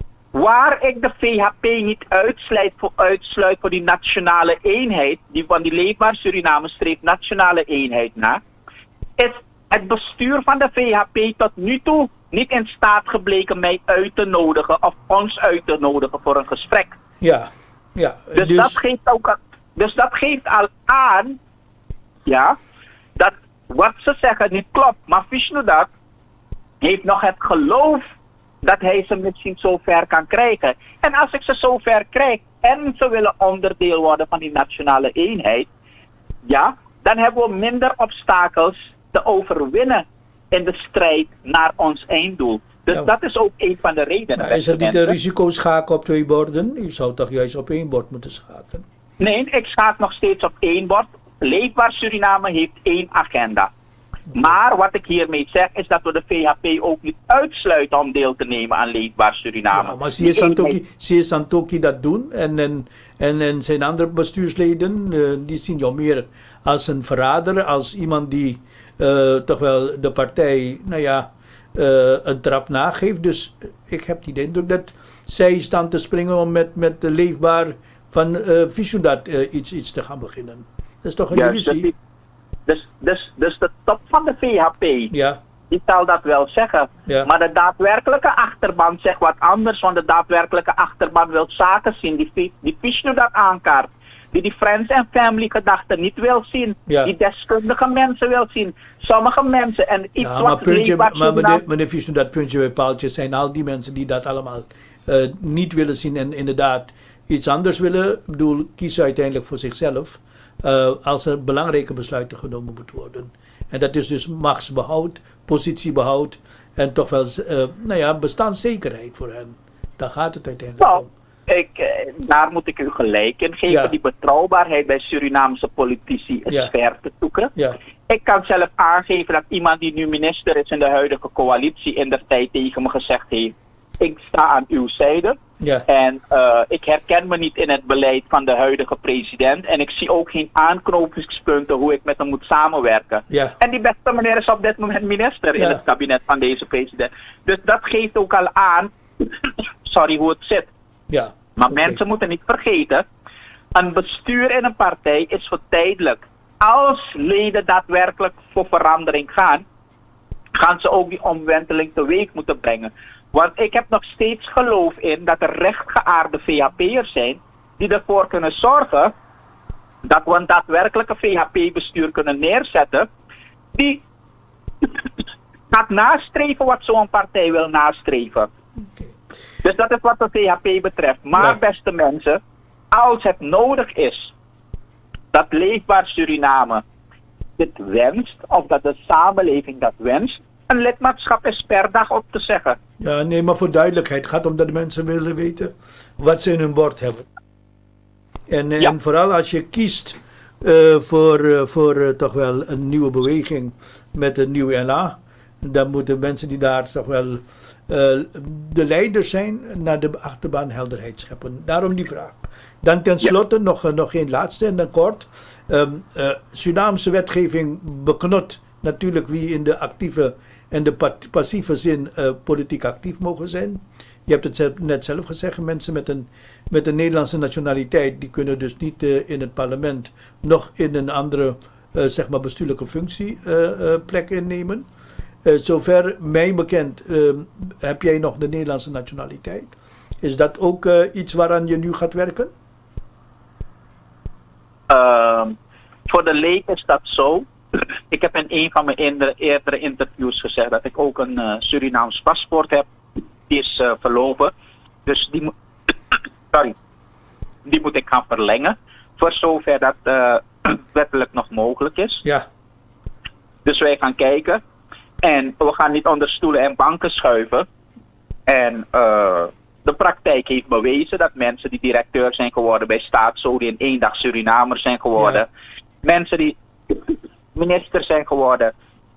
waar ik de V H P niet uitsluit voor, uitsluit voor die nationale eenheid, die van die Leefbaar Suriname streeft nationale eenheid na, is het bestuur van de V H P tot nu toe niet in staat gebleken mij uit te nodigen of ons uit te nodigen voor een gesprek. Ja, ja. Dus, dus... Dat, geeft ook, dus dat geeft al aan, ja, dat wat ze zeggen niet klopt. Maar Vishnudat heeft nog het geloof dat hij ze misschien zo ver kan krijgen. En als ik ze zo ver krijg en ze willen onderdeel worden van die nationale eenheid, ja, dan hebben we minder obstakels te overwinnen in de strijd naar ons einddoel. Dus ja. dat is ook een van de redenen. Maar is het niet een risico schaken op twee borden? Je zou toch juist op één bord moeten schaken? Nee, ik schaak nog steeds op één bord. Leefbaar Suriname heeft één agenda. Maar wat ik hiermee zeg is dat we de V H P ook niet uitsluiten om deel te nemen aan Leefbaar Suriname. Ja, maar zie je Santoki, zie je Santoki dat doen en, en, en, en zijn andere bestuursleden, uh, die zien jou meer als een verrader, als iemand die uh, toch wel de partij, nou ja, uh, een trap nageeft. Dus ik heb die indruk dat zij staan te springen om met, met de Leefbaar van uh, Vishnudat uh, iets, iets te gaan beginnen. Dat is toch een illusie? Dus, dus, dus de top van de V H P, ja. die zal dat wel zeggen. Ja. Maar de daadwerkelijke achterban zegt wat anders, want de daadwerkelijke achterban wil zaken zien die, die Vishnudat aankaart. Die die friends en family gedachten niet wil zien. Ja. Die deskundige mensen wil zien. Sommige mensen en iets ja, wat maar puntje, maar meneer, meneer, meneer Vishnudat, puntje bij paaltje zijn al die mensen die dat allemaal uh, niet willen zien en inderdaad iets anders willen. Ik bedoel, kiezen uiteindelijk voor zichzelf. Uh, als er belangrijke besluiten genomen moeten worden. En dat is dus machtsbehoud, positiebehoud en toch wel uh, nou ja, bestaanszekerheid voor hen. Daar gaat het uiteindelijk nou, om. Ik, daar moet ik u gelijk in geven. Ja. Die betrouwbaarheid bij Surinaamse politici is ja. ver te zoeken. Ja. Ik kan zelf aangeven dat iemand die nu minister is in de huidige coalitie in de tijd tegen me gezegd heeft: ik sta aan uw zijde. Ja. En uh, ik herken me niet in het beleid van de huidige president. En ik zie ook geen aanknopingspunten hoe ik met hem moet samenwerken. Ja. En die beste meneer is op dit moment minister ja. in het kabinet van deze president. Dus dat geeft ook al aan, sorry, hoe het zit. Ja. Maar okay. mensen moeten niet vergeten, een bestuur in een partij is voor tijdelijk. Als leden daadwerkelijk voor verandering gaan, gaan ze ook die omwenteling teweeg moeten brengen. Want ik heb nog steeds geloof in dat er rechtgeaarde V H P'ers zijn die ervoor kunnen zorgen dat we een daadwerkelijke V H P-bestuur kunnen neerzetten die gaat nastreven wat zo'n partij wil nastreven. Okay. Dus dat is wat de V H P betreft. Maar ja. beste mensen, als het nodig is dat Leefbaar Suriname dit wenst, of dat de samenleving dat wenst, een lidmaatschap is per dag op te zeggen. Ja, nee, maar voor duidelijkheid. Het gaat om dat de mensen willen weten wat ze in hun bord hebben. En, ja. en vooral als je kiest uh, voor, uh, voor uh, toch wel een nieuwe beweging met een nieuw L A, dan moeten mensen die daar toch wel uh, de leiders zijn naar de achterbaan helderheid scheppen. Daarom die vraag. Dan tenslotte ja. nog, uh, nog één laatste en dan kort. Um, uh, Surinaamse wetgeving beknot natuurlijk wie in de actieve en de passieve zin uh, politiek actief mogen zijn. Je hebt het net zelf gezegd, mensen met een, met een Nederlandse nationaliteit, die kunnen dus niet uh, in het parlement nog in een andere uh, zeg maar bestuurlijke functie uh, uh, plek innemen. Uh, zover mij bekend uh, heb jij nog de Nederlandse nationaliteit. Is dat ook uh, iets waaraan je nu gaat werken? Uh, voor de leek is dat zo. Ik heb in een van mijn eerdere interviews gezegd dat ik ook een uh, Surinaams paspoort heb. Die is uh, verlopen. Dus die, mo- Sorry. die moet ik gaan verlengen. Voor zover dat uh, wettelijk nog mogelijk is. Ja. Dus wij gaan kijken. En we gaan niet onder stoelen en banken schuiven. En uh, de praktijk heeft bewezen dat mensen die directeur zijn geworden bij Staatsolie in één dag Surinamer zijn geworden. Ja. Mensen die minister zijn geworden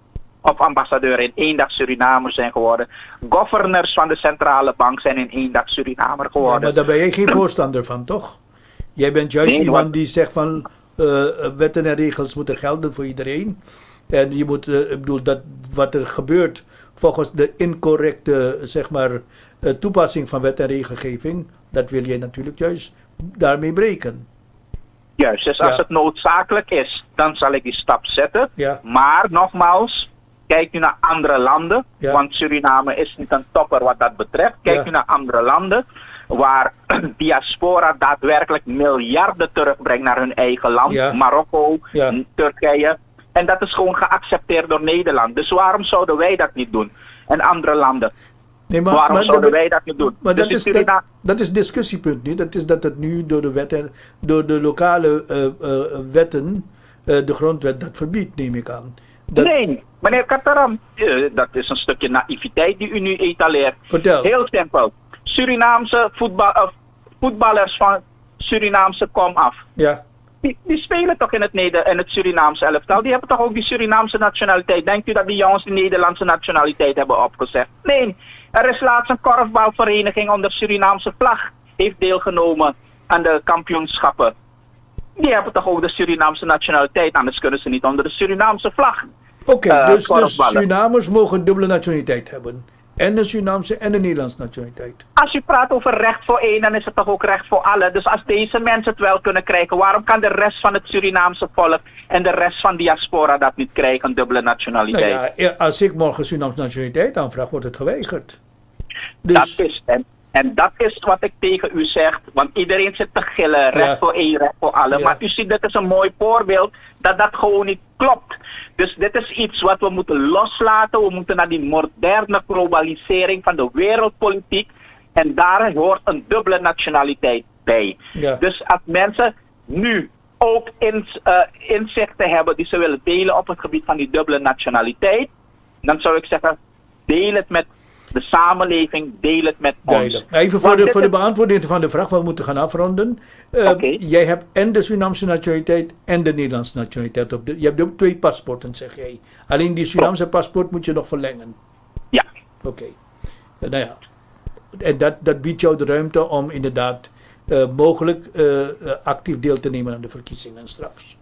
of ambassadeur in één dag Surinamer zijn geworden. Governors van de centrale bank zijn in één dag Surinamer geworden. Ja, maar daar ben jij geen voorstander van, toch? Jij bent juist nee, iemand die zegt van uh, wetten en regels moeten gelden voor iedereen. En je moet, uh, ik bedoel, dat wat er gebeurt volgens de incorrecte, zeg maar, uh, toepassing van wet en regelgeving, dat wil jij natuurlijk juist daarmee breken. Juist, dus als ja. het noodzakelijk is, dan zal ik die stap zetten. Ja. Maar nogmaals, kijk nu naar andere landen, ja. want Suriname is niet een topper wat dat betreft. Kijk ja. nu naar andere landen waar diaspora daadwerkelijk miljarden terugbrengt naar hun eigen land. Ja. Marokko, ja. Turkije. En dat is gewoon geaccepteerd door Nederland. Dus waarom zouden wij dat niet doen? En andere landen. Nee, maar, waarom maar zouden dat, wij dat niet doen? Maar dus dat, is, Surina- dat, dat is discussiepunt nu. Dat is dat het nu door de wetten, door de lokale uh, uh, wetten, uh, de grondwet dat verbiedt, neem ik aan. Dat... Nee, meneer Kataram, uh, dat is een stukje naïviteit die u nu etaleert. Vertel. Heel simpel. Surinaamse voetbal, uh, voetballers van Surinaamse komaf. Ja. Die, die spelen toch in het, Neder- in het Surinaamse elftal. Die hebben toch ook die Surinaamse nationaliteit. Denkt u dat die jongens de Nederlandse nationaliteit hebben opgezegd? Nee, er is laatst een korfbalvereniging onder Surinaamse vlag heeft deelgenomen aan de kampioenschappen. Die hebben toch ook de Surinaamse nationaliteit, anders kunnen ze niet onder de Surinaamse vlag. Oké, okay, uh, dus, dus Surinamers mogen dubbele nationaliteit hebben. En de Surinaamse en de Nederlandse nationaliteit. Als je praat over recht voor één, dan is het toch ook recht voor allen. Dus als deze mensen het wel kunnen krijgen, waarom kan de rest van het Surinaamse volk en de rest van diaspora dat niet krijgen, een dubbele nationaliteit? Nou ja, als ik morgen Surinaamse nationaliteit aanvraag, wordt het geweigerd. Dus... Dat is, en, en dat is wat ik tegen u zeg, want iedereen zit te gillen, recht ja. voor één, recht voor allen. Ja. Maar u ziet, dit is een mooi voorbeeld dat dat gewoon niet klopt. Dus dit is iets wat we moeten loslaten. We moeten naar die moderne globalisering van de wereldpolitiek. En daar hoort een dubbele nationaliteit bij. Ja. Dus als mensen nu ook in, uh, inzichten hebben die ze willen delen op het gebied van die dubbele nationaliteit, dan zou ik zeggen, deel het met de samenleving, deel het met ons. Even voor de, voor de beantwoording van de vraag, we moeten gaan afronden. Uh, okay. Jij hebt en de Surinaamse nationaliteit en de Nederlandse nationaliteit. Op de, je hebt ook twee paspoorten, zeg jij. Alleen die Surinaamse paspoort moet je nog verlengen. Ja. Oké. Okay. Uh, nou ja. En dat, dat biedt jou de ruimte om inderdaad uh, mogelijk uh, uh, actief deel te nemen aan de verkiezingen straks.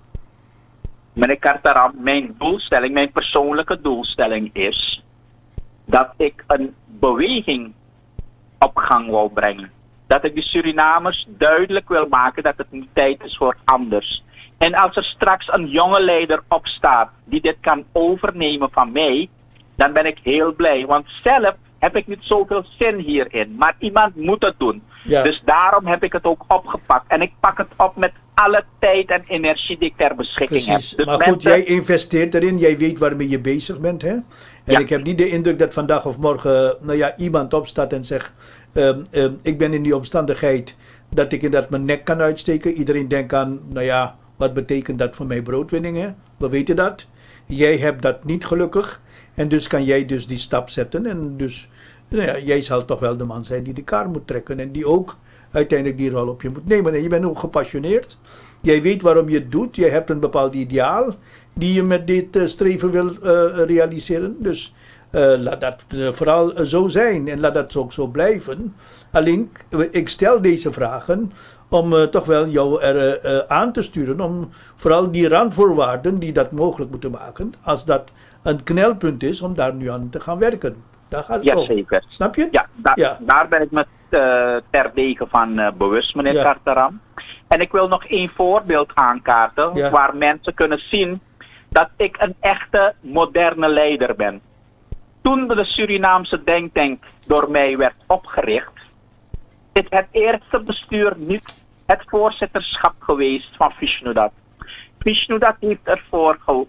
Meneer Kartaram, mijn doelstelling, mijn persoonlijke doelstelling is dat ik een beweging op gang wil brengen. Dat ik de Surinamers duidelijk wil maken dat het nu tijd is voor anders. En als er straks een jonge leider opstaat die dit kan overnemen van mij, dan ben ik heel blij. Want zelf heb ik niet zoveel zin hierin. Maar iemand moet het doen. Ja. Dus daarom heb ik het ook opgepakt. En ik pak het op met alle tijd en energie die ik ter beschikking Precies. heb. Dus maar goed, mensen... jij investeert erin. Jij weet waarmee je bezig bent, hè? En ja. ik heb niet de indruk dat vandaag of morgen nou ja, iemand opstaat en zegt, um, um, ik ben in die omstandigheid dat ik inderdaad mijn nek kan uitsteken. Iedereen denkt aan, nou ja, wat betekent dat voor mijn broodwinning, hè? We weten dat. Jij hebt dat niet gelukkig. En dus kan jij dus die stap zetten. En dus, nou ja, jij zal toch wel de man zijn die de kaart moet trekken. En die ook uiteindelijk die rol op je moet nemen. En je bent ook gepassioneerd. Jij weet waarom je het doet. Je hebt een bepaald ideaal die je met dit uh, streven wil uh, realiseren. Dus uh, laat dat uh, vooral uh, zo zijn. En laat dat ook zo blijven. Alleen, uh, ik stel deze vragen om uh, toch wel jou er uh, aan te sturen. Om vooral die randvoorwaarden die dat mogelijk moeten maken. Als dat een knelpunt is om daar nu aan te gaan werken. Daar gaat het ja, om. Zeker. Snap je het? Ja, da- ja, daar ben ik me uh, terdege van uh, bewust, meneer ja. Kartaram. En ik wil nog één voorbeeld aankaarten ja. waar mensen kunnen zien dat ik een echte moderne leider ben. Toen de Surinaamse denktank door mij werd opgericht, is het eerste bestuur niet het voorzitterschap geweest van Vishnudat. Vishnudat heeft ervoor ge-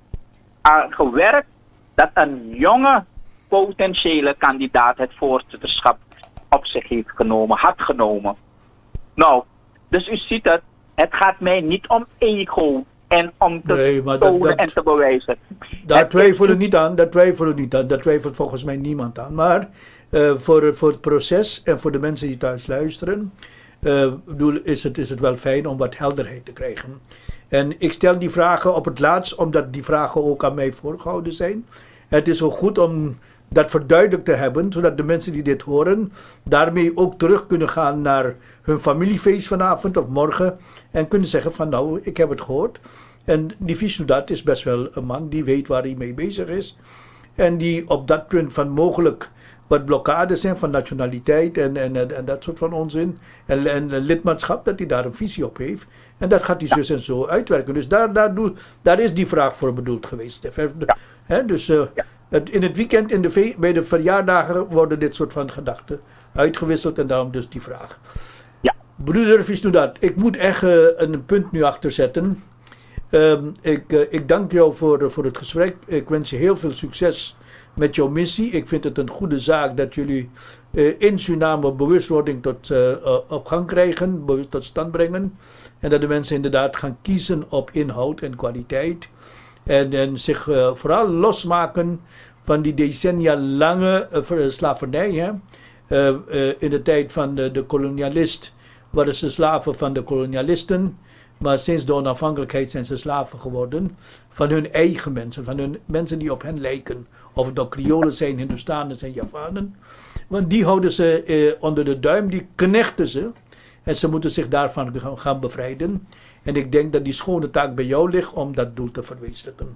aan gewerkt dat een jonge potentiële kandidaat het voorzitterschap op zich heeft genomen, had genomen. Nou, dus u ziet het, het gaat mij niet om ego en om te Nee, maar tonen dat- dat- en te bewijzen. Daar Het twijfelen is- we niet aan, daar twijfelen we niet aan, daar twijfelt volgens mij niemand aan. Maar eh, voor, voor het proces en voor de mensen die thuis luisteren, eh, bedoel, is, het, is het wel fijn om wat helderheid te krijgen. En ik stel die vragen op het laatst, omdat die vragen ook aan mij voorgehouden zijn. Het is ook goed om dat verduidelijkt te hebben, zodat de mensen die dit horen, daarmee ook terug kunnen gaan naar hun familiefeest vanavond of morgen. En kunnen zeggen van nou, ik heb het gehoord. En die Vishnudat is best wel een man die weet waar hij mee bezig is. En die op dat punt van mogelijk wat blokkades zijn van nationaliteit en, en, en, en dat soort van onzin. En, en lidmaatschap, dat hij daar een visie op heeft. En dat gaat hij zus en zo uitwerken. Dus daar, daar, doe, daar is die vraag voor bedoeld geweest. Hè, dus uh, het, in het weekend, in de ve- bij de verjaardagen, worden dit soort van gedachten uitgewisseld. En daarom dus die vraag. Ja. Broeder Vishnudat, ik moet echt uh, een punt nu achter zetten. Um, ik, uh, ik dank jou voor, uh, voor het gesprek. Ik wens je heel veel succes met jouw missie. Ik vind het een goede zaak dat jullie uh, in Suriname bewustwording tot, uh, uh, op gang krijgen, bewust tot stand brengen. En dat de mensen inderdaad gaan kiezen op inhoud en kwaliteit. En, en zich uh, vooral losmaken van die decennia lange uh, slavernij. Hè? Uh, uh, in de tijd van de, de kolonialist waren ze slaven van de kolonialisten. Maar sinds de onafhankelijkheid zijn ze slaven geworden van hun eigen mensen, van hun mensen die op hen lijken. Of het nou Kriolen zijn, Hindustanen zijn, Javanen. Want die houden ze eh, onder de duim, die knechten ze. En ze moeten zich daarvan gaan bevrijden. En ik denk dat die schone taak bij jou ligt om dat doel te verwezenlijken.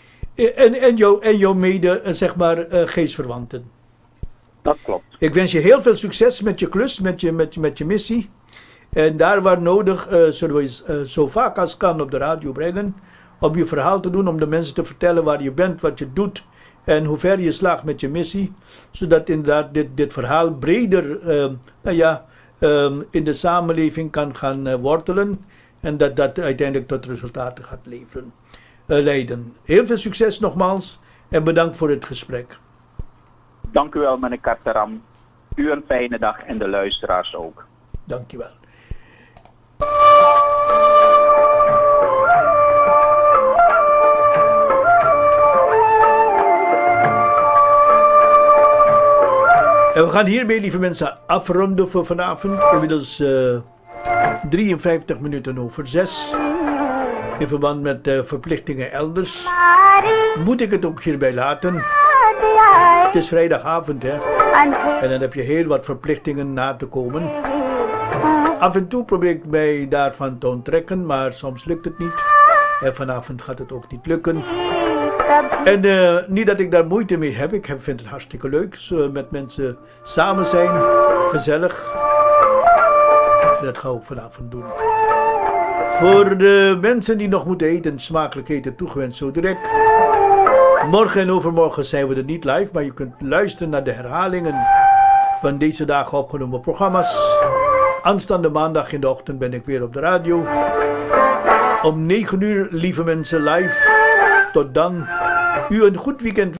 En, en, jou, en jouw mede, zeg maar, uh, geestverwanten. Dat klopt. Ik wens je heel veel succes met je klus, met je, met, met je missie. En daar waar nodig uh, zullen we uh, zo vaak als kan op de radio brengen. Om je verhaal te doen, om de mensen te vertellen waar je bent, wat je doet. En hoe ver je slaagt met je missie. Zodat inderdaad dit, dit verhaal breder uh, nou ja, uh, in de samenleving kan gaan uh, wortelen. En dat dat uiteindelijk tot resultaten gaat leveren, uh, leiden. Heel veel succes nogmaals. En bedankt voor het gesprek. Dank u wel, meneer Kartaram. U een fijne dag en de luisteraars ook. Dank je wel. En we gaan hiermee, lieve mensen, afronden voor vanavond. Inmiddels uh, drieënvijftig minuten over zes. In verband met uh, verplichtingen elders. Moet ik het ook hierbij laten. Het is vrijdagavond, hè. En dan heb je heel wat verplichtingen na te komen. Af en toe probeer ik mij daarvan te onttrekken, maar soms lukt het niet. En vanavond gaat het ook niet lukken. En uh, niet dat ik daar moeite mee heb. Ik vind het hartstikke leuk. Zo met mensen samen zijn. Gezellig. En dat ga ik ook vanavond doen. Voor de mensen die nog moeten eten, smakelijk eten toegewenst zo direct. Morgen en overmorgen zijn we er niet live, maar je kunt luisteren naar de herhalingen van deze dagen opgenomen programma's. Aanstaande maandag in de ochtend ben ik weer op de radio. Om negen uur, lieve mensen, live. Tot dan. U een goed weekend.